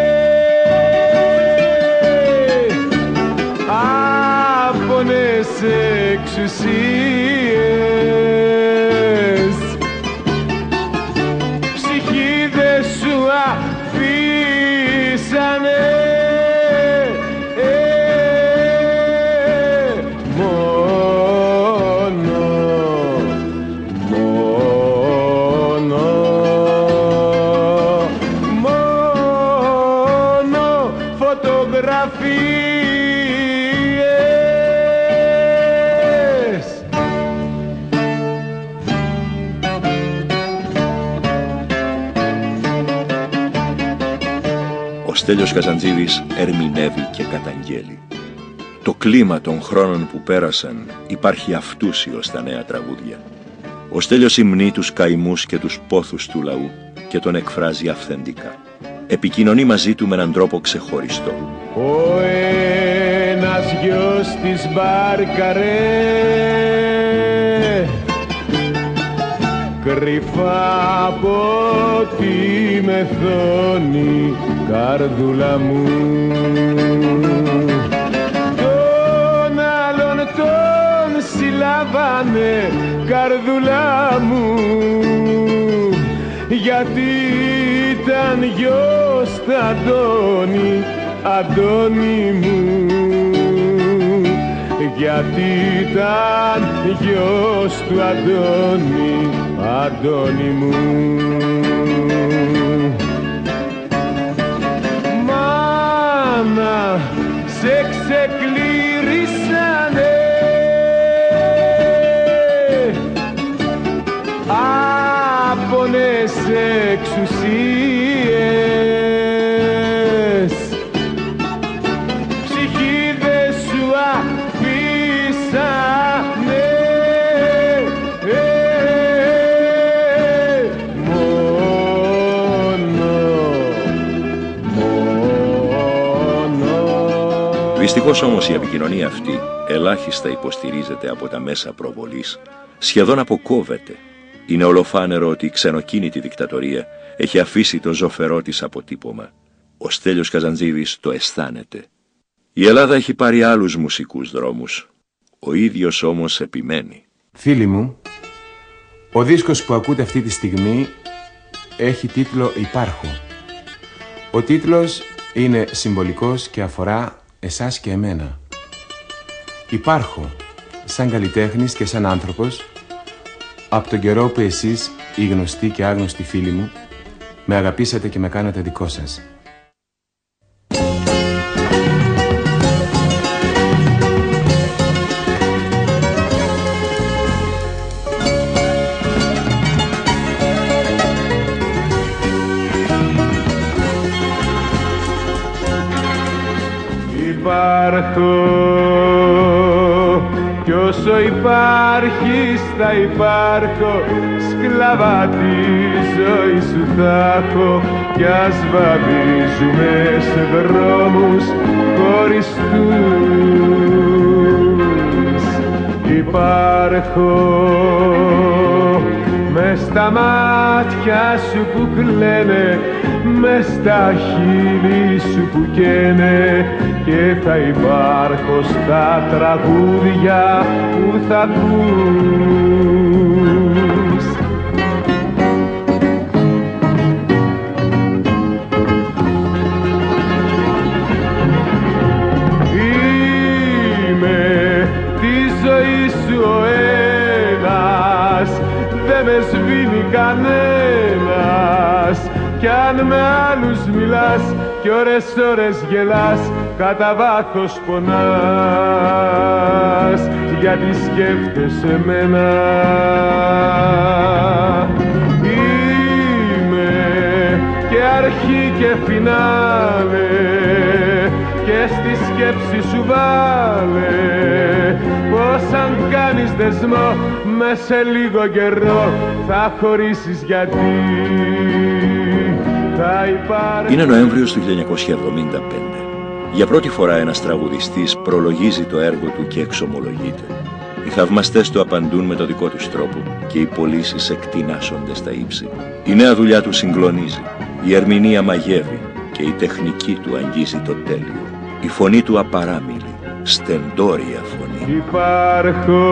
άπονες εξουσίες, ψυχή δε σου αφήσανε μόνο Στέλιος Καζαντζίδης ερμηνεύει και καταγγέλει. Το κλίμα των χρόνων που πέρασαν υπάρχει αυτούσιο στα νέα τραγούδια. Ο Στέλιος υμνεί τους καημούς και τους πόθους του λαού και τον εκφράζει αυθεντικά. Επικοινωνεί μαζί του με έναν τρόπο ξεχωριστό. Ο ένας γιος της Μπάρκαρε, κρυφά από τη μεθόνη, καρδούλα μου. Τον άλλον τον συλλάβανε, καρδούλα μου, γιατί ήταν γιος του Αντώνη, Αντώνη μου. Γιατί ήταν γιος του Αντώνη, Αντώνη μου. Μάνα, σε ξεκληρίσανε άπονες εξουσίες, ψυχή δε σου αφήσανε, Δυστυχώς όμως η επικοινωνία αυτή ελάχιστα υποστηρίζεται από τα μέσα προβολής, σχεδόν αποκόβεται. Είναι ολοφάνερο ότι η ξενοκίνητη δικτατορία έχει αφήσει το ζωφερό της αποτύπωμα. Ο Στέλιος Καζαντζίδης το αισθάνεται. Η Ελλάδα έχει πάρει άλλους μουσικούς δρόμους. Ο ίδιος όμως επιμένει. Φίλοι μου, ο δίσκος που ακούτε αυτή τη στιγμή έχει τίτλο «Υπάρχω». Ο τίτλος είναι συμβολικός και αφορά εσάς και εμένα. Υπάρχω σαν καλλιτέχνης και σαν άνθρωπος από τον καιρό που εσείς, οι γνωστοί και άγνωστοι φίλοι μου, με αγαπήσατε και με κάνατε δικό σας. Υπάρχω κι όσο υπάρχεις θα υπάρχω, σκλαβά τη ζωή σου θα έχω, κι ας βαδίζουμε σε δρόμους χωριστούς. Υπάρχω μες στα μάτια σου που κλαίνε, μες στα χείλη σου που καίνε, και θα υπάρχω στα τραγούδια που θα ακούς. Είμαι τη ζωή σου ο ένας, δε με σβήνει κανένας, κι αν με άλλους μιλάς κι ώρες γελάς, κατά βάθος πονάς, γιατί σκέφτεσαι μένα. Είμαι και αρχή και φινάλε, και στη σκέψη σου βάλε πως αν κάνεις δεσμό μες σε λίγο καιρό θα χωρίσεις, γιατί θα υπάρχει. Είναι Νοέμβριος του 1975. Για πρώτη φορά ένας τραγουδιστής προλογίζει το έργο του και εξομολογείται. Οι θαυμαστές του απαντούν με το δικό τους τρόπο και οι πωλήσεις εκτινάσσονται στα ύψη. Η νέα δουλειά του συγκλονίζει, η ερμηνεία μαγεύει και η τεχνική του αγγίζει το τέλειο. Η φωνή του απαράμιλη, στεντόρια φωνή. Υπάρχω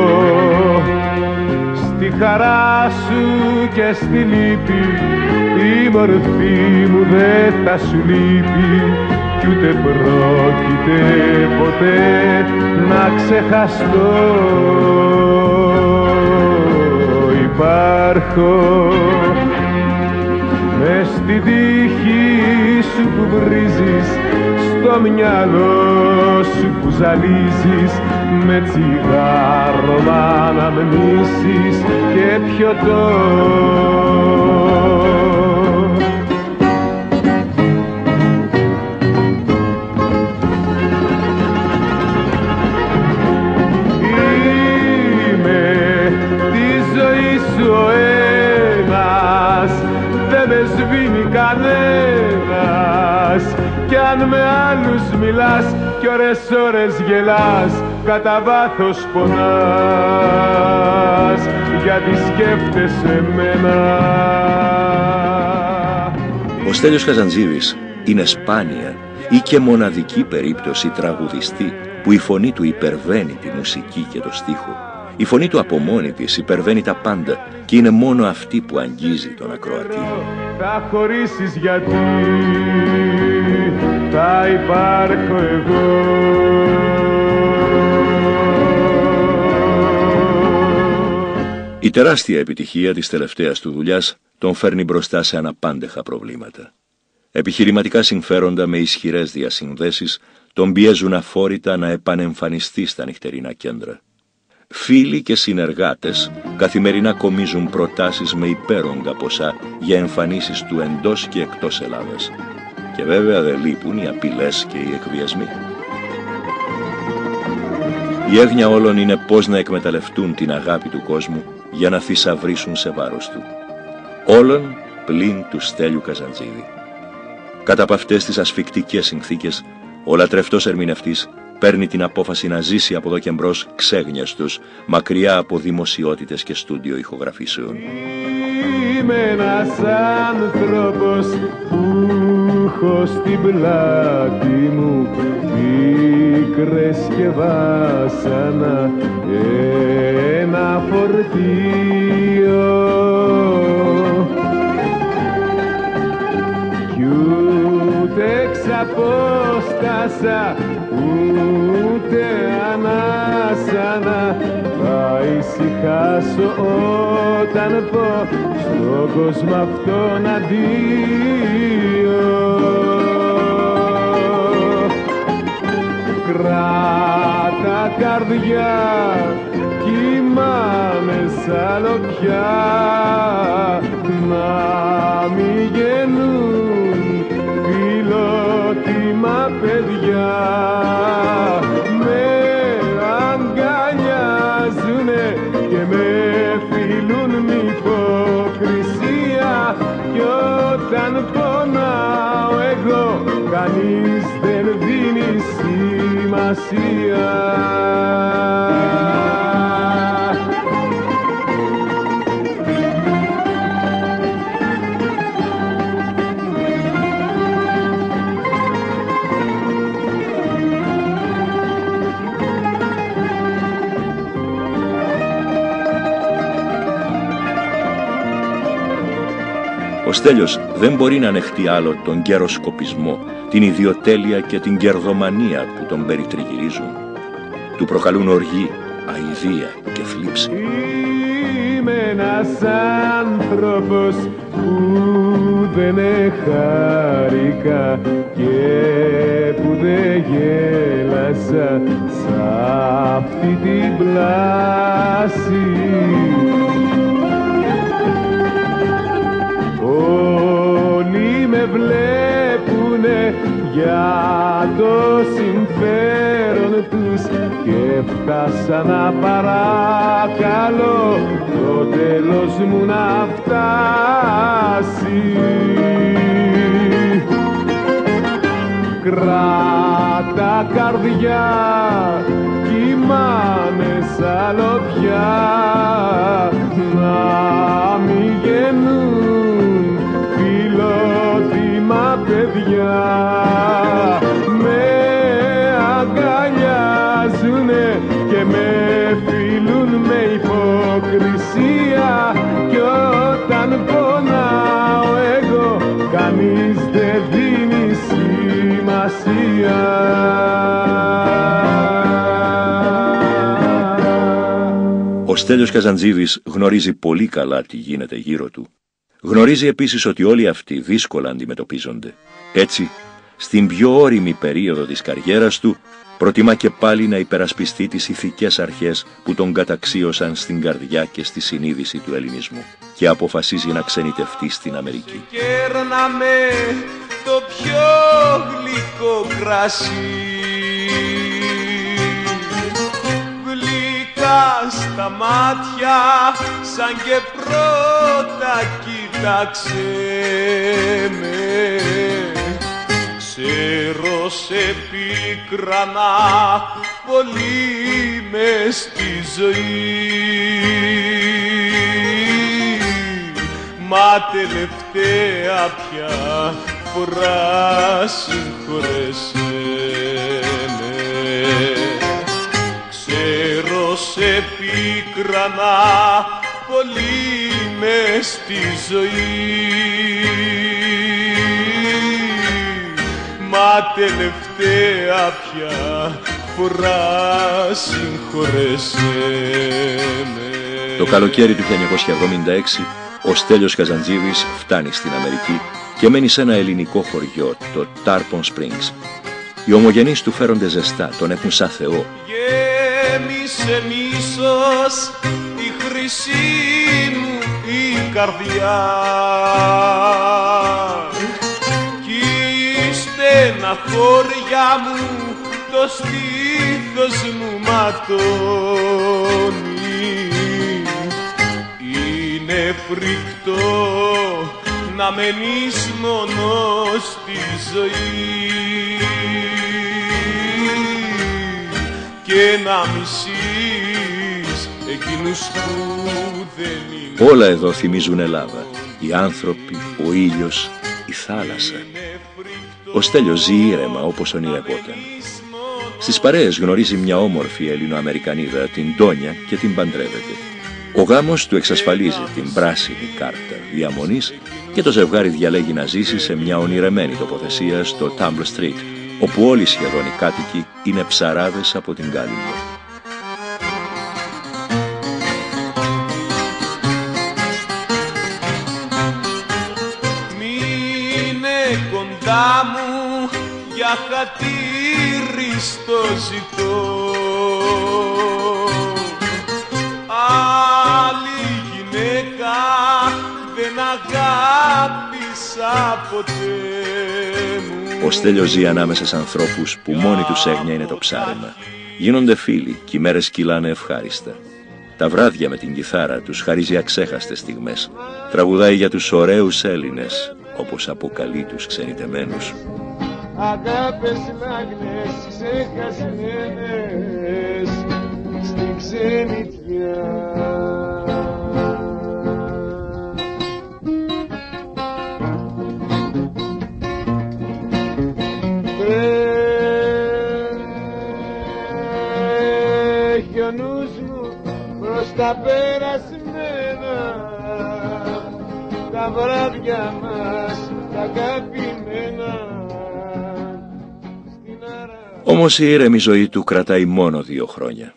στη χαρά σου και στη λύπη, η μορφή μου δεν θα σου λείπει, κι ούτε πρόκειται ποτέ να ξεχαστώ. Υπάρχω μες στη τύχη σου που βρίζεις, στο μυαλό σου που ζαλίζεις, με τσιγάρο μ' αναμνήσεις και πιωτό. αν με άλλους μιλάς κι ώρες γελάς, κατά βάθος πονάς, γιατί σκέφτεσαι εμένα. Ο Στέλιος Καζαντζίδης είναι σπάνια ή και μοναδική περίπτωση τραγουδιστή που η φωνή του υπερβαίνει τη μουσική και το στίχο. Η φωνή του από μόνη της υπερβαίνει τα πάντα και είναι μόνο αυτή που αγγίζει τον ακροατή. Θα χωρίσεις γιατί θα υπάρχω εγώ. Η τεράστια επιτυχία της τελευταίας του δουλειάς τον φέρνει μπροστά σε αναπάντεχα προβλήματα. Επιχειρηματικά συμφέροντα με ισχυρές διασυνδέσεις τον πιέζουν αφόρητα να επανεμφανιστεί στα νυχτερινά κέντρα. Φίλοι και συνεργάτες καθημερινά κομίζουν προτάσεις με υπέρογκα ποσά για εμφανίσεις του εντός και εκτός Ελλάδας. Και βέβαια δεν λείπουν οι απειλές και οι εκβιασμοί. Η έγνοια όλων είναι πώς να εκμεταλλευτούν την αγάπη του κόσμου για να θησαυρίσουν σε βάρος του. Όλων πλην του Στέλιου Καζαντζίδη. Κατά από αυτές τις ασφικτικές συνθήκες, ο λατρευτός ερμηνευτής παίρνει την απόφαση να ζήσει από εδώ και μπρος ξέγνιαστος, μακριά από δημοσιότητες και στούντιο ηχογραφήσεων. Είμαι ένας άνθρωπος που έχω στην πλάτη μου πίκρες και βάσανα, ένα φορτίο κι ούτε ξαπόστασα ούτε ανάσανα, θα ησυχάσω όταν πω στον κόσμο αυτόν αντίο. Κράτα καρδιά, κοιμάμαι σαλοπιά, να μη γεννούν φιλότιμα παιδιά. Με αγκαλιάζουνε και με φιλούν μη υποκρισία, κι όταν πονάω εγώ κανείς δεν δίνει σημασία. Ο Στέλιος δεν μπορεί να ανεχτεί άλλο τον καιροσκοπισμό, την ιδιοτέλεια και την κερδομανία που τον περιτριγυρίζουν. Του προκαλούν οργή, αηδία και θλίψη. Είμαι ένας άνθρωπος που δεν χάρηκα και που δεν γέλασα σ' αυτή την πλάση. Όλοι με βλέπουνε για το συμφέρον τους και φτάσα να παρακαλώ το τέλος μου να φτάσει. Κράτα καρδιά, κοιμάμαι σαλοπιά, να μη γεννούν φιλότιμα παιδιά. Με αγκαλιάζουνε και με φιλούν με υποκρισία, κι όταν πονάω εγώ κανείς δεν δίνει σημασία. Ο Στέλιος Καζαντζίδης γνωρίζει πολύ καλά τι γίνεται γύρω του. Γνωρίζει επίσης ότι όλοι αυτοί δύσκολα αντιμετωπίζονται. Έτσι, στην πιο ώριμη περίοδο της καριέρας του, προτιμά και πάλι να υπερασπιστεί τις ηθικές αρχές που τον καταξίωσαν στην καρδιά και στη συνείδηση του ελληνισμού και αποφασίζει να ξενιτευτεί στην Αμερική. Κέρναμε το πιο γλυκό κρασί, γλυκά στα μάτια σαν και πρώτα κοίταξε με. Ξέρω σε πίκρανα πολύ μες στη ζωή, μα τελευταία πια φορά συγχωρέσαι με. Ξέρω σε πίκρανα πολύ μες στη ζωή, μα τελευταία πια φορά συγχωρέσαι με. Το καλοκαίρι του 1976 ο Στέλιος Καζαντζίδης φτάνει στην Αμερική και μένει σε ένα ελληνικό χωριό, το Tarpon Springs. Οι ομογενείς του φέρονται ζεστά, τον έχουν σαν Θεό. Γέμισε μίσος τη χρυσή μου η καρδιά κι η στεναχώρια μου το στήθος μου ματώνει. Είναι φρικτό να μένεις μόνος στη ζωή και να μισείς εκείνους που δεν είναι. Όλα εδώ θυμίζουν Ελλάδα. Οι άνθρωποι, ο ήλιος, η θάλασσα. Ο Στέλιος ζει ήρεμα όπως ονειρευόταν. Στις παρέες γνωρίζει μια όμορφη Ελληνοαμερικανίδα, την Τόνια, και την παντρεύεται. Ο γάμος του εξασφαλίζει την πράσινη κάρτα διαμονής και το ζευγάρι διαλέγει να ζήσει σε μια ονειρεμένη τοποθεσία στο Tumble Street, όπου όλοι σχεδόν οι κάτοικοι είναι ψαράδες από την Κάλυμνο. Μείνε κοντά μου, για χατήρι στο ζητώ, άλλη γυναίκα δεν αγάπησα ποτέ μου. Ο Στέλιος ζει ανάμεσα σε ανθρώπους που μόνη τους έγνοια είναι το ψάρεμα. Γίνονται φίλοι και οι μέρες κυλάνε ευχάριστα. Τα βράδια με την κιθάρα τους χαρίζει αξέχαστες στιγμές. Τραγουδάει για τους ωραίους Έλληνες, όπως αποκαλεί τους ξενιτεμένους. Αγάπες λάγνες ξεχασμένες στην ξενιτιά. Τρέχει ο νους μου προς τα περασμένα, τα βράδια μας τα αγαπημένα. Όμως η ήρεμη ζωή του κρατάει μόνο 2 χρόνια.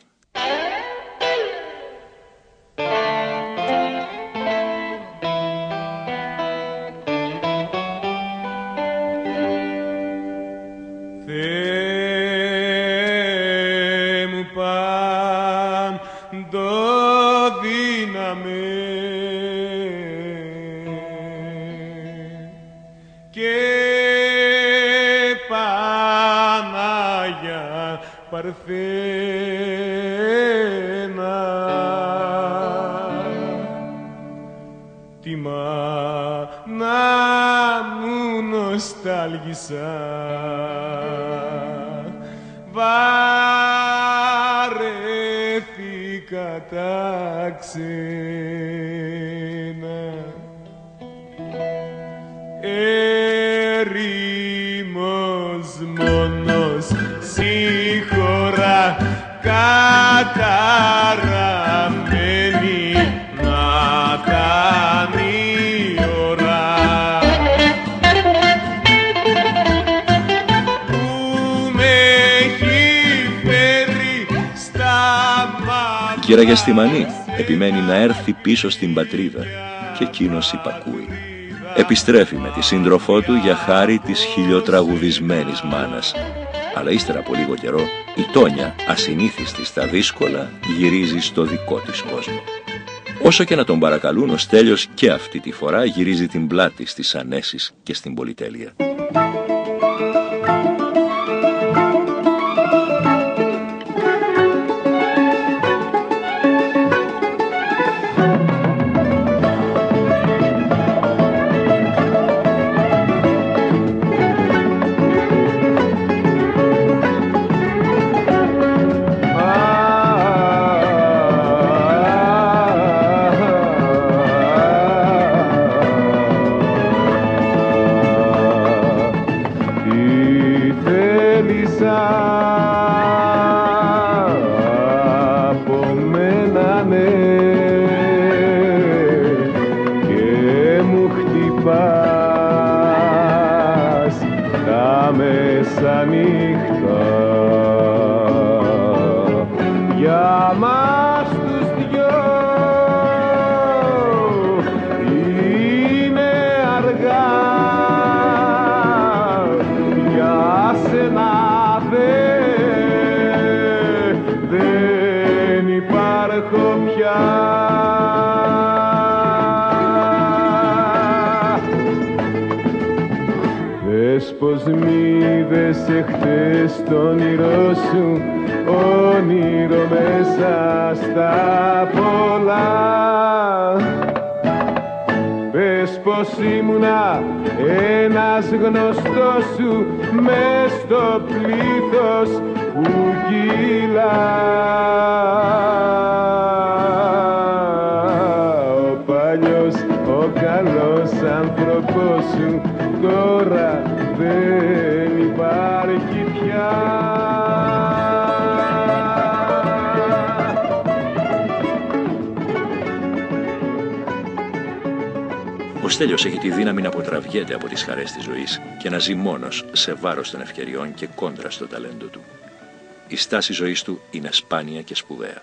Θεέ μου παντοδύναμε και Πανάγια Παρθένα, τη μάνα μου νοστάλγησα, βαρέθηκα τα ξένα. Ερήμος μόνος συγχωρά, καταραμένη να κάνει η ώρα που με έχει φέρει στα μάτια. Η Κυραγιαστημανή επιμένει να έρθει πίσω στην πατρίδα και εκείνος υπακούει. Επιστρέφει με τη σύντροφό του για χάρη της χιλιοτραγουδισμένης μάνας. Αλλά ύστερα από λίγο καιρό η Τόνια, ασυνήθιστη στα δύσκολα, γυρίζει στο δικό της κόσμο. Όσο και να τον παρακαλούν, ο Στέλιος και αυτή τη φορά γυρίζει την πλάτη στις ανέσεις και στην πολυτέλεια. υπάρχω πια. Πες πως μ' είδες εχθές το όνειρό σου, όνειρο μέσα στα πολλά. Πες πως ήμουνα ένας γνωστός σου μες στο πλήθος που κυλά. Ο παλιός, ο καλός άνθρωπος σου τώρα δεν υπάρχει πια. Ο Στέλιος έχει τη δύναμη να αποτραβιέται από τις χαρές της ζωής και να ζει μόνος σε βάρος των ευκαιριών και κόντρα στο ταλέντο του. Η στάση ζωής του είναι σπάνια και σπουδαία.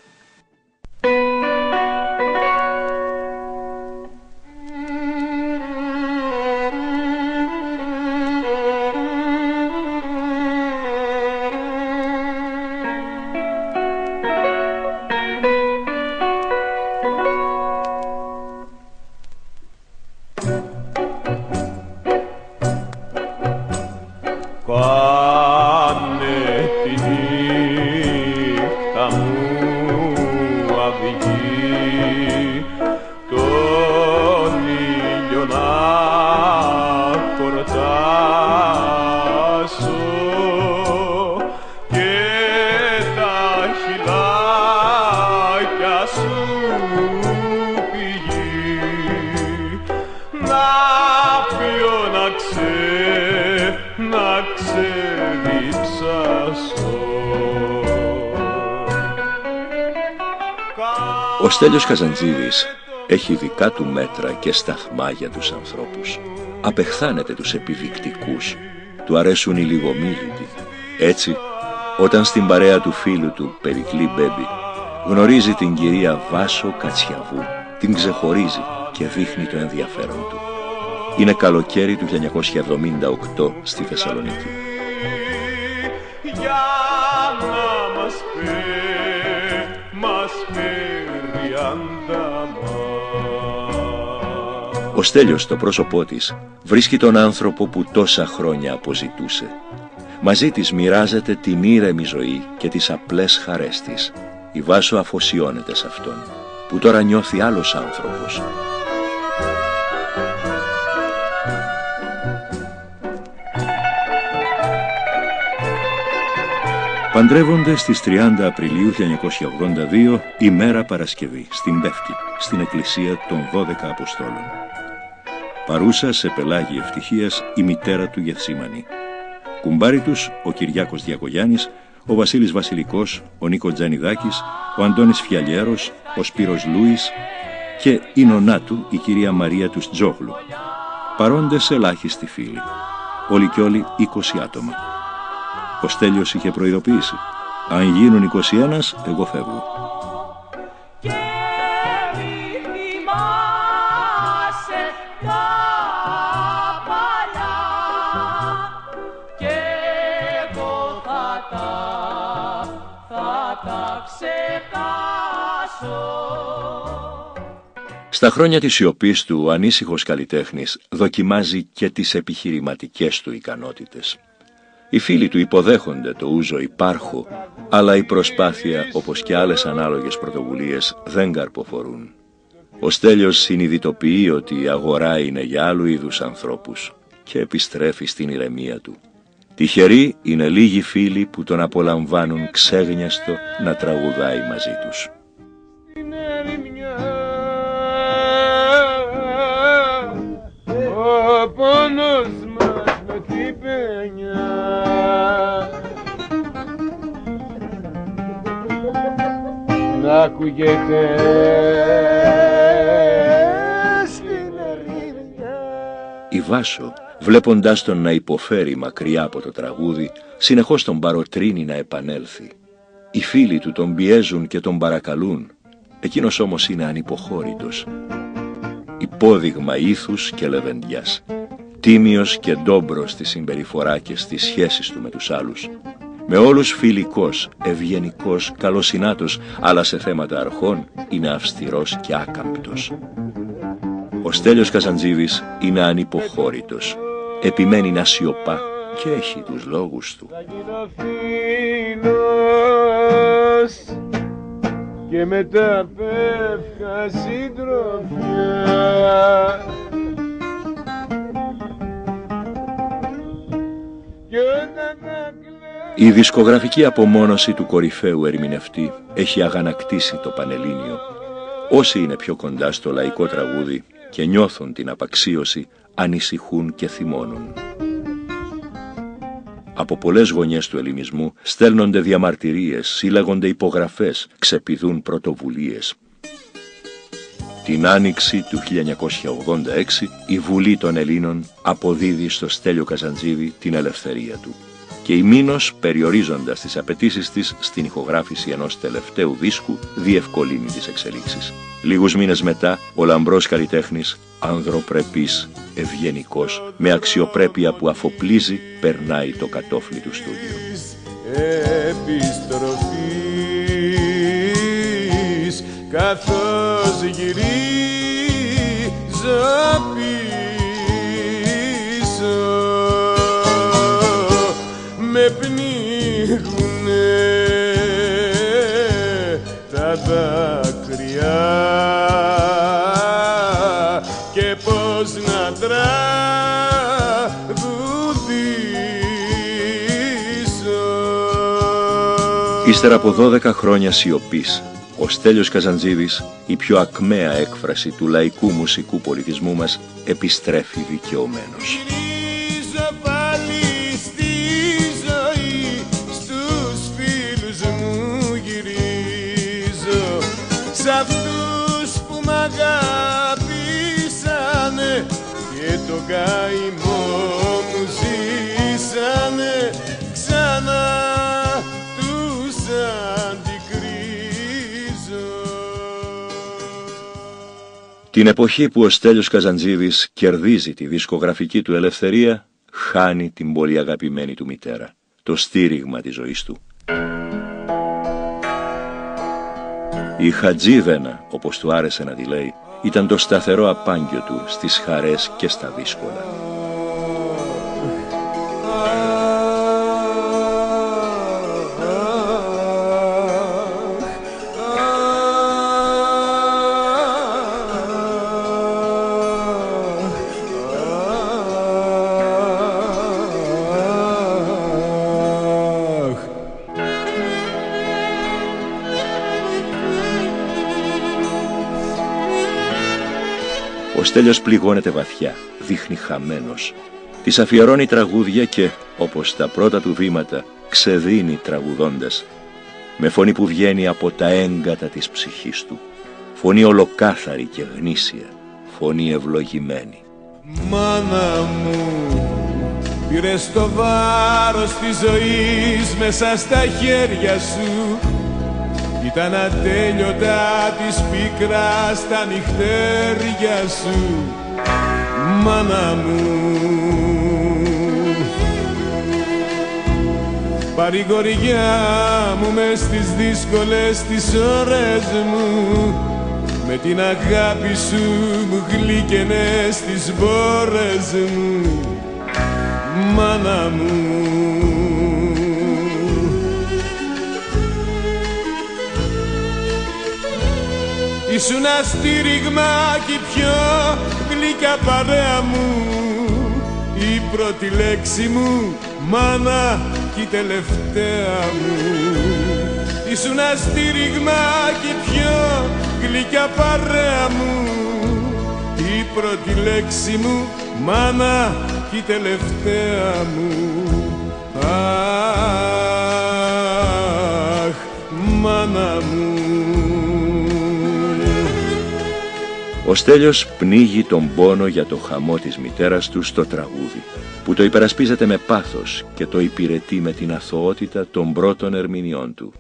Ο Στέλιος Καζαντζίδης έχει δικά του μέτρα και σταθμά για τους ανθρώπους. Απεχθάνεται τους επιδεικτικούς, του αρέσουν οι λιγομίλητοι. Έτσι, όταν στην παρέα του φίλου του, Περικλή Μπέμπη, γνωρίζει την κυρία Βάσο Κατσιαβού, την ξεχωρίζει και δείχνει το ενδιαφέρον του. Είναι καλοκαίρι του 1978 στη Θεσσαλονίκη. Ο Στέλιος στο πρόσωπό της βρίσκει τον άνθρωπο που τόσα χρόνια αποζητούσε. Μαζί της μοιράζεται την ήρεμη ζωή και τις απλές χαρές της. Η Βάσο αφοσιώνεται σε αυτόν, που τώρα νιώθει άλλος άνθρωπος. Παντρεύονται στις 30 Απριλίου 1982, ημέρα Παρασκευή, στην Πεύκη, στην εκκλησία των 12 Αποστόλων. Παρούσα σε πελάγι ευτυχίας η μητέρα του Γεθσίμανη. Κουμπάρι τους ο Κυριάκος Διακογιάννης, ο Βασίλης Βασιλικός, ο Νίκο Τζανιδάκης, ο Αντώνης Φιαλιέρος, ο Σπύρος Λούης και η νονά του, η κυρία Μαρία του Τζόγλου. Παρόντες ελάχιστοι φίλοι, όλοι κι όλοι 20 άτομα. Ο Στέλιος είχε προειδοποιήσει, αν γίνουν 21, εγώ φεύγω. Στα χρόνια της σιωπής του, ο ανήσυχος καλλιτέχνης δοκιμάζει και τις επιχειρηματικές του ικανότητες. Οι φίλοι του υποδέχονται το ούζο υπάρχω, αλλά η προσπάθεια, όπως και άλλες ανάλογες πρωτοβουλίες, δεν καρποφορούν. Ο Στέλιος συνειδητοποιεί ότι η αγορά είναι για άλλου είδους ανθρώπους και επιστρέφει στην ηρεμία του. Τυχεροί είναι λίγοι φίλοι που τον απολαμβάνουν ξέγνιαστο να τραγουδάει μαζί τους. Ο πόνος μας με την παινιά να ακούγεται στην ερήμια. Η Βάσο, βλέποντάς τον να υποφέρει μακριά από το τραγούδι, συνεχώς τον παροτρύνει να επανέλθει. Οι φίλοι του τον πιέζουν και τον παρακαλούν, εκείνος όμως είναι ανυποχώρητος. Υπόδειγμα ήθους και λεβεντιάς, τίμιος και ντόμπρος στη συμπεριφορά και στις σχέσεις του με τους άλλους. Με όλους φιλικός, ευγενικός, καλοσυνάτος, αλλά σε θέματα αρχών είναι αυστηρός και άκαμπτος. Ο Στέλιος Καζαντζίδης είναι ανυποχώρητος, επιμένει να σιωπά και έχει τους λόγους του. Και μετά πέφτει συντροφιά. Η δισκογραφική απομόνωση του κορυφαίου ερμηνευτή έχει αγανακτήσει το Πανελλήνιο. Όσοι είναι πιο κοντά στο λαϊκό τραγούδι και νιώθουν την απαξίωση, ανησυχούν και θυμώνουν. Από πολλές γωνιές του ελληνισμού στέλνονται διαμαρτυρίες, συλλέγονται υπογραφές, ξεπηδούν πρωτοβουλίες. Την Άνοιξη του 1986 η Βουλή των Ελλήνων αποδίδει στο Στέλιο Καζαντζίδη την ελευθερία του. Και η Μήνος, περιορίζοντας τις απαιτήσεις της στην ηχογράφηση ενός τελευταίου δίσκου, διευκολύνει τις εξελίξεις. Λίγους μήνες μετά, ο λαμπρός καλλιτέχνης, ανδροπρεπής, ευγενικός, με αξιοπρέπεια που αφοπλίζει, περνάει το κατόφλι του στούντιο. Επιστροφής, καθώς γυρίζω πίσω, με πνίγουνε τα δάκρυα και πώς να τραγουδήσω. Ύστερα από 12 χρόνια σιωπής, ο Στέλιος Καζαντζίδης, η πιο ακμαία έκφραση του λαϊκού μουσικού πολιτισμού μας, επιστρέφει δικαιωμένος. Γυρίζω πάλι στη ζωή, στους φίλους μου γυρίζω, σ' αυτούς που μ' αγάπησανε και το καημό μου ζήσανε, ξανά τους αντικρίζω. Την εποχή που ο Στέλιος Καζαντζίδης κερδίζει τη δισκογραφική του ελευθερία, χάνει την πολύ αγαπημένη του μητέρα, το στήριγμα της ζωής του. Η Χατζίδενα, όπως του άρεσε να τη λέει, ήταν το σταθερό απάγγιο του στις χαρές και στα δύσκολα. Ο Στέλιος πληγώνεται βαθιά, δείχνει χαμένος. Της αφιερώνει τραγούδια και, όπως τα πρώτα του βήματα, ξεδίνει τραγουδώντας, με φωνή που βγαίνει από τα έγκατα της ψυχής του. Φωνή ολοκάθαρη και γνήσια, φωνή ευλογημένη. Μάνα μου, πήρες το βάρος της ζωής μέσα στα χέρια σου, ήταν ατέλειωτα της πίκρας τα νυχτέρια σου. Μάνα μου, παρηγοριά μου μες στις δύσκολες τις ώρες μου, με την αγάπη σου μου γλύκαινες τις μπόρες μου. Μάνα μου, ήσουν στήριγμα κι η πιο γλυκιά παρέα μου, η πρώτη λέξη μου, μάνα, κι η τελευταία μου. Ήσουν στήριγμα κι η πιο γλυκιά παρέα μου, η πρώτη λέξη μου, μάνα, κι η τελευταία μου. Αχ, μάνα μου. Ο Στέλιος πνίγει τον πόνο για το χαμό της μητέρας του στο τραγούδι, που το υπερασπίζεται με πάθος και το υπηρετεί με την αθωότητα των πρώτων ερμηνειών του.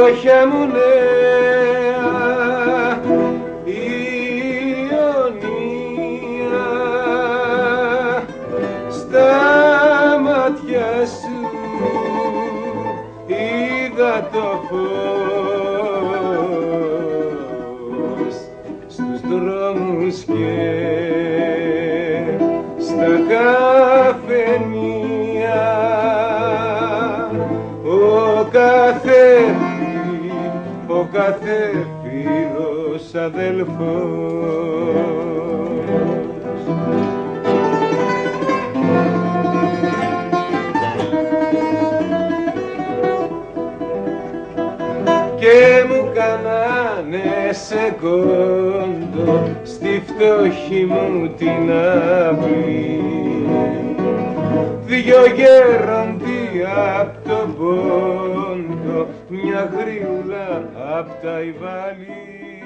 φτώχεια μου νέα Ιωνία, στα μάτια σου είδα το φως στους δρόμους και στα καφενεία, ο κάθε φίλος αδελφός. Και μου κάνανε σε κόντο στη φτώχη μου την αυλή, δυο γέροντοι απ' τον πόντο, μια γριούλα απ' τα Ιβάλη.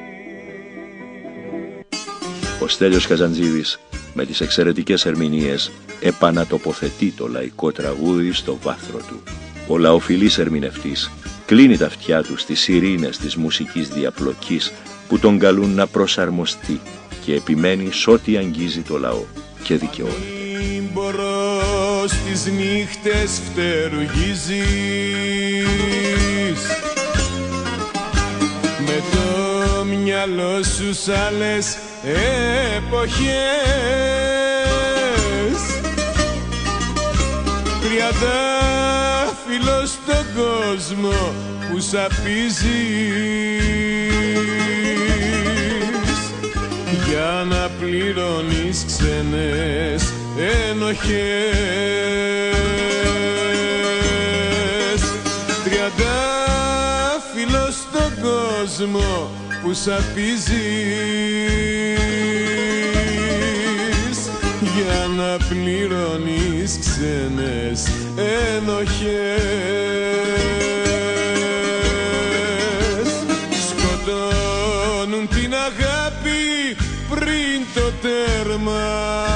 Ο Στέλιος Καζαντζίδης με τις εξαιρετικές ερμηνείες επανατοποθετεί το λαϊκό τραγούδι στο βάθρο του. Ο λαοφιλής ερμηνευτής κλείνει τα αυτιά του στις ειρήνες της μουσικής διαπλοκής που τον καλούν να προσαρμοστεί και επιμένει σ' ό,τι αγγίζει το λαό και δικαιώνεται. Μην μπορώ στις νύχτες φτερουγίζεις με το μυαλό σου σ' άλλες εποχές, τριαντάφυλλο στον κόσμο που σαπίζεις για να πληρώνεις ξένες ενοχές, τριαντάφυλλο στον κόσμο που σαπίζεις για να πληρώνεις ξένες ενοχές. Σκοτώνουν την αγάπη πριν το τέρμα,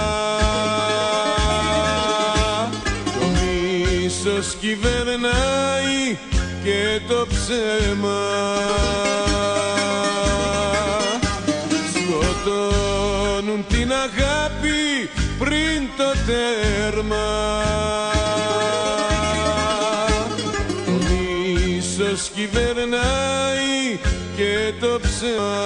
το μίσος κυβερνάει και το ψέμα. Σκοτώνουν την αγάπη πριν το τέρμα, το μίσος κυβερνάει και το ψέμα.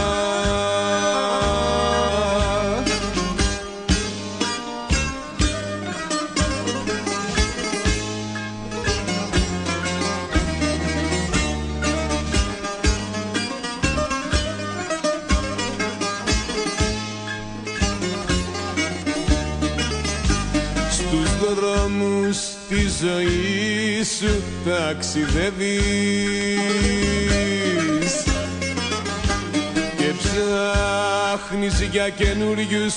Δρόμους τη ζωή σου ταξιδεύεις και ψάχνεις για καινούριους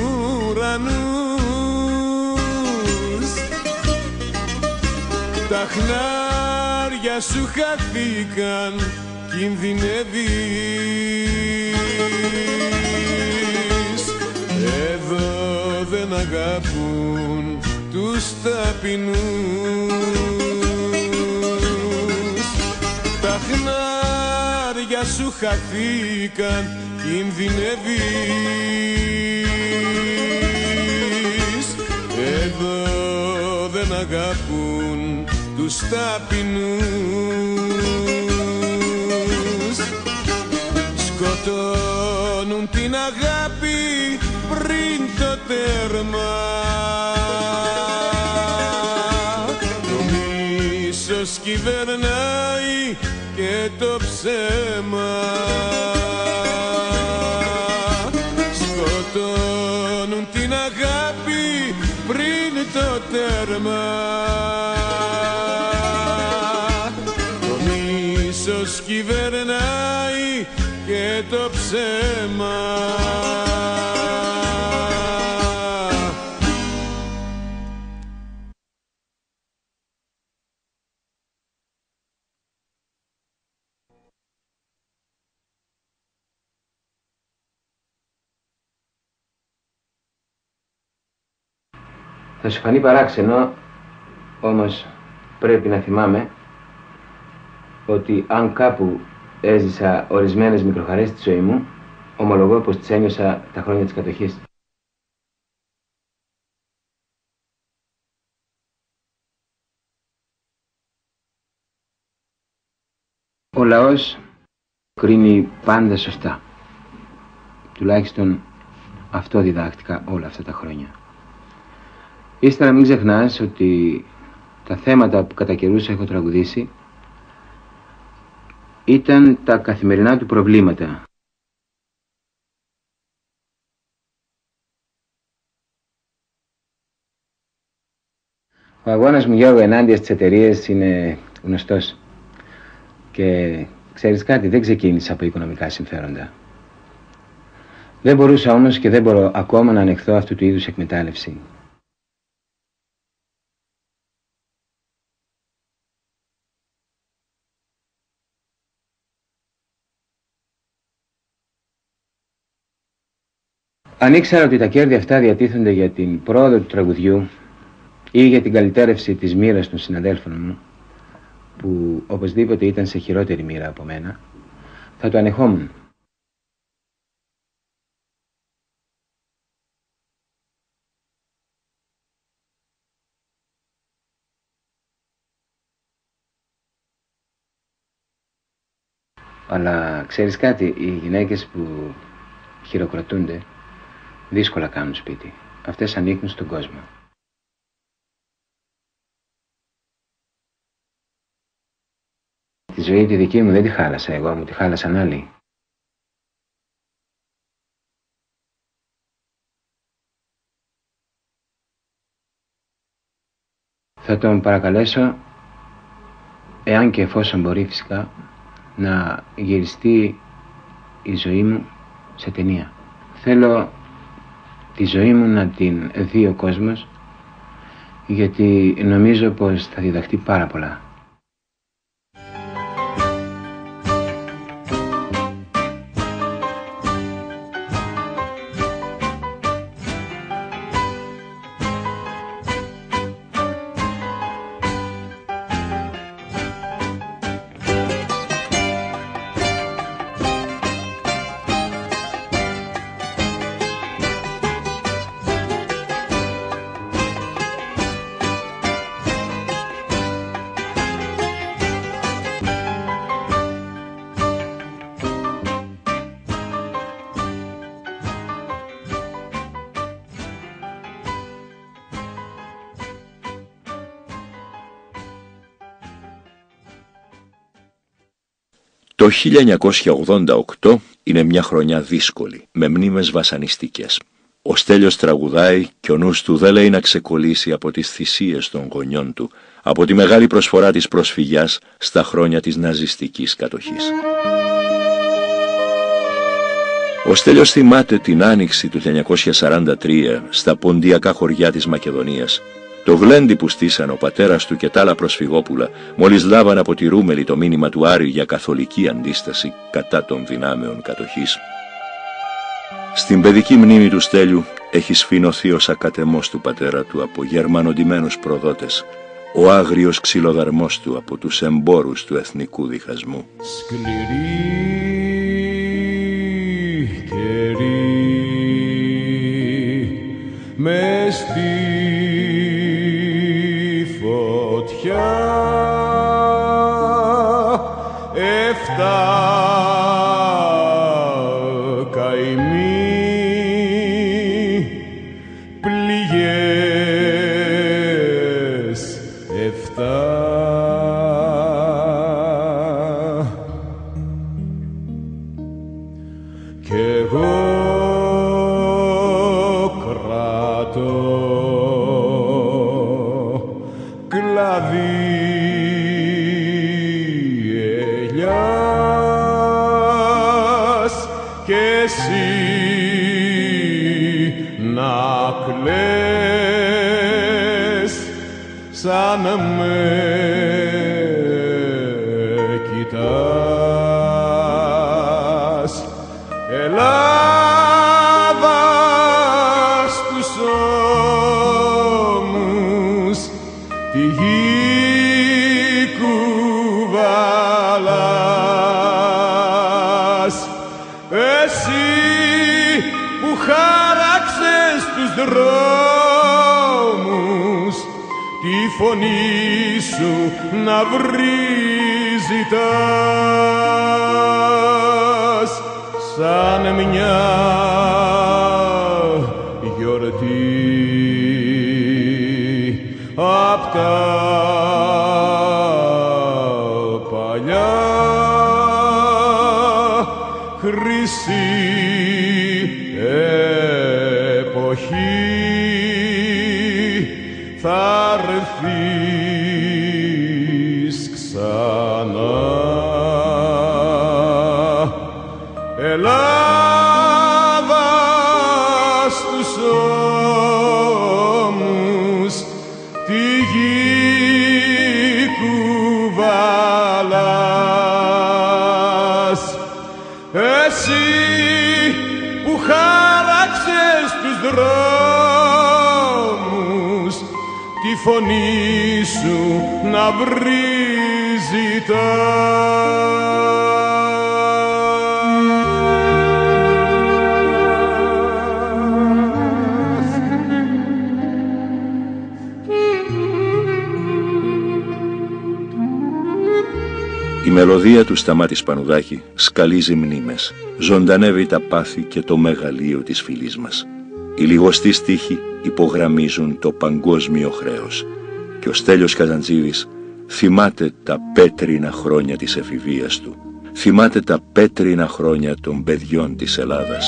ουρανούς. Τα χνάρια σου χαθήκαν, κινδυνεύεις. Εδώ δεν αγαπούν τους ταπεινούς. Τα χνάρια σου χαθήκαν, κινδυνεύεις. Εδώ δεν αγαπούν τους ταπεινούς. Σκοτώνουν την αγάπη πριν το τέρμα, κυβερνάει και το ψέμα. Σκοτώνουν την αγάπη πριν το τέρμα, το μίσος κυβερνάει και το ψέμα. Θα σου φανεί παράξενο, όμως πρέπει να θυμάμαι ότι αν κάπου έζησα ορισμένες μικροχαρές στη ζωή μου, ομολογώ πως τις ένιωσα τα χρόνια της κατοχής. Ο λαός κρίνει πάντα σωστά. Τουλάχιστον αυτό διδάχτηκα όλα αυτά τα χρόνια. Ύστερα μην ξεχνάς ότι τα θέματα που κατά καιρούς έχω τραγουδήσει ήταν τα καθημερινά του προβλήματα. Ο αγώνας μου, Γιώργο, ενάντια στις εταιρείες είναι γνωστός. Και ξέρεις κάτι, δεν ξεκίνησα από οικονομικά συμφέροντα. Δεν μπορούσα όμως και δεν μπορώ ακόμα να ανεχθώ αυτού του είδους εκμετάλλευση. Αν ήξερα ότι τα κέρδη αυτά διατίθενται για την πρόοδο του τραγουδιού ή για την καλυτέρευση της μοίρας των συναδέλφων μου, που οπωσδήποτε ήταν σε χειρότερη μοίρα από μένα, θα το ανεχόμουν. Αλλά ξέρεις κάτι, οι γυναίκες που χειροκροτούνται δύσκολα κάνουν σπίτι. Αυτές ανήκουν στον κόσμο. Τη ζωή τη δική μου δεν τη χάλασα εγώ, μου τη χάλασαν άλλοι. Θα τον παρακαλέσω, εάν και εφόσον μπορεί φυσικά, να γυριστεί η ζωή μου σε ταινία. Θέλω τη ζωή μου να την δει ο κόσμος, γιατί νομίζω πως θα διδαχτεί πάρα πολλά. Το 1988 είναι μια χρονιά δύσκολη, με μνήμες βασανιστικές. Ο Στέλιος τραγουδάει και ο νους του δεν λέει να ξεκολλήσει από τις θυσίες των γονιών του, από τη μεγάλη προσφορά της προσφυγιάς στα χρόνια της ναζιστικής κατοχής. Ο Στέλιος θυμάται την άνοιξη του 1943 στα ποντιακά χωριά της Μακεδονίας, το γλέντι που στήσαν ο πατέρας του και τ' άλλα προσφυγόπουλα μόλις λάβαν από τη Ρούμελη το μήνυμα του Άριου για καθολική αντίσταση κατά των δυνάμεων κατοχής. Στην παιδική μνήμη του Στέλιου έχει σφινωθεί ο σακατεμός του πατέρα του από γερμανοντημένους προδότες, ο άγριος ξυλοδαρμός του από τους εμπόρους του εθνικού διχασμού. Σκληρή καιρή μες στη φωτιά καημοί πληγές 7 κι εγώ κρατώ κλαδί ελιάς και εσύ να κλαις σαν με κοιτάς. Ελλάδα στους ώμους τη γη κουβαλάς φωνή σου να βρίζητας σαν μια γιορτή απ' τα παλιά χρυσή εποχή θα έρθεις ξανά. Ελλάδα στους ώμους τη γη κουβαλάς, εσύ που χάραξες τους δρόμους τη φωνή σου να Η μελωδία του Σταμάτη Σπανουδάκη σκαλίζει μνήμες, ζωντανεύει τα πάθη και το μεγαλείο της φυλής μας. Οι λιγοστοί στίχοι υπογραμμίζουν το παγκόσμιο χρέος και ο Στέλιος Καζαντζίδης θυμάται τα πέτρινα χρόνια της εφηβείας του, θυμάται τα πέτρινα χρόνια των παιδιών της Ελλάδας.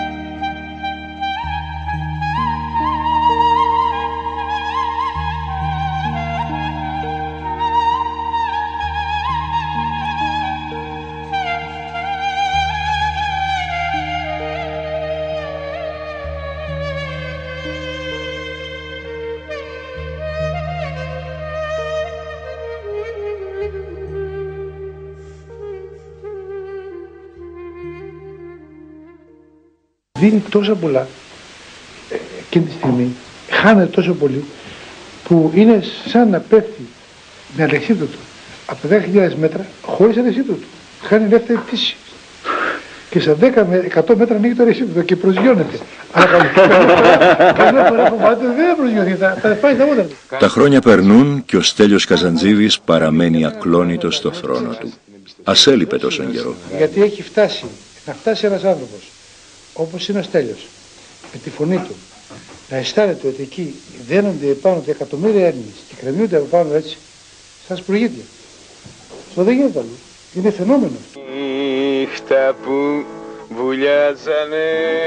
Δίνει τόσα πολλά εκείνη τη στιγμή, χάνεται τόσο πολύ που είναι σαν να πέφτει με αλεξίπτωτο από 10.000 μέτρα χωρίς αλεξίπτωτο. Χάνει ελεύθερη πτήση. Και στα 10 με 100 μέτρα ανοίγει το αλεξίπτωτο και προσγειώνεται. Αλλά καμιά φορά φοβάται δεν προσγειώνεται, θα πάει στα μότα του. Τα χρόνια περνούν και ο Στέλιος Καζαντζίδης παραμένει ακλόνητος στο θρόνο του. Ας έλειπε τόσον καιρό. Γιατί έχει φτάσει, να φτάσει ένας άνθρωπος όπως είναι ο Στέλιος, με τη φωνή του, να αισθάνεται ότι εκεί δένονται επάνω τα εκατομμύρια Έλληνες και κρεμιούνται από πάνω έτσι, σαν σπουργίτια. Αυτό δεν γίνεται αλλού. Είναι φαινόμενο. Νύχτα που βουλιάζανε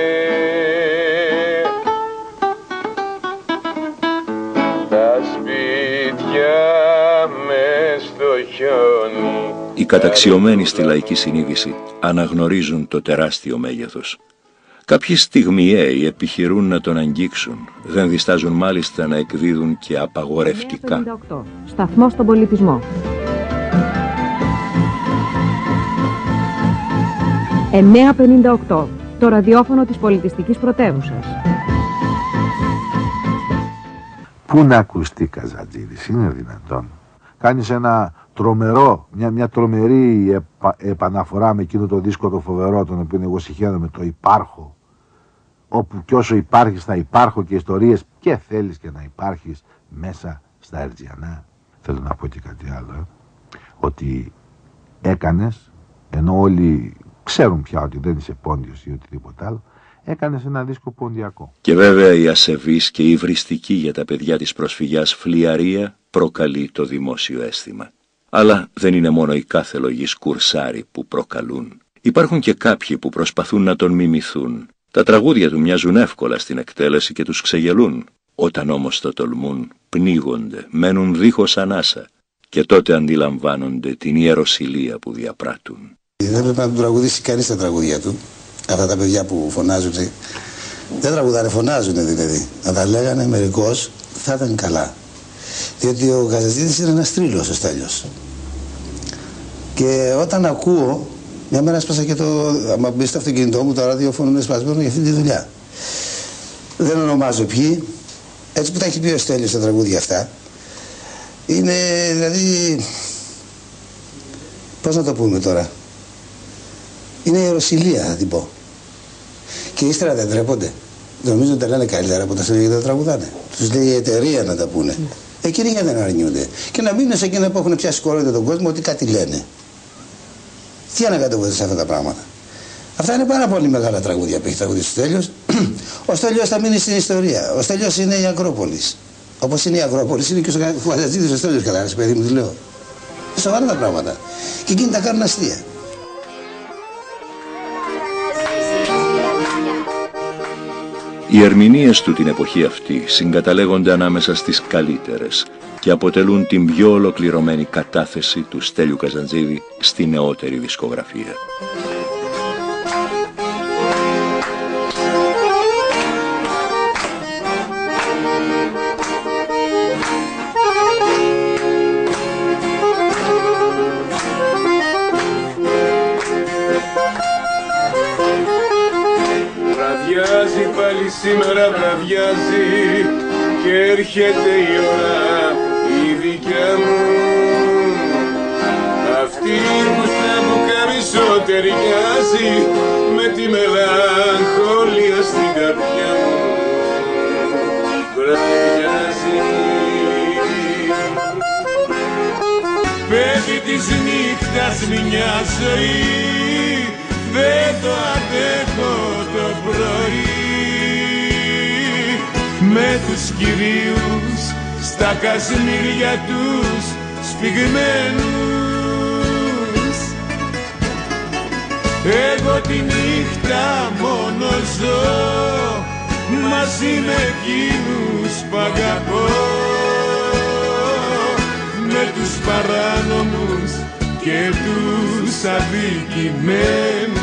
τα σπίτια μες στο χιόνι. Οι καταξιωμένοι στη λαϊκή συνείδηση αναγνωρίζουν το τεράστιο μέγεθος. Κάποιοι στιγμιαίοι επιχειρούν να τον αγγίξουν, δεν διστάζουν μάλιστα να εκδίδουν και απαγορευτικά. 9:58. Σταθμός στον πολιτισμό. 9:58. Το ραδιόφωνο της πολιτιστικής πρωτεύουσας. Πού να ακουστεί Καζαντζίδης, είναι δυνατόν? Κάνεις ένα τρομερό, μια τρομερή επαναφορά με εκείνο το δίσκο το φοβερό, τον οποίο εγώ συχαίνομαι, το υπάρχω, όπου κι όσο υπάρχεις θα υπάρχω και ιστορίες και θέλεις και να υπάρχεις μέσα στα Ερτζιανά. Θέλω να πω και κάτι άλλο, ότι έκανες, ενώ όλοι ξέρουν πια ότι δεν είσαι πόντιος ή οτιδήποτε άλλο, έκανες ένα δίσκο ποντιακό. Και βέβαια η ασεβής και η υβριστική για τα παιδιά της προσφυγιάς φλιαρία προκαλεί το δημόσιο αίσθημα. Αλλά δεν είναι μόνο οι κάθε λογής κουρσάρι που προκαλούν. Υπάρχουν και κάποιοι που προσπαθούν να τον μιμηθούν. Τα τραγούδια του μοιάζουν εύκολα στην εκτέλεση και τους ξεγελούν. Όταν όμως το τολμούν, πνίγονται, μένουν δίχως ανάσα και τότε αντιλαμβάνονται την ιεροσυλία που διαπράττουν. Δεν πρέπει να τον τραγουδήσει κανείς τα τραγούδια του. Αυτά τα παιδιά που φωνάζουν, δεν τραγουδάνε, φωνάζουν δηλαδή. Να τα λέγανε μερικώς θα ήταν καλά. Διότι ο Καζαντζίδης είναι ένας τρίλος ο Στέλιος. Και όταν ακούω, μια μέρα έσπασα και το. Άμα μπει στο αυτοκίνητό μου, το ραδιόφωνο είναι σπασμένο για αυτή τη δουλειά. Δεν ονομάζω ποιοι. Έτσι που τα έχει πει ο Στέλιος στα τραγούδια αυτά. Είναι δηλαδή. Πώς να το πούμε τώρα. Είναι ιεροσυλία, θα την πω. Και ύστερα δεν τρέπονται. Νομίζω ότι τα λένε καλύτερα από τα στέλνια και τα τραγουδάνε. Τους λέει η εταιρεία να τα πούνε. Εκείνοι γιατί δεν αρνιούνται. Και να μείνουν σε εκείνα που έχουν πιάσει κορόιδο τον κόσμο ότι κάτι λένε. Τι ανακατεύονται σε αυτά τα πράγματα. Αυτά είναι πάρα πολύ μεγάλα τραγούδια που έχει τραγουδίσει ο Στέλιος. Ο Στέλιος θα μείνει στην ιστορία. Ο Στέλιος είναι η Ακρόπολης. Όπως είναι η Ακρόπολης, είναι και ο Καζατζίδης ο Στέλιος, κατάλαβες, παιδί μου, τι λέω. Σοβαρά τα πράγματα. Και εκείνοι τα κάνουν αστεία. Οι ερμηνείες του την εποχή αυτή συγκαταλέγονται ανάμεσα στις καλύτερες και αποτελούν την πιο ολοκληρωμένη κατάθεση του Στέλιου Καζαντζίδη στη νεότερη δισκογραφία. Βραδιάζει πάλι σήμερα, βραδιάζει και έρχεται η ώρα η δικιά μου, αυτή που θα μου καμισό ταιριάζει με τη μελαγχολία στην καρδιά μου. Βραδιάζει, παιδί της νύχτας μια ζωή, δεν το αντέχω το πρωί, με τους κυρίους στα κασμίρια τους σφιγμένους. Εγώ τη νύχτα μόνο ζω μαζί με εκείνους που αγαπώ, με τους παράνομους και τους αδικημένους.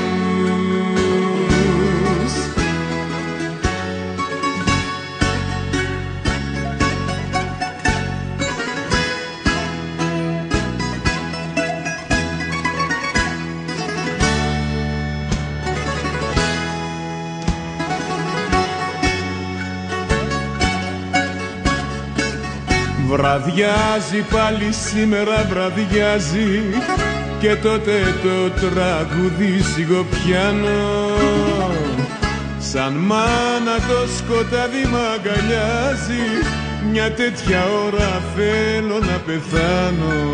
Βραδιάζει πάλι σήμερα, βραδιάζει και τότε το τραγούδι σιγοπιάνω, σαν μάνα το σκοτάδι μ' αγκαλιάζει, μια τέτοια ώρα θέλω να πεθάνω.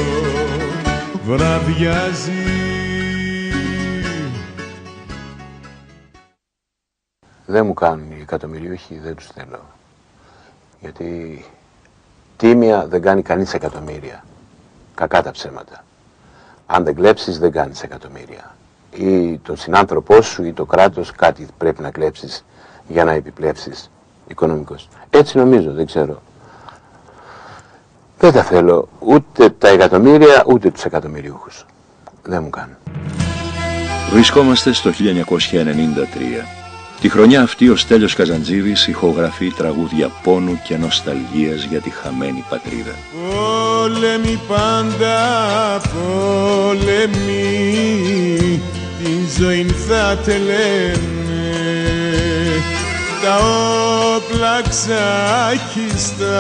Βραδιάζει. Δεν μου κάνουν οι εκατομμυριούχοι, δεν τους θέλω. Γιατί τίμια δεν κάνει κανείς εκατομμύρια. Κακά τα ψέματα. Αν δεν κλέψεις δεν κάνεις εκατομμύρια. Ή τον συνάνθρωπό σου ή το κράτος κάτι πρέπει να κλέψεις για να επιπλέψεις οικονομικός. Έτσι νομίζω, δεν ξέρω. Δεν τα θέλω ούτε τα εκατομμύρια ούτε τους εκατομμυριούχους. Δεν μου κάνουν. Βρισκόμαστε στο 1993. Τη χρονιά αυτή ο Στέλιος Καζαντζίδης ηχογραφεί τραγούδια πόνου και νοσταλγίας για τη χαμένη πατρίδα. Πόλεμοι πάντα, πόλεμοι, την ζωή θα τελένε, τα όπλα ξάχη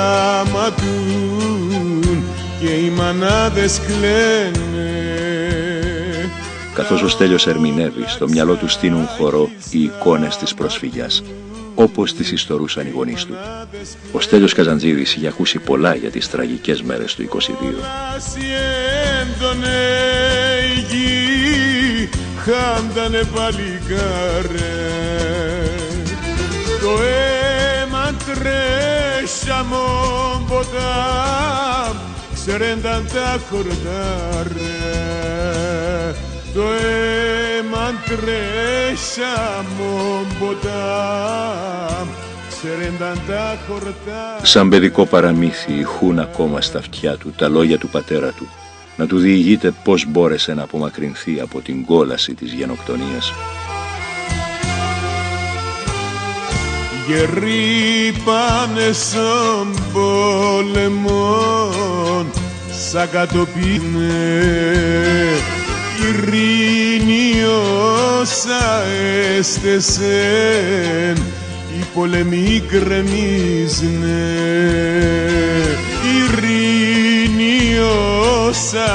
σταματούν και οι μανάδες κλαίνε. Καθώς ο Στέλιος ερμηνεύει, στο μυαλό του στείνουν χορό οι εικόνες της προσφυγιάς, όπως τις ιστορούσαν οι γονείς του. Ο Στέλιος Καζαντζίδης είχε ακούσει πολλά για τις τραγικές μέρες του 22. Χάντανε παλικάρε, το αίμα τρέσαμε ποτάμ, ξέρενταν τα χορτάρε, το αίμα τρέσαμε ποτάμ, ξέρενταν τα χορτάρε. Σαν παιδικό παραμύθι ηχούν ακόμα στα αυτιά του τα λόγια του πατέρα του, να του διηγείται πώς μπόρεσε να απομακρυνθεί από την κόλαση της γενοκτονίας. Γεροί πάνε στον πόλεμον, σαν κατοπίνε, ειρήνη όσα έστεσεν, οι πολεμοί γκρεμίζνε, ειρήνη όσα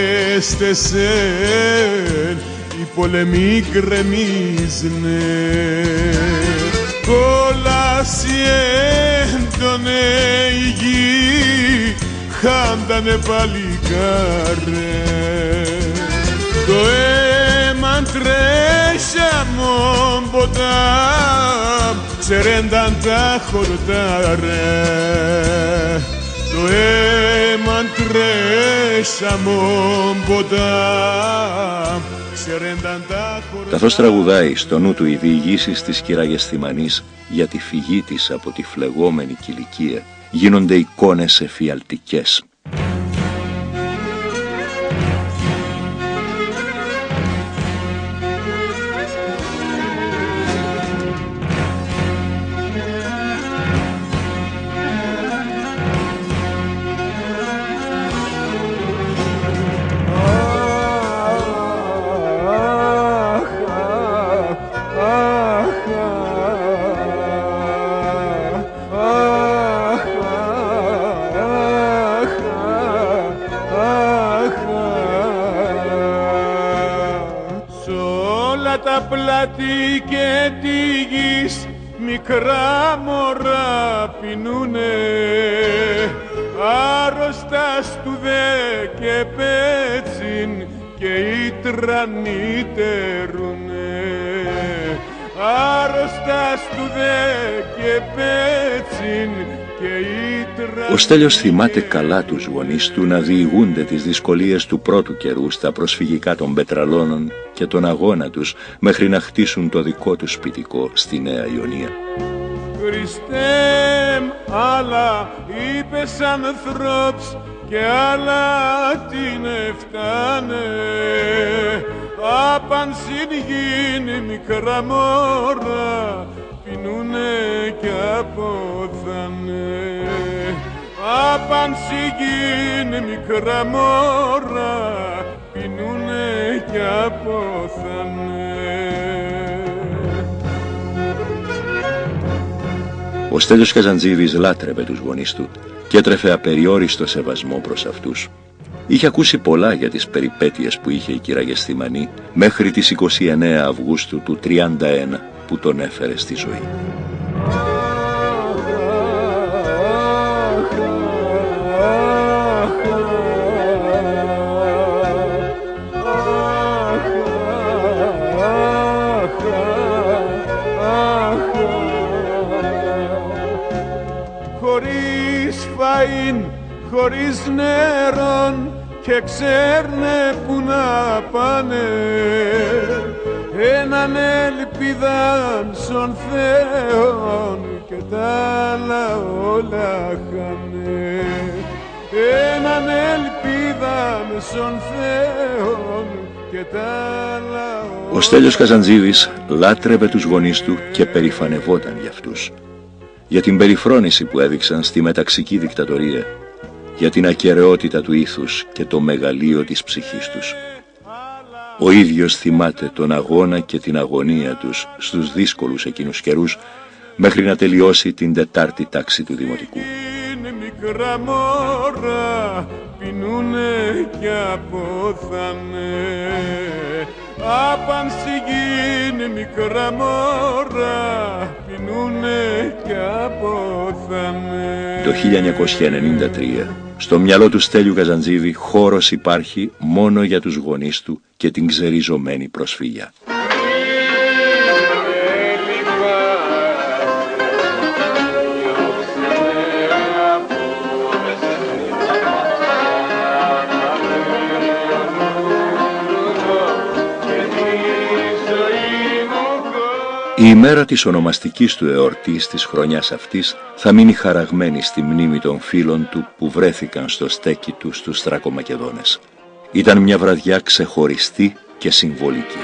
έστεσεν, οι πολεμοί γκρεμίζνε. Κόλαση έντονε η γη, χάντανε παλικάρε. Το αίμα τρέσαμε ποτάμ, ξερένταν τα χορτάρε. Το αίμα τρέσαμε ποτάμ, ξερένταν τα χορτάρε. Καθώς τραγουδάει στο νου του οι διηγήσεις της Κυραγεσθημανής για τη φυγή της από τη φλεγόμενη Κιλικία, γίνονται εικόνες εφιαλτικές. πλάτη και τη γης μικρά μωρά πεινούνε, άρρωστα στου δε και πέτσιν και οι τρανοί τερούνε, άρρωστα στου δε και πέτσιν και οι τρανοί. Ο Στέλιος θυμάται καλά τους γονείς του να διηγούνται τις δυσκολίες του πρώτου καιρού στα προσφυγικά των Πετραλώνων και τον αγώνα τους μέχρι να χτίσουν το δικό τους σπιτικό στη Νέα Ιωνία. Χριστέ μ, άλλα είπες ανθρώπς και άλλα την εφτάνε, απαν συν μικρά μόρα πεινούνε και αποθάνε, απαν συν μικρά μόρα πεινούνε και αποθάνε. Ο Στέλιος Καζαντζίδης λάτρευε τους γονείς του και έτρεφε απεριόριστο σεβασμό προς αυτούς. Είχε ακούσει πολλά για τις περιπέτειες που είχε η Κυραγεσθημανή μέχρι τις 29 Αυγούστου του 31 που τον έφερε στη ζωή. Χωρίς φαΐν, χωρίς νερόν και ξέρνε που να πάνε, έναν ελπίδαν στον Θεόν και τα άλλα όλα χάνε, έναν ελπίδαν στον Θεόν και τα άλλα όλα. Ο Στέλιος Καζαντζίδης λάτρευε τους γονείς του και περηφανευόταν για αυτούς, για την περιφρόνηση που έδειξαν στη μεταξική δικτατορία, για την ακεραιότητα του ήθους και το μεγαλείο της ψυχής τους. Ο ίδιος θυμάται τον αγώνα και την αγωνία τους στους δύσκολους εκείνους καιρούς μέχρι να τελειώσει την 4η τάξη του Δημοτικού. Μικρά μόρα πεινούνε και αποθάνε, απαν σιγήν μικρά μόρα πεινούνε και αποθάνε. Το 1993 στο μυαλό του Στέλιου Καζαντζίδη χώρος υπάρχει μόνο για τους γονείς του και την ξεριζωμένη προσφυγιά. Η ημέρα της ονομαστικής του εορτής της χρονιάς αυτής θα μείνει χαραγμένη στη μνήμη των φίλων του που βρέθηκαν στο στέκι του στους Θρακομακεδόνες. Ήταν μια βραδιά ξεχωριστή και συμβολική.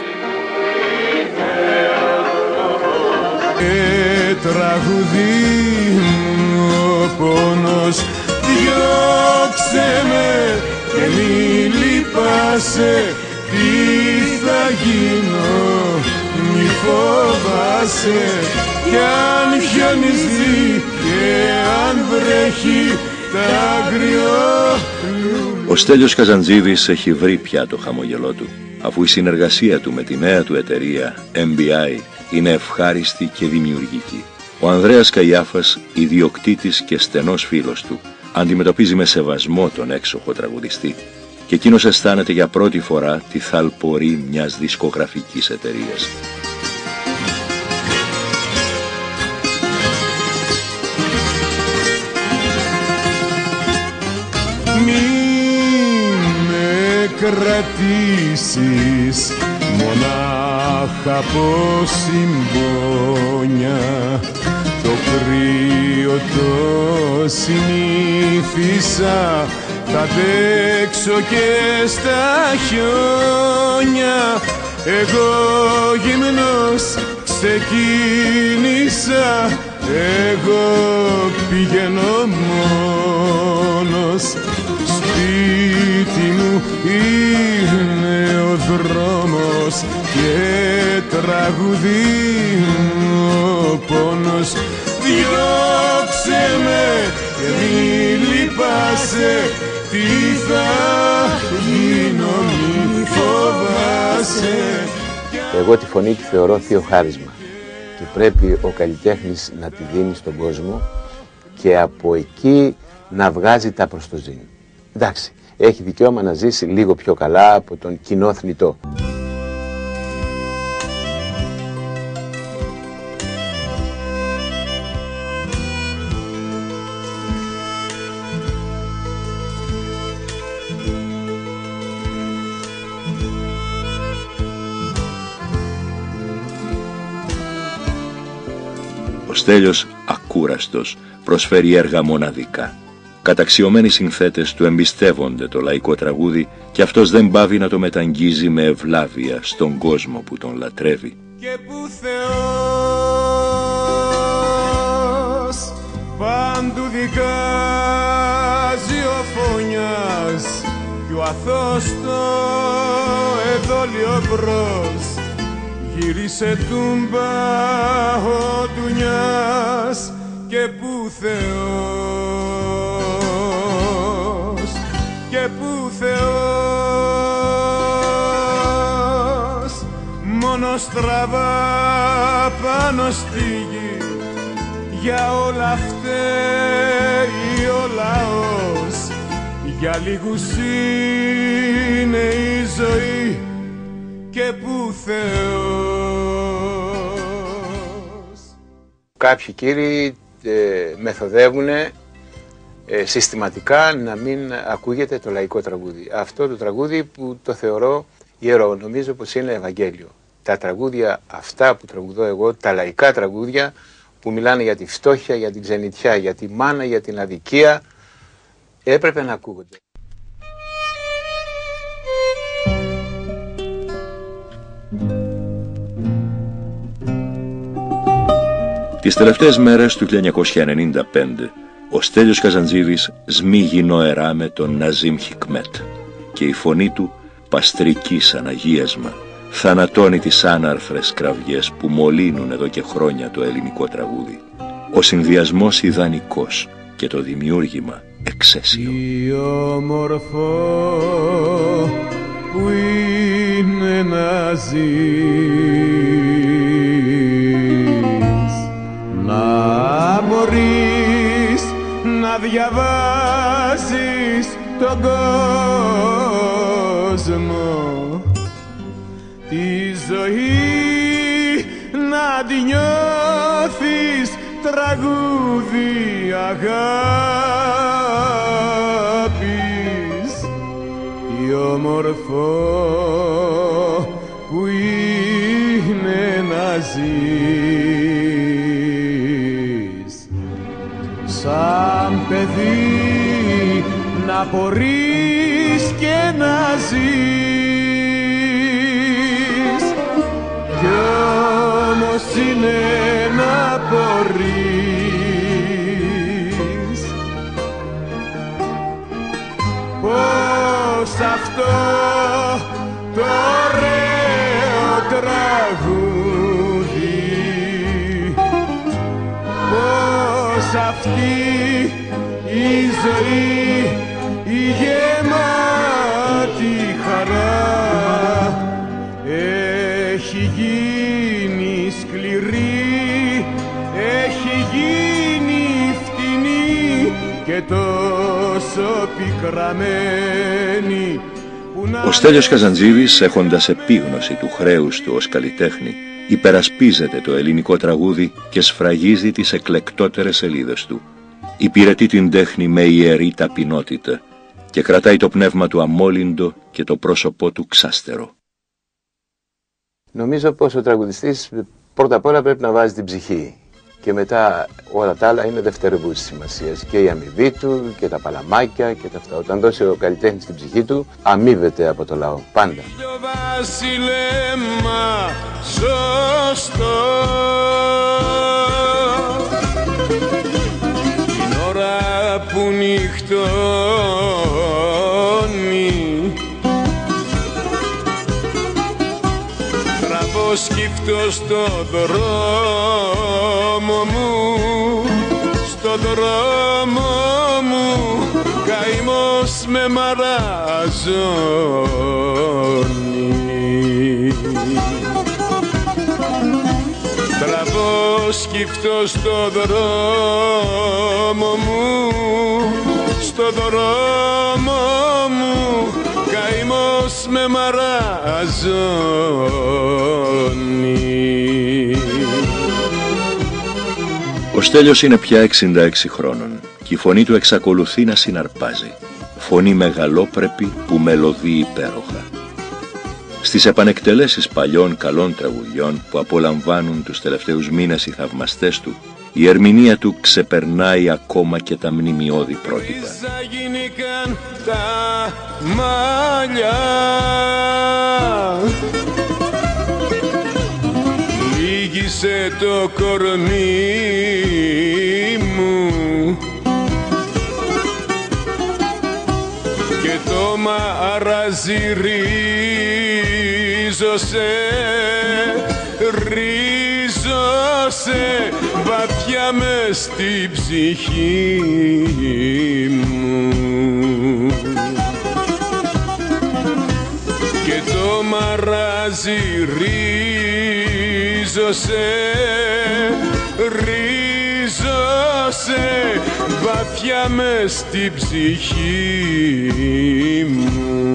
Τραγουδί μου ο πόνος, διώξε με και μη λυπάσαι, τι θα γίνω μη φοβάσαι, κι αν χιονίζει και αν βρέχει τα αγριό. Ο Στέλιος Καζαντζίδης έχει βρει πια το χαμογελό του, αφού η συνεργασία του με τη νέα του εταιρεία MBI είναι ευχάριστη και δημιουργική. Ο Ανδρέας Καϊάφας, ιδιοκτήτης και στενός φίλος του, αντιμετωπίζει με σεβασμό τον έξοχο τραγουδιστή και εκείνος αισθάνεται για πρώτη φορά τη θαλπορή μιας δισκογραφικής εταιρείας. Κρατήσεις μονάχα από συμπόνια, το κρύο το συνήθισα, θα αντέξω και στα χιόνια. Εγώ γυμνός ξεκίνησα, εγώ πηγαίνω μόνος. Σπίτι μου είναι ο δρόμος και τραγουδί ο πόνος. Διώξε με και μη λυπάσαι, τι θα γίνω μη φοβάσαι. Εγώ τη φωνή τη θεωρώ θείο χάρισμα και πρέπει ο καλλιτέχνης να τη δίνει στον κόσμο και από εκεί να βγάζει τα προς το ζήν. Εντάξει, έχει δικαίωμα να ζήσει λίγο πιο καλά από τον κοινό θνητό. Ο Στέλιος, ακούραστος, προσφέρει έργα μοναδικά. Καταξιωμένοι συνθέτες του εμπιστεύονται το λαϊκό τραγούδι και αυτός δεν πάβει να το μεταγγίζει με ευλάβεια στον κόσμο που τον λατρεύει. Και που Θεός παντού δικάζει ο φωνιάς κι ο αθώος το εδόλιο μπρος γύρισε τούμπα ο ντουνιάς. Και που Θεός, και που Θεός μόνο στραβά πάνω στη γη, για όλα φταίει ο λαός, για λίγους είναι η ζωή. Και που Θεός. Κάποιοι κύριοι μεθοδεύουν συστηματικά να μην ακούγεται το λαϊκό τραγούδι. Αυτό το τραγούδι που το θεωρώ ιερό, νομίζω πως είναι Ευαγγέλιο. Τα τραγούδια αυτά που τραγουδώ εγώ, τα λαϊκά τραγούδια που μιλάνε για τη φτώχεια, για την ξενιτιά, για τη μάνα, για την αδικία, έπρεπε να ακούγονται. Τις τελευταίες μέρες του 1995, ο Στέλιος Καζαντζίδης σμίγει νοερά με τον Ναζίμ Χικμέτ και η φωνή του, παστρική σαν αγίασμα, θανατώνει τις άναρθρες κραυγές που μολύνουν εδώ και χρόνια το ελληνικό τραγούδι. Ο συνδυασμός ιδανικός και το δημιούργημα εξαίσιο. Τι όμορφο που είναι να να μπορείς να διαβάζεις τον κόσμο, τη ζωή να τη νιώθεις τραγούδι αγάπης. Τι όμορφο που είναι να σαν παιδί να μπορείς και να ζεις, κι όμως είναι να μπορείς. Πως αυτό το ωραίο τραγούδι, πως αυτή η ζωή η γεμάτη χαρά έχει γίνει σκληρή, έχει και τόσο πικραμένη. Ο Στέλιος Καζαντζίδης, έχοντας επίγνωση του χρέους του ως καλλιτέχνη, υπερασπίζεται το ελληνικό τραγούδι και σφραγίζει τις εκλεκτότερες σελίδες του. Υπηρετεί την τέχνη με ιερή ταπεινότητα και κρατάει το πνεύμα του αμόλυντο και το πρόσωπό του ξάστερο. Νομίζω πως ο τραγουδιστής πρώτα απ' όλα πρέπει να βάζει την ψυχή και μετά όλα τα άλλα είναι δευτερευούσης σημασίας, και η αμοιβή του και τα παλαμάκια και τα αυτά. Όταν δώσει ο καλλιτέχνης την ψυχή του, αμείβεται από το λαό πάντα. Βασιλέμα σωστό, την ώρα που νυχτώνει, τραβώ σκύφτο στο δρόμο μου, στο δρόμο μου, καημός με μαραζώνει. Τραβώ σκύφτο στο δρόμο μου, στο δρόμο μου, καημός με μαραζώνει. Ο Στέλιος είναι πια 66 χρόνων και η φωνή του εξακολουθεί να συναρπάζει. Φωνή μεγαλόπρεπη που μελωδεί υπέροχα. Στις επανεκτελέσεις παλιών καλών τραγουδιών που απολαμβάνουν τους τελευταίους μήνες οι θαυμαστές του, η ερμηνεία του ξεπερνάει ακόμα και τα μνημειώδη πρότυπα. Γίνηκαν τα μαλλιά, λύγησε το κορμί μου και το μαραζί ρίζωσε βαθιά μες στην ψυχή μου και το μαράζι ρίζωσε βαθιά μες στην ψυχή μου.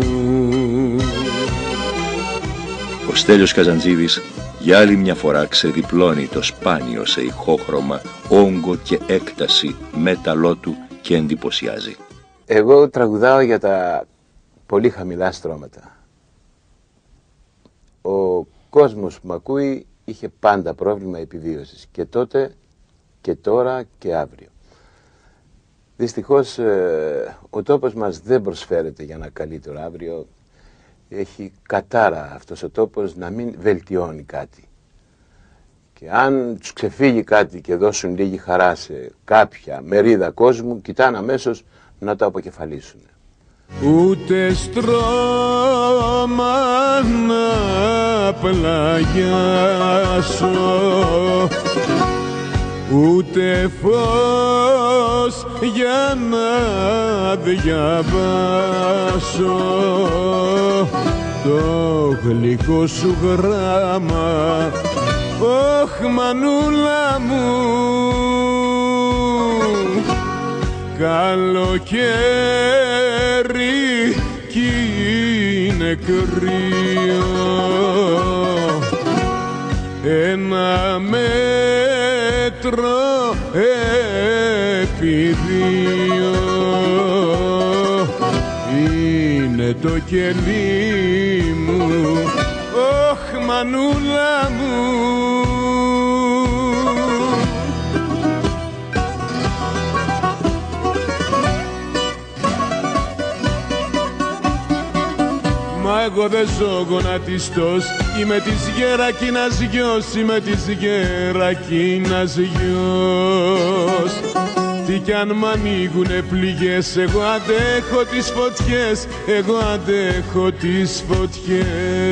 Ο Στέλιος Καζαντζίδης για άλλη μια φορά ξεδιπλώνει το σπάνιο σε ηχόχρωμα όγκο και έκταση μέταλλό του και εντυπωσιάζει. Εγώ τραγουδάω για τα πολύ χαμηλά στρώματα. Ο κόσμος που μ' ακούει είχε πάντα πρόβλημα επιβίωσης και τότε και τώρα και αύριο. Δυστυχώς ο τόπος μας δεν προσφέρεται για ένα καλύτερο αύριο. Έχει κατάρα αυτός ο τόπος να μην βελτιώνει κάτι. Και αν τους ξεφύγει κάτι και δώσουν λίγη χαρά σε κάποια μερίδα κόσμου, κοιτάνε αμέσως να το αποκεφαλίσουν. Ούτε στρώμα να πλαγιάσω, ούτε φως για να διαβάσω το γλυκό σου γράμμα, όχ μανούλα μου, καλοκαίρι κι είναι κρύο, ένα μέτρο επί δύο είναι το κελί μου, όχ μανούλα μου. Μα εγώ δεν ζω γονατιστός, είμαι της Γερακίνας γιος, είμαι της Γερακίνας γιος. Τι κι αν μ' ανοίγουνε πληγές, εγώ αντέχω τις φωτιές, εγώ αντέχω τις φωτιές.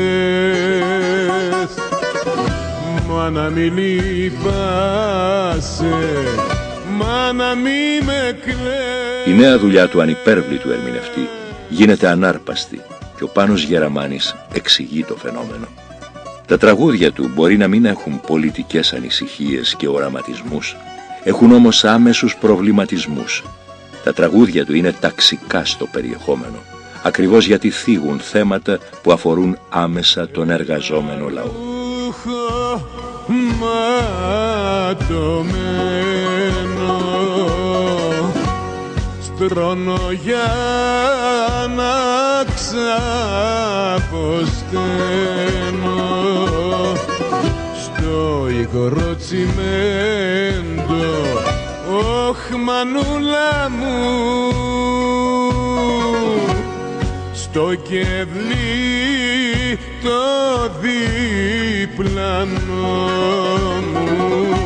Μα να μη λυπάσαι, μα να μη με κλαις. Η νέα δουλειά του ανυπέρβλητου ερμηνευτή γίνεται ανάρπαστη και ο Πάνος Γεραμάνης εξηγεί το φαινόμενο. Τα τραγούδια του μπορεί να μην έχουν πολιτικές ανησυχίες και οραματισμούς, έχουν όμως άμεσους προβληματισμούς. Τα τραγούδια του είναι ταξικά στο περιεχόμενο, ακριβώς γιατί θίγουν θέματα που αφορούν άμεσα τον εργαζόμενο λαό. Ματωμένο στρώνω για να ξαποσταίνω στο υγρό τσιμέντο. Ωχ μανούλα μου, στο κευλί το διπλανό μου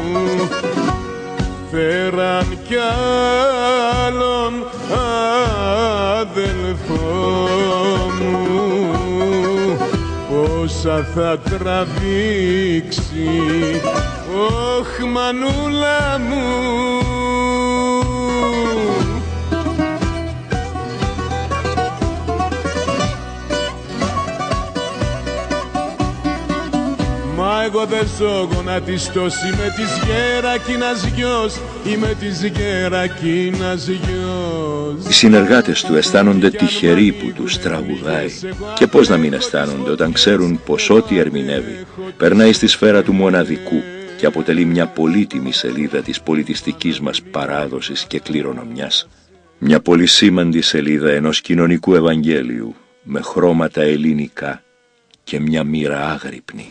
φέραν κι άλλον αδελφό μου, πόσα θα τραβήξει, ωχ μανούλα μου. Μα εγώ δεν ζω γονατιστός, είμαι της Γερακίνας γιος, είμαι της Γερακίνας γιος. Οι συνεργάτες του αισθάνονται τυχεροί που τους τραγουδάει. Και πώς να μην αισθάνονται όταν ξέρουν πως ό,τι ερμηνεύει περνάει στη σφαίρα του μοναδικού και αποτελεί μια πολύτιμη σελίδα της πολιτιστικής μας παράδοσης και κληρονομιάς. Μια πολυσήμαντη σελίδα ενός κοινωνικού Ευαγγέλιου με χρώματα ελληνικά και μια μοίρα άγρυπνη.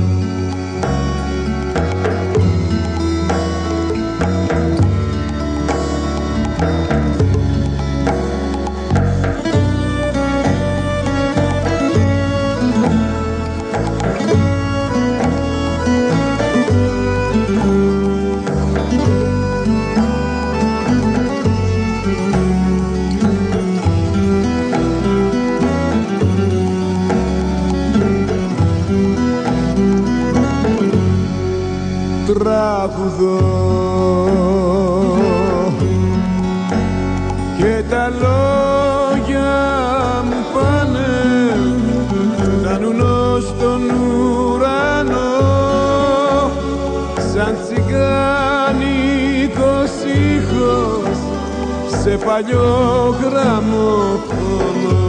Τραγουδώ και τα λόγια μου πάνε, φτάνουν στον ουρανό σαν τσιγκάνικος ήχος σε παλιό γραμμόφωνο.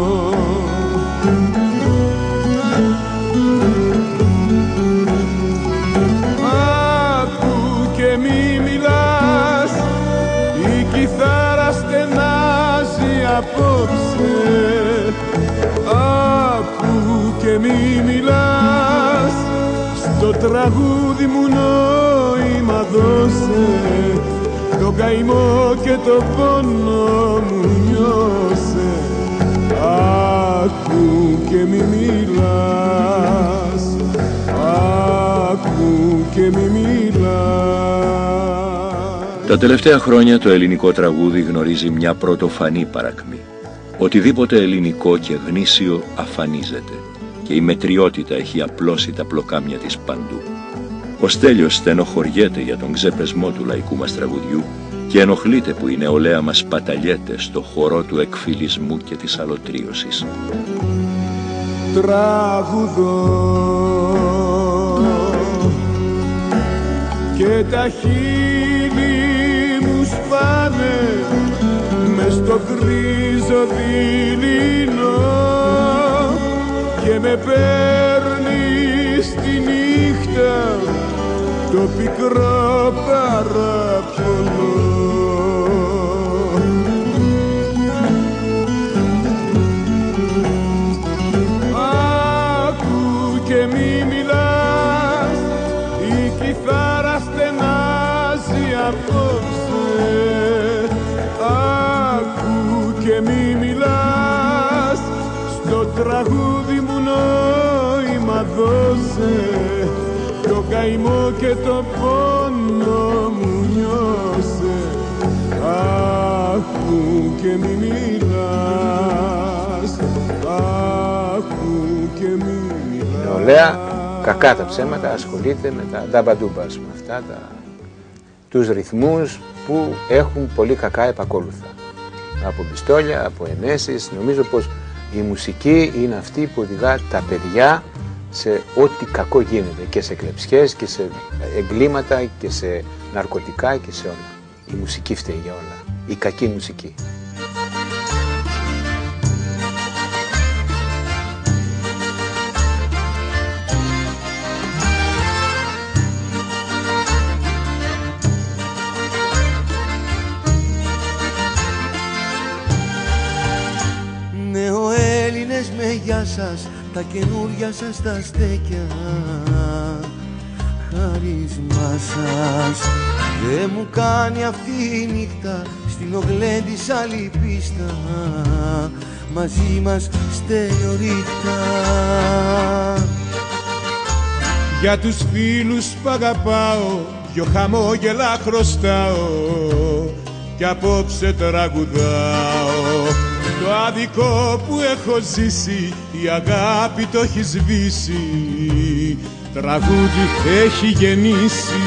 Και μη μιλάς, η κιθάρα στενάζει απόψε. Άκου και μη μιλάς, στο τραγούδι μου νόημα δώσε. Το καημό και το πόνο μου νιώσε. Άκου και μη μιλάς, άκου και μη μιλάς. Τα τελευταία χρόνια το ελληνικό τραγούδι γνωρίζει μια πρωτοφανή παρακμή. Οτιδήποτε ελληνικό και γνήσιο αφανίζεται και η μετριότητα έχει απλώσει τα πλοκάμια της παντού. Ο Στέλιος στενοχωριέται για τον ξεπεσμό του λαϊκού μας τραγουδιού και ενοχλείται που η νεολαία μας παταλιέται στο χορό του εκφυλισμού και της αλωτρίωσης. Τραγουδώ και τα χείλη μου σπάνε μες στο γκρίζο δειλινό και με παίρνει στη νύχτα το πικρό παραπονό. Άκου και μη μιλάς, η κιθάρα στενάζει απόψε. Άκου και μη μιλάς, στο τραγούδι μου νόημα δώσε. Το καημό και το πόνο μου νιώσε. Άκου και μη μιλάς, άκου και μη μιλάς. Η νεολαία, κακά τα ψέματα, ασχολείται με τα νταμπαντούμπα, με αυτά τους ρυθμούς που έχουν πολύ κακά επακόλουθα. Από πιστόλια, από ενέσεις. Νομίζω πως η μουσική είναι αυτή που οδηγά τα παιδιά σε ό,τι κακό γίνεται, και σε κλεψιές και σε εγκλήματα και σε ναρκωτικά και σε όλα. Η μουσική φταίει για όλα. η κακή μουσική. Νεοέλληνες με γεια σας, τα καινούρια σας τα στέκια, χάρισμά σας. Δεν μου κάνει αυτή η νύχτα στην ογλέντης άλλη πίστα, μαζί μας στενιωρίχτα. Για τους φίλους που αγαπάω, δυο χαμόγελα χρωστάω κι απόψε τραγουδάω. Το άδικο που έχω ζήσει, η αγάπη το έχει σβήσει, τραγούδι έχει γεννήσει.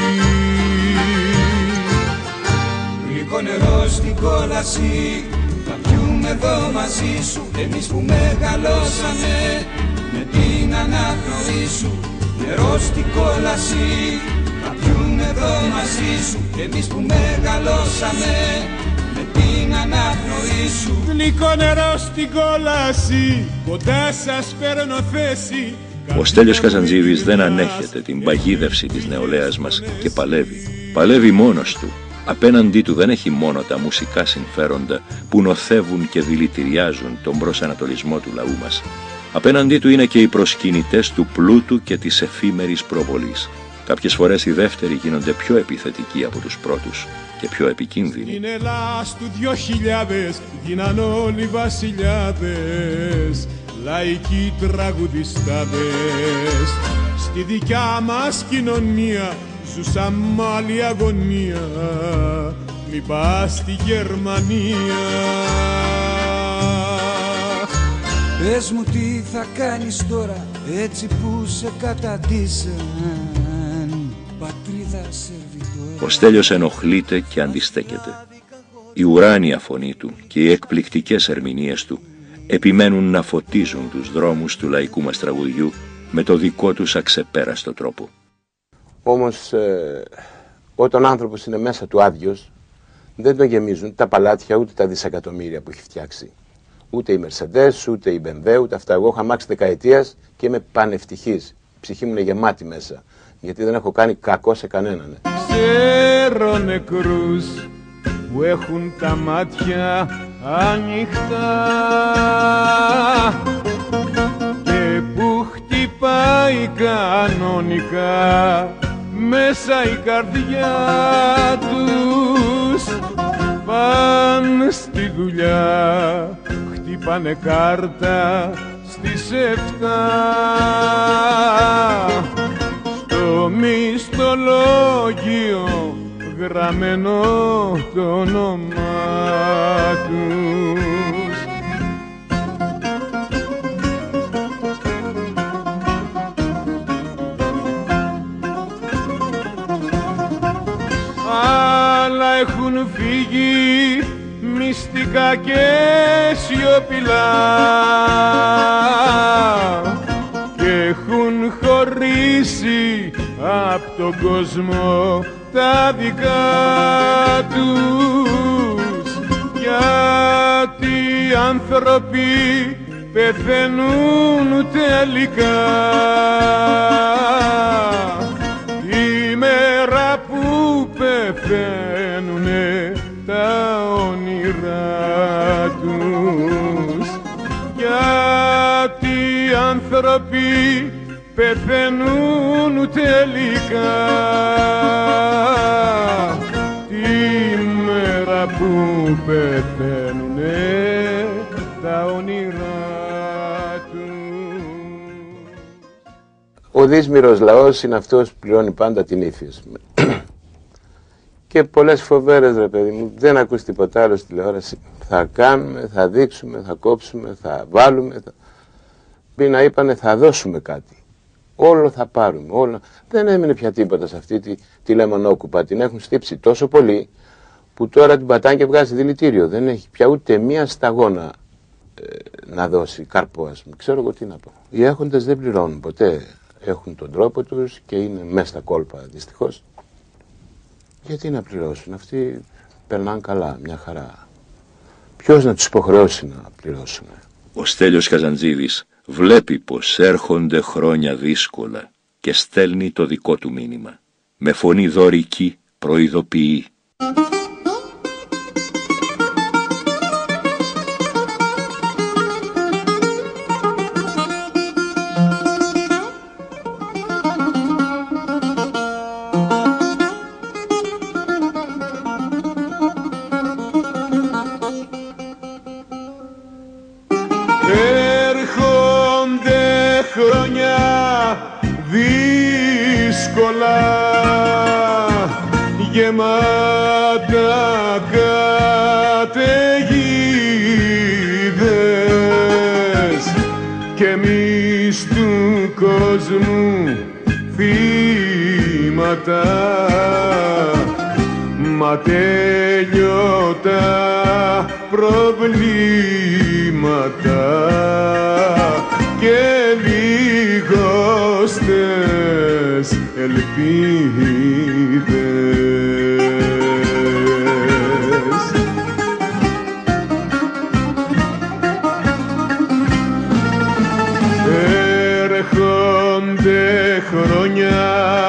Γλυκό νερό στην κόλαση, θα πιούμε εδώ μαζί σου, εμείς που μεγαλώσαμε με την αναπνοή σου. Νερό στην κόλαση, θα πιούμε εδώ μαζί σου, εμείς που μεγαλώσαμε με την αναπνοή σου. Γλυκό νερό στην κόλαση, κοντά σας παίρνω θέση. Ο Στέλιος Καζαντζίδης δεν ανέχεται την παγίδευση της νεολαίας μας και παλεύει. Παλεύει μόνος του. Απέναντί του δεν έχει μόνο τα μουσικά συμφέροντα που νοθεύουν και δηλητηριάζουν τον προσανατολισμό του λαού μας. Απέναντί του είναι και οι προσκυνητές του πλούτου και της εφήμερης προβολής. Κάποιες φορές οι δεύτεροι γίνονται πιο επιθετικοί από τους πρώτους και πιο επικίνδυνοι. Στην Ελλάς του 2000 γίναν όλοι βασιλιάδες, λαϊκοί τραγουδιστάδες. Στη δικιά μας κοινωνία ζούσαν μ' άλλη αγωνία, μη πας στη Γερμανία. Πες μου τι θα κάνεις τώρα, έτσι που σε καταντήσαν, πατρίδα σερβιτόρα. Ο Στέλιος ενοχλείται και αντιστέκεται. Η ουράνια φωνή του και οι εκπληκτικές ερμηνείες του επιμένουν να φωτίζουν τους δρόμους του λαϊκού μας τραγουδιού με το δικό τους αξεπέραστο τρόπο. Όμως όταν ο άνθρωπος είναι μέσα του άδειος, δεν τον γεμίζουν τα παλάτια ούτε τα δισεκατομμύρια που έχει φτιάξει. Ούτε η Mercedes, ούτε η BMW, ούτε αυτά. Εγώ έχω αμάξει δεκαετίας και είμαι πανευτυχής. Η ψυχή μου είναι γεμάτη μέσα, γιατί δεν έχω κάνει κακό σε κανέναν. Ξέρω νεκρούς που έχουν τα μάτια ανοιχτά και που χτυπάει κανονικά μέσα η καρδιά τους. Παν στη δουλειά, χτυπάνε κάρτα στις 7, στο μισθολόγιο γραμμένο το όνομά τους. Άλλα έχουν φύγει μυστικά και σιωπηλά και έχουν χωρίσει απ' τον κόσμο τα δικά τους, γιατί οι άνθρωποι πεθαίνουν τελικά. Η μέρα που πεθαίνουνε τα όνειρά τους, γιατί οι άνθρωποι πεθαίνουν τελικά. Τη μέρα που πεθαίνουνε τα όνειρά τους. Ο δύσμυρος λαός είναι αυτός που πληρώνει πάντα την ύφη. Και πολλές φοβέρες, ρε παιδί μου, δεν ακούς τίποτα άλλο στη τηλεόραση. Θα κάνουμε, θα δείξουμε, θα κόψουμε, θα βάλουμε. Πριν να είπανε θα δώσουμε κάτι. Όλο θα πάρουμε, όλο. Δεν έμεινε πια τίποτα σε αυτή τη λεμονόκουπα. Την έχουν στύψει τόσο πολύ που τώρα την πατάνε και βγάζει δηλητήριο. Δεν έχει πια ούτε μία σταγόνα να δώσει καρπό, ας πούμε. Ξέρω εγώ τι να πω. Οι έχοντες δεν πληρώνουν ποτέ. Έχουν τον τρόπο τους και είναι μέσα στα κόλπα, δυστυχώς. Γιατί να πληρώσουν, αυτοί περνάνε καλά, μια χαρά. Ποιος να τους υποχρεώσει να πληρώσουν? Ο Στέλιος Καζαντζίδης βλέπει πως έρχονται χρόνια δύσκολα και στέλνει το δικό του μήνυμα. Με φωνή δωρική προειδοποιεί. Γεμάτα καταιγίδες και εμείς του κόσμου θύματα, μα τέλειωτα προβλήματα και λιγόστες ελπίδες. Έρχονται χρόνια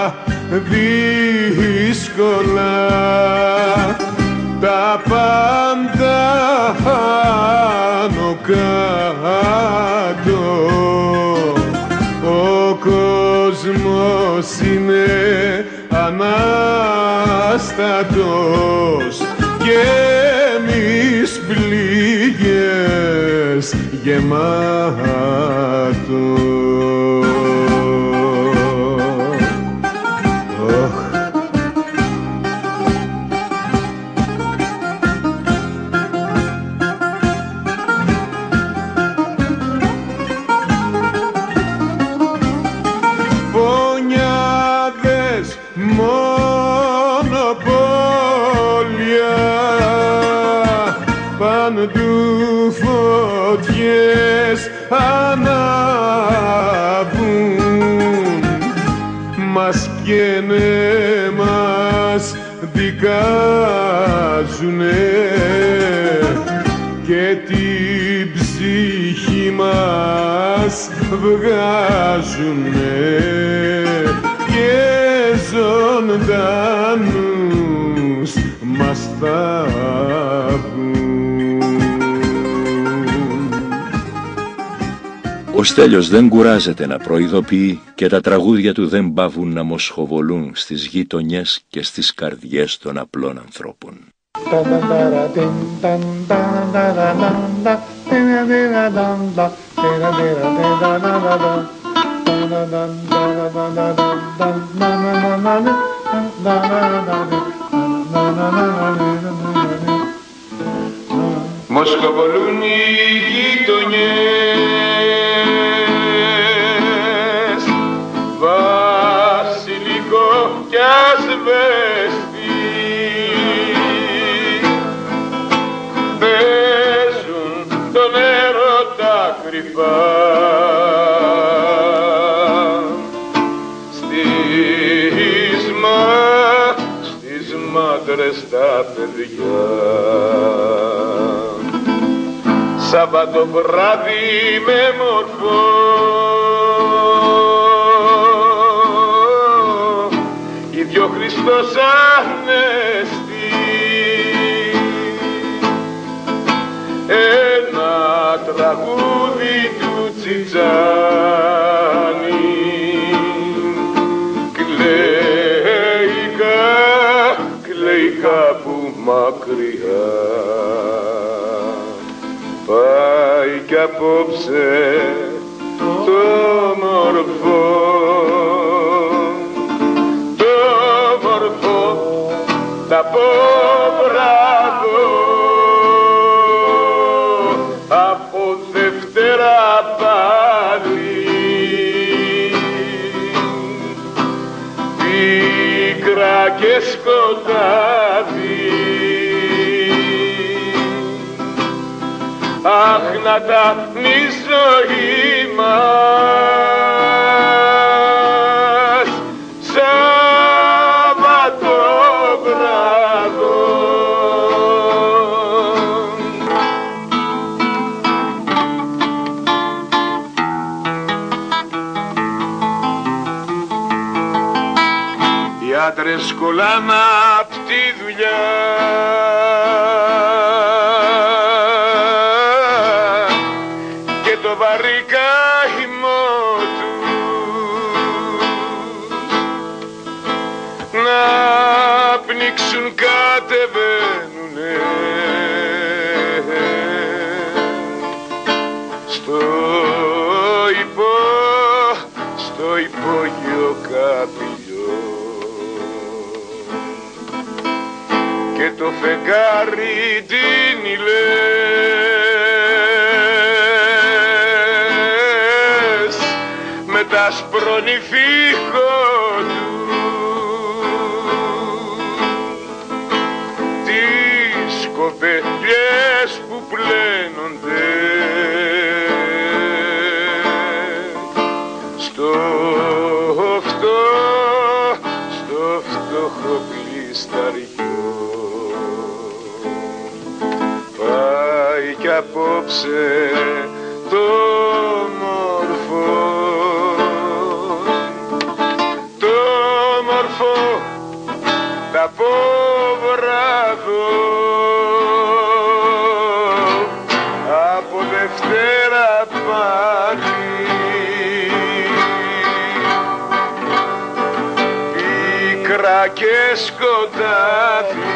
δύσκολα, τα πάντα άνω κάτω, ο κόσμος είναι ανάστατος και εμείς πληγές γεμάτος. Παντού φωτιές ανάβουν, μας πιένε, μας δικάζουνε και την ψυχή μας βγάζουνε και ζωντανούς μας θάβουν. Ο Στέλιος δεν κουράζεται να προειδοποιεί και τα τραγούδια του δεν παύουν να μοσχοβολούν στις γειτονιές και στις καρδιές των απλών ανθρώπων. Μοσχοβολούν οι γειτονιές, βασιλικό κι ασβέστη, παίζουν τον έρωτα κρυφά στις μάντρες τα παιδιά. Σάββατο βράδυ με μορφό ίδιο Χριστός Ανέστη, ένα τραγούδι του Τσιτσάνη κλαίει κάπου μακριά. Πάει κι απόψε το μορφό, θα πω μπράβο από Δευτέρα πάλι, πίκρα και σκοτάδι. Αχ, να ταπνεί η ζωή μας, Σάββατο βράδο. άντρες κολλάνε απ' τη δουλειά. Και το βαρύ καημό να πνίξουν κατεβαίνουνε στο υπόγειο καπηλιό. Και το φεγγάρι την λες με τα σπρονιφίχο του τις κοπελιές που πλένονται στο φτωχό πλισταριό. Πάει κι απόψε το μορφό τα πόβραδο από Δευτέρα πάλι πίκρα και σκοτάδι.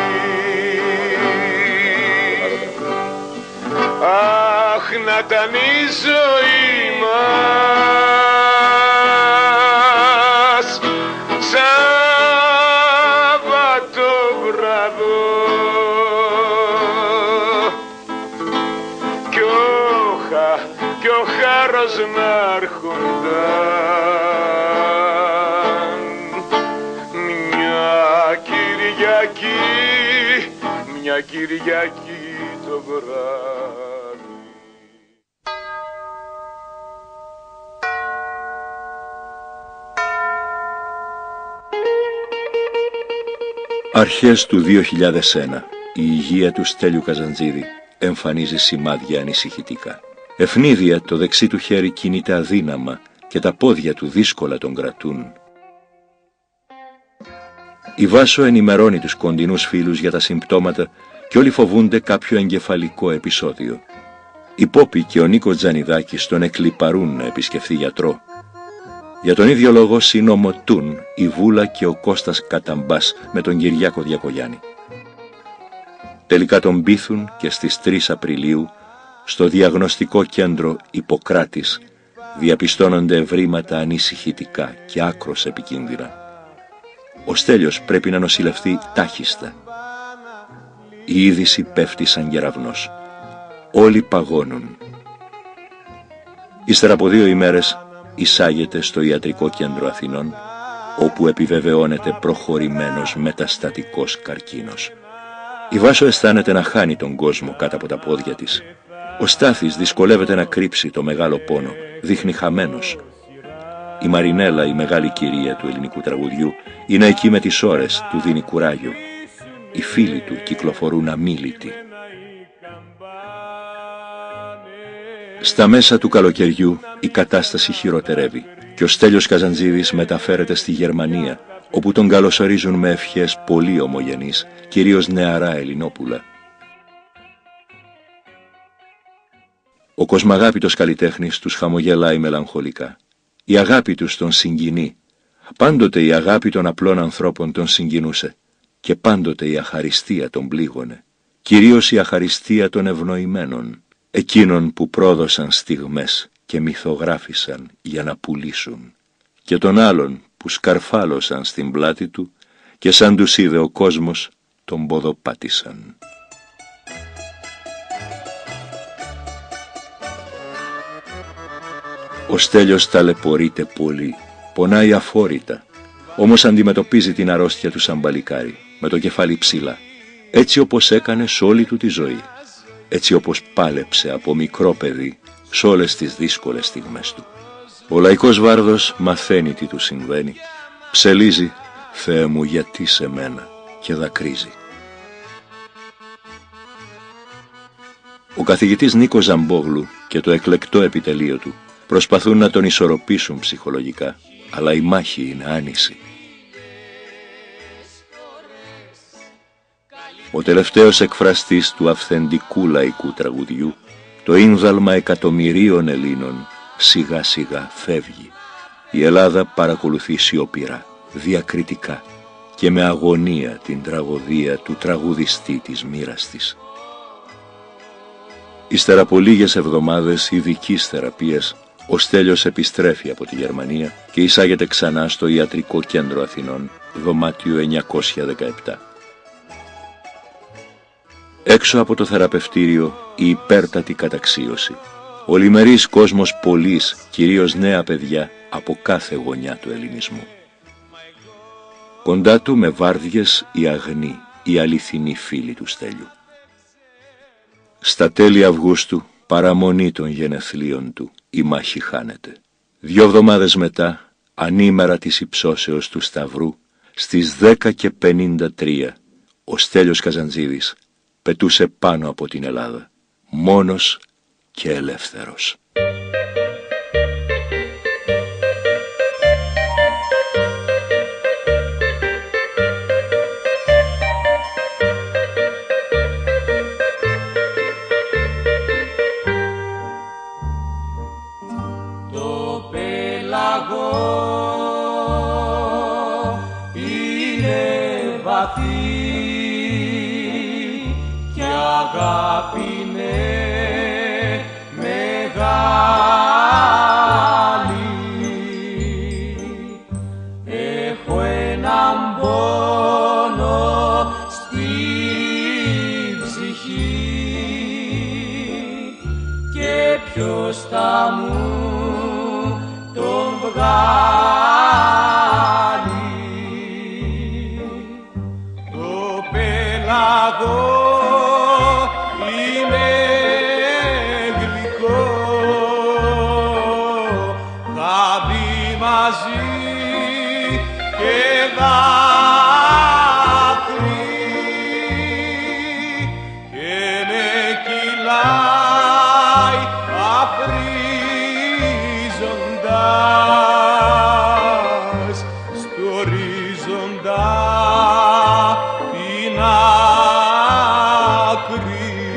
Αχ, να ήταν η ζωή μας Σάββατο βράδο κι ο χάρος να έρχονταν μια Κυριακή το βράδυ. Αρχές του 2001, η υγεία του Στέλιου Καζαντζίδη εμφανίζει σημάδια ανησυχητικά. Ευνίδια το δεξί του χέρι κινείται αδύναμα και τα πόδια του δύσκολα τον κρατούν. Η Βάσο ενημερώνει τους κοντινούς φίλους για τα συμπτώματα και όλοι φοβούνται κάποιο εγκεφαλικό επεισόδιο. Η Πόπη και ο Νίκος Τζανιδάκης τον εκλιπαρούν να επισκεφθεί γιατρό. Για τον ίδιο λόγο συνομωτούν η Βούλα και ο Κώστας Καταμπάς με τον Κυριάκο Διακογιάννη. Τελικά τον πείθουν και στις 3 Απριλίου στο διαγνωστικό κέντρο Ιπποκράτης διαπιστώνονται ευρήματα ανησυχητικά και άκρως επικίνδυνα. Ο Στέλιος πρέπει να νοσηλευτεί τάχιστα. Η είδηση πέφτει σαν κεραυνός. Όλοι παγώνουν. Ύστερα από 2 ημέρες εισάγεται στο Ιατρικό Κέντρο Αθηνών, όπου επιβεβαιώνεται προχωρημένος μεταστατικός καρκίνος. Η Βάσο αισθάνεται να χάνει τον κόσμο κάτω από τα πόδια της. Ο Στάθης δυσκολεύεται να κρύψει το μεγάλο πόνο, δείχνει χαμένος. Η Μαρινέλα, η μεγάλη κυρία του ελληνικού τραγουδιού, είναι εκεί με τις ώρες, του δίνει κουράγιο. Οι φίλοι του κυκλοφορούν αμίλητοι. Στα μέσα του καλοκαιριού η κατάσταση χειροτερεύει και ο Στέλιος Καζαντζίδης μεταφέρεται στη Γερμανία, όπου τον καλωσορίζουν με ευχές πολύ ομογενείς, κυρίως νεαρά Ελληνόπουλα. Ο κοσμαγάπητος καλλιτέχνης τους χαμογελάει μελαγχολικά. Η αγάπη τους τον συγκινεί. Πάντοτε η αγάπη των απλών ανθρώπων τον συγκινούσε και πάντοτε η αχαριστία τον πλήγωνε. Κυρίως η αχαριστία των ευνοημένων, εκείνων που πρόδωσαν στιγμές και μυθογράφησαν για να πουλήσουν, και των άλλων που σκαρφάλωσαν στην πλάτη του και σαν τους είδε ο κόσμος τον ποδοπάτησαν. Ο Στέλιος ταλαιπωρείται πολύ, πονάει αφόρητα, όμως αντιμετωπίζει την αρρώστια του σαν παλικάρι, με το κεφάλι ψηλά, έτσι όπως έκανε σ' όλη του τη ζωή, έτσι όπως πάλεψε από μικρό παιδί σ' όλες τις δύσκολες στιγμές του. Ο λαϊκός Βάρδος μαθαίνει τι του συμβαίνει, ψελίζει «Θεέ μου, γιατί σε μένα» και δακρύζει. Ο καθηγητής Νίκος Ζαμπόγλου και το εκλεκτό επιτελείο του προσπαθούν να τον ισορροπήσουν ψυχολογικά, αλλά η μάχη είναι άνηση. Ο τελευταίος εκφραστής του αυθεντικού λαϊκού τραγουδιού, το ίνδαλμα εκατομμυρίων Ελλήνων, σιγά σιγά φεύγει. Η Ελλάδα παρακολουθεί σιωπηρά, διακριτικά και με αγωνία την τραγωδία του τραγουδιστή της μοίρας της. Ύστερα από λίγες εβδομάδες ειδικής θεραπείας, ο Στέλιος επιστρέφει από τη Γερμανία και εισάγεται ξανά στο Ιατρικό Κέντρο Αθηνών, δωμάτιο 917. Έξω από το θεραπευτήριο η υπέρτατη καταξίωση. Ο λιμερής κόσμος πολλής, κυρίως νέα παιδιά, από κάθε γωνιά του ελληνισμού. Κοντά του με βάρδιες οι αγνοί, οι αληθινοί φίλοι του Στέλιου. Στα τέλη Αυγούστου, παραμονή των γενεθλίων του, η μάχη χάνεται. 2 εβδομάδες μετά, ανήμερα της υψώσεως του Σταυρού, στις 10:53, ο Στέλιος Καζαντζίδης πετούσε πάνω από την Ελλάδα, μόνος και ελεύθερος. Το πέλαγο είναι βαθύ και αγάπη είναι μεγάλη. Έχω έναν πόνο στη ψυχή και ποιος θα μου τον βγάλει. Το πέλαγο είναι γλυκό, θα μπει μαζί και δάκρυ και με κυλάει αφρίζοντας στο ορίζοντα την άκρη.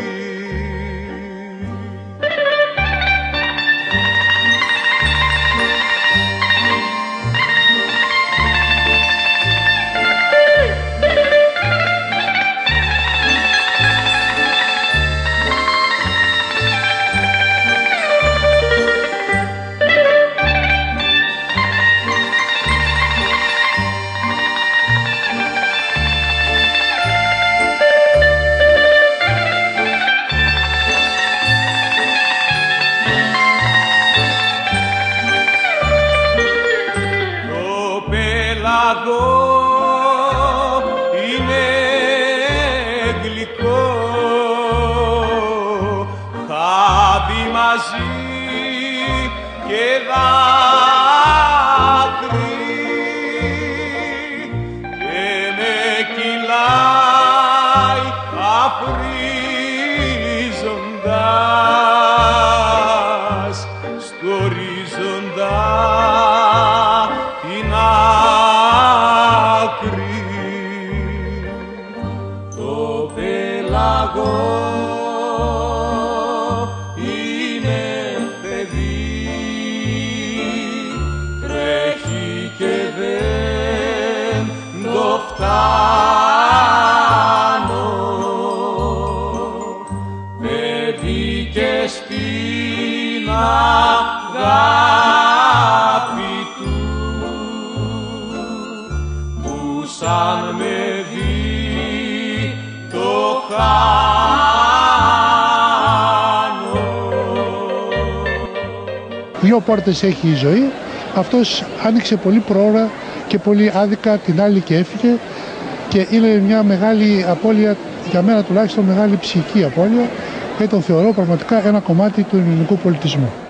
Είναι γλυκό, θα μπει μαζί και δάκρυ και με κυλάει αφρίζοντας στο ορίζοντα την άκρη. Το πέλαγο είναι παιδί, τρέχει και δεν το φτάνω, παιδί και στην αγάπη του που σαν με δει το χάνω. 2 πόρτες έχει η ζωή. Αυτός άνοιξε πολύ πρόωρα και πολύ άδικα την άλλη και έφυγε, και είναι μια μεγάλη απώλεια, για μένα τουλάχιστον μεγάλη ψυχική απώλεια, και τον θεωρώ πραγματικά ένα κομμάτι του ελληνικού πολιτισμού.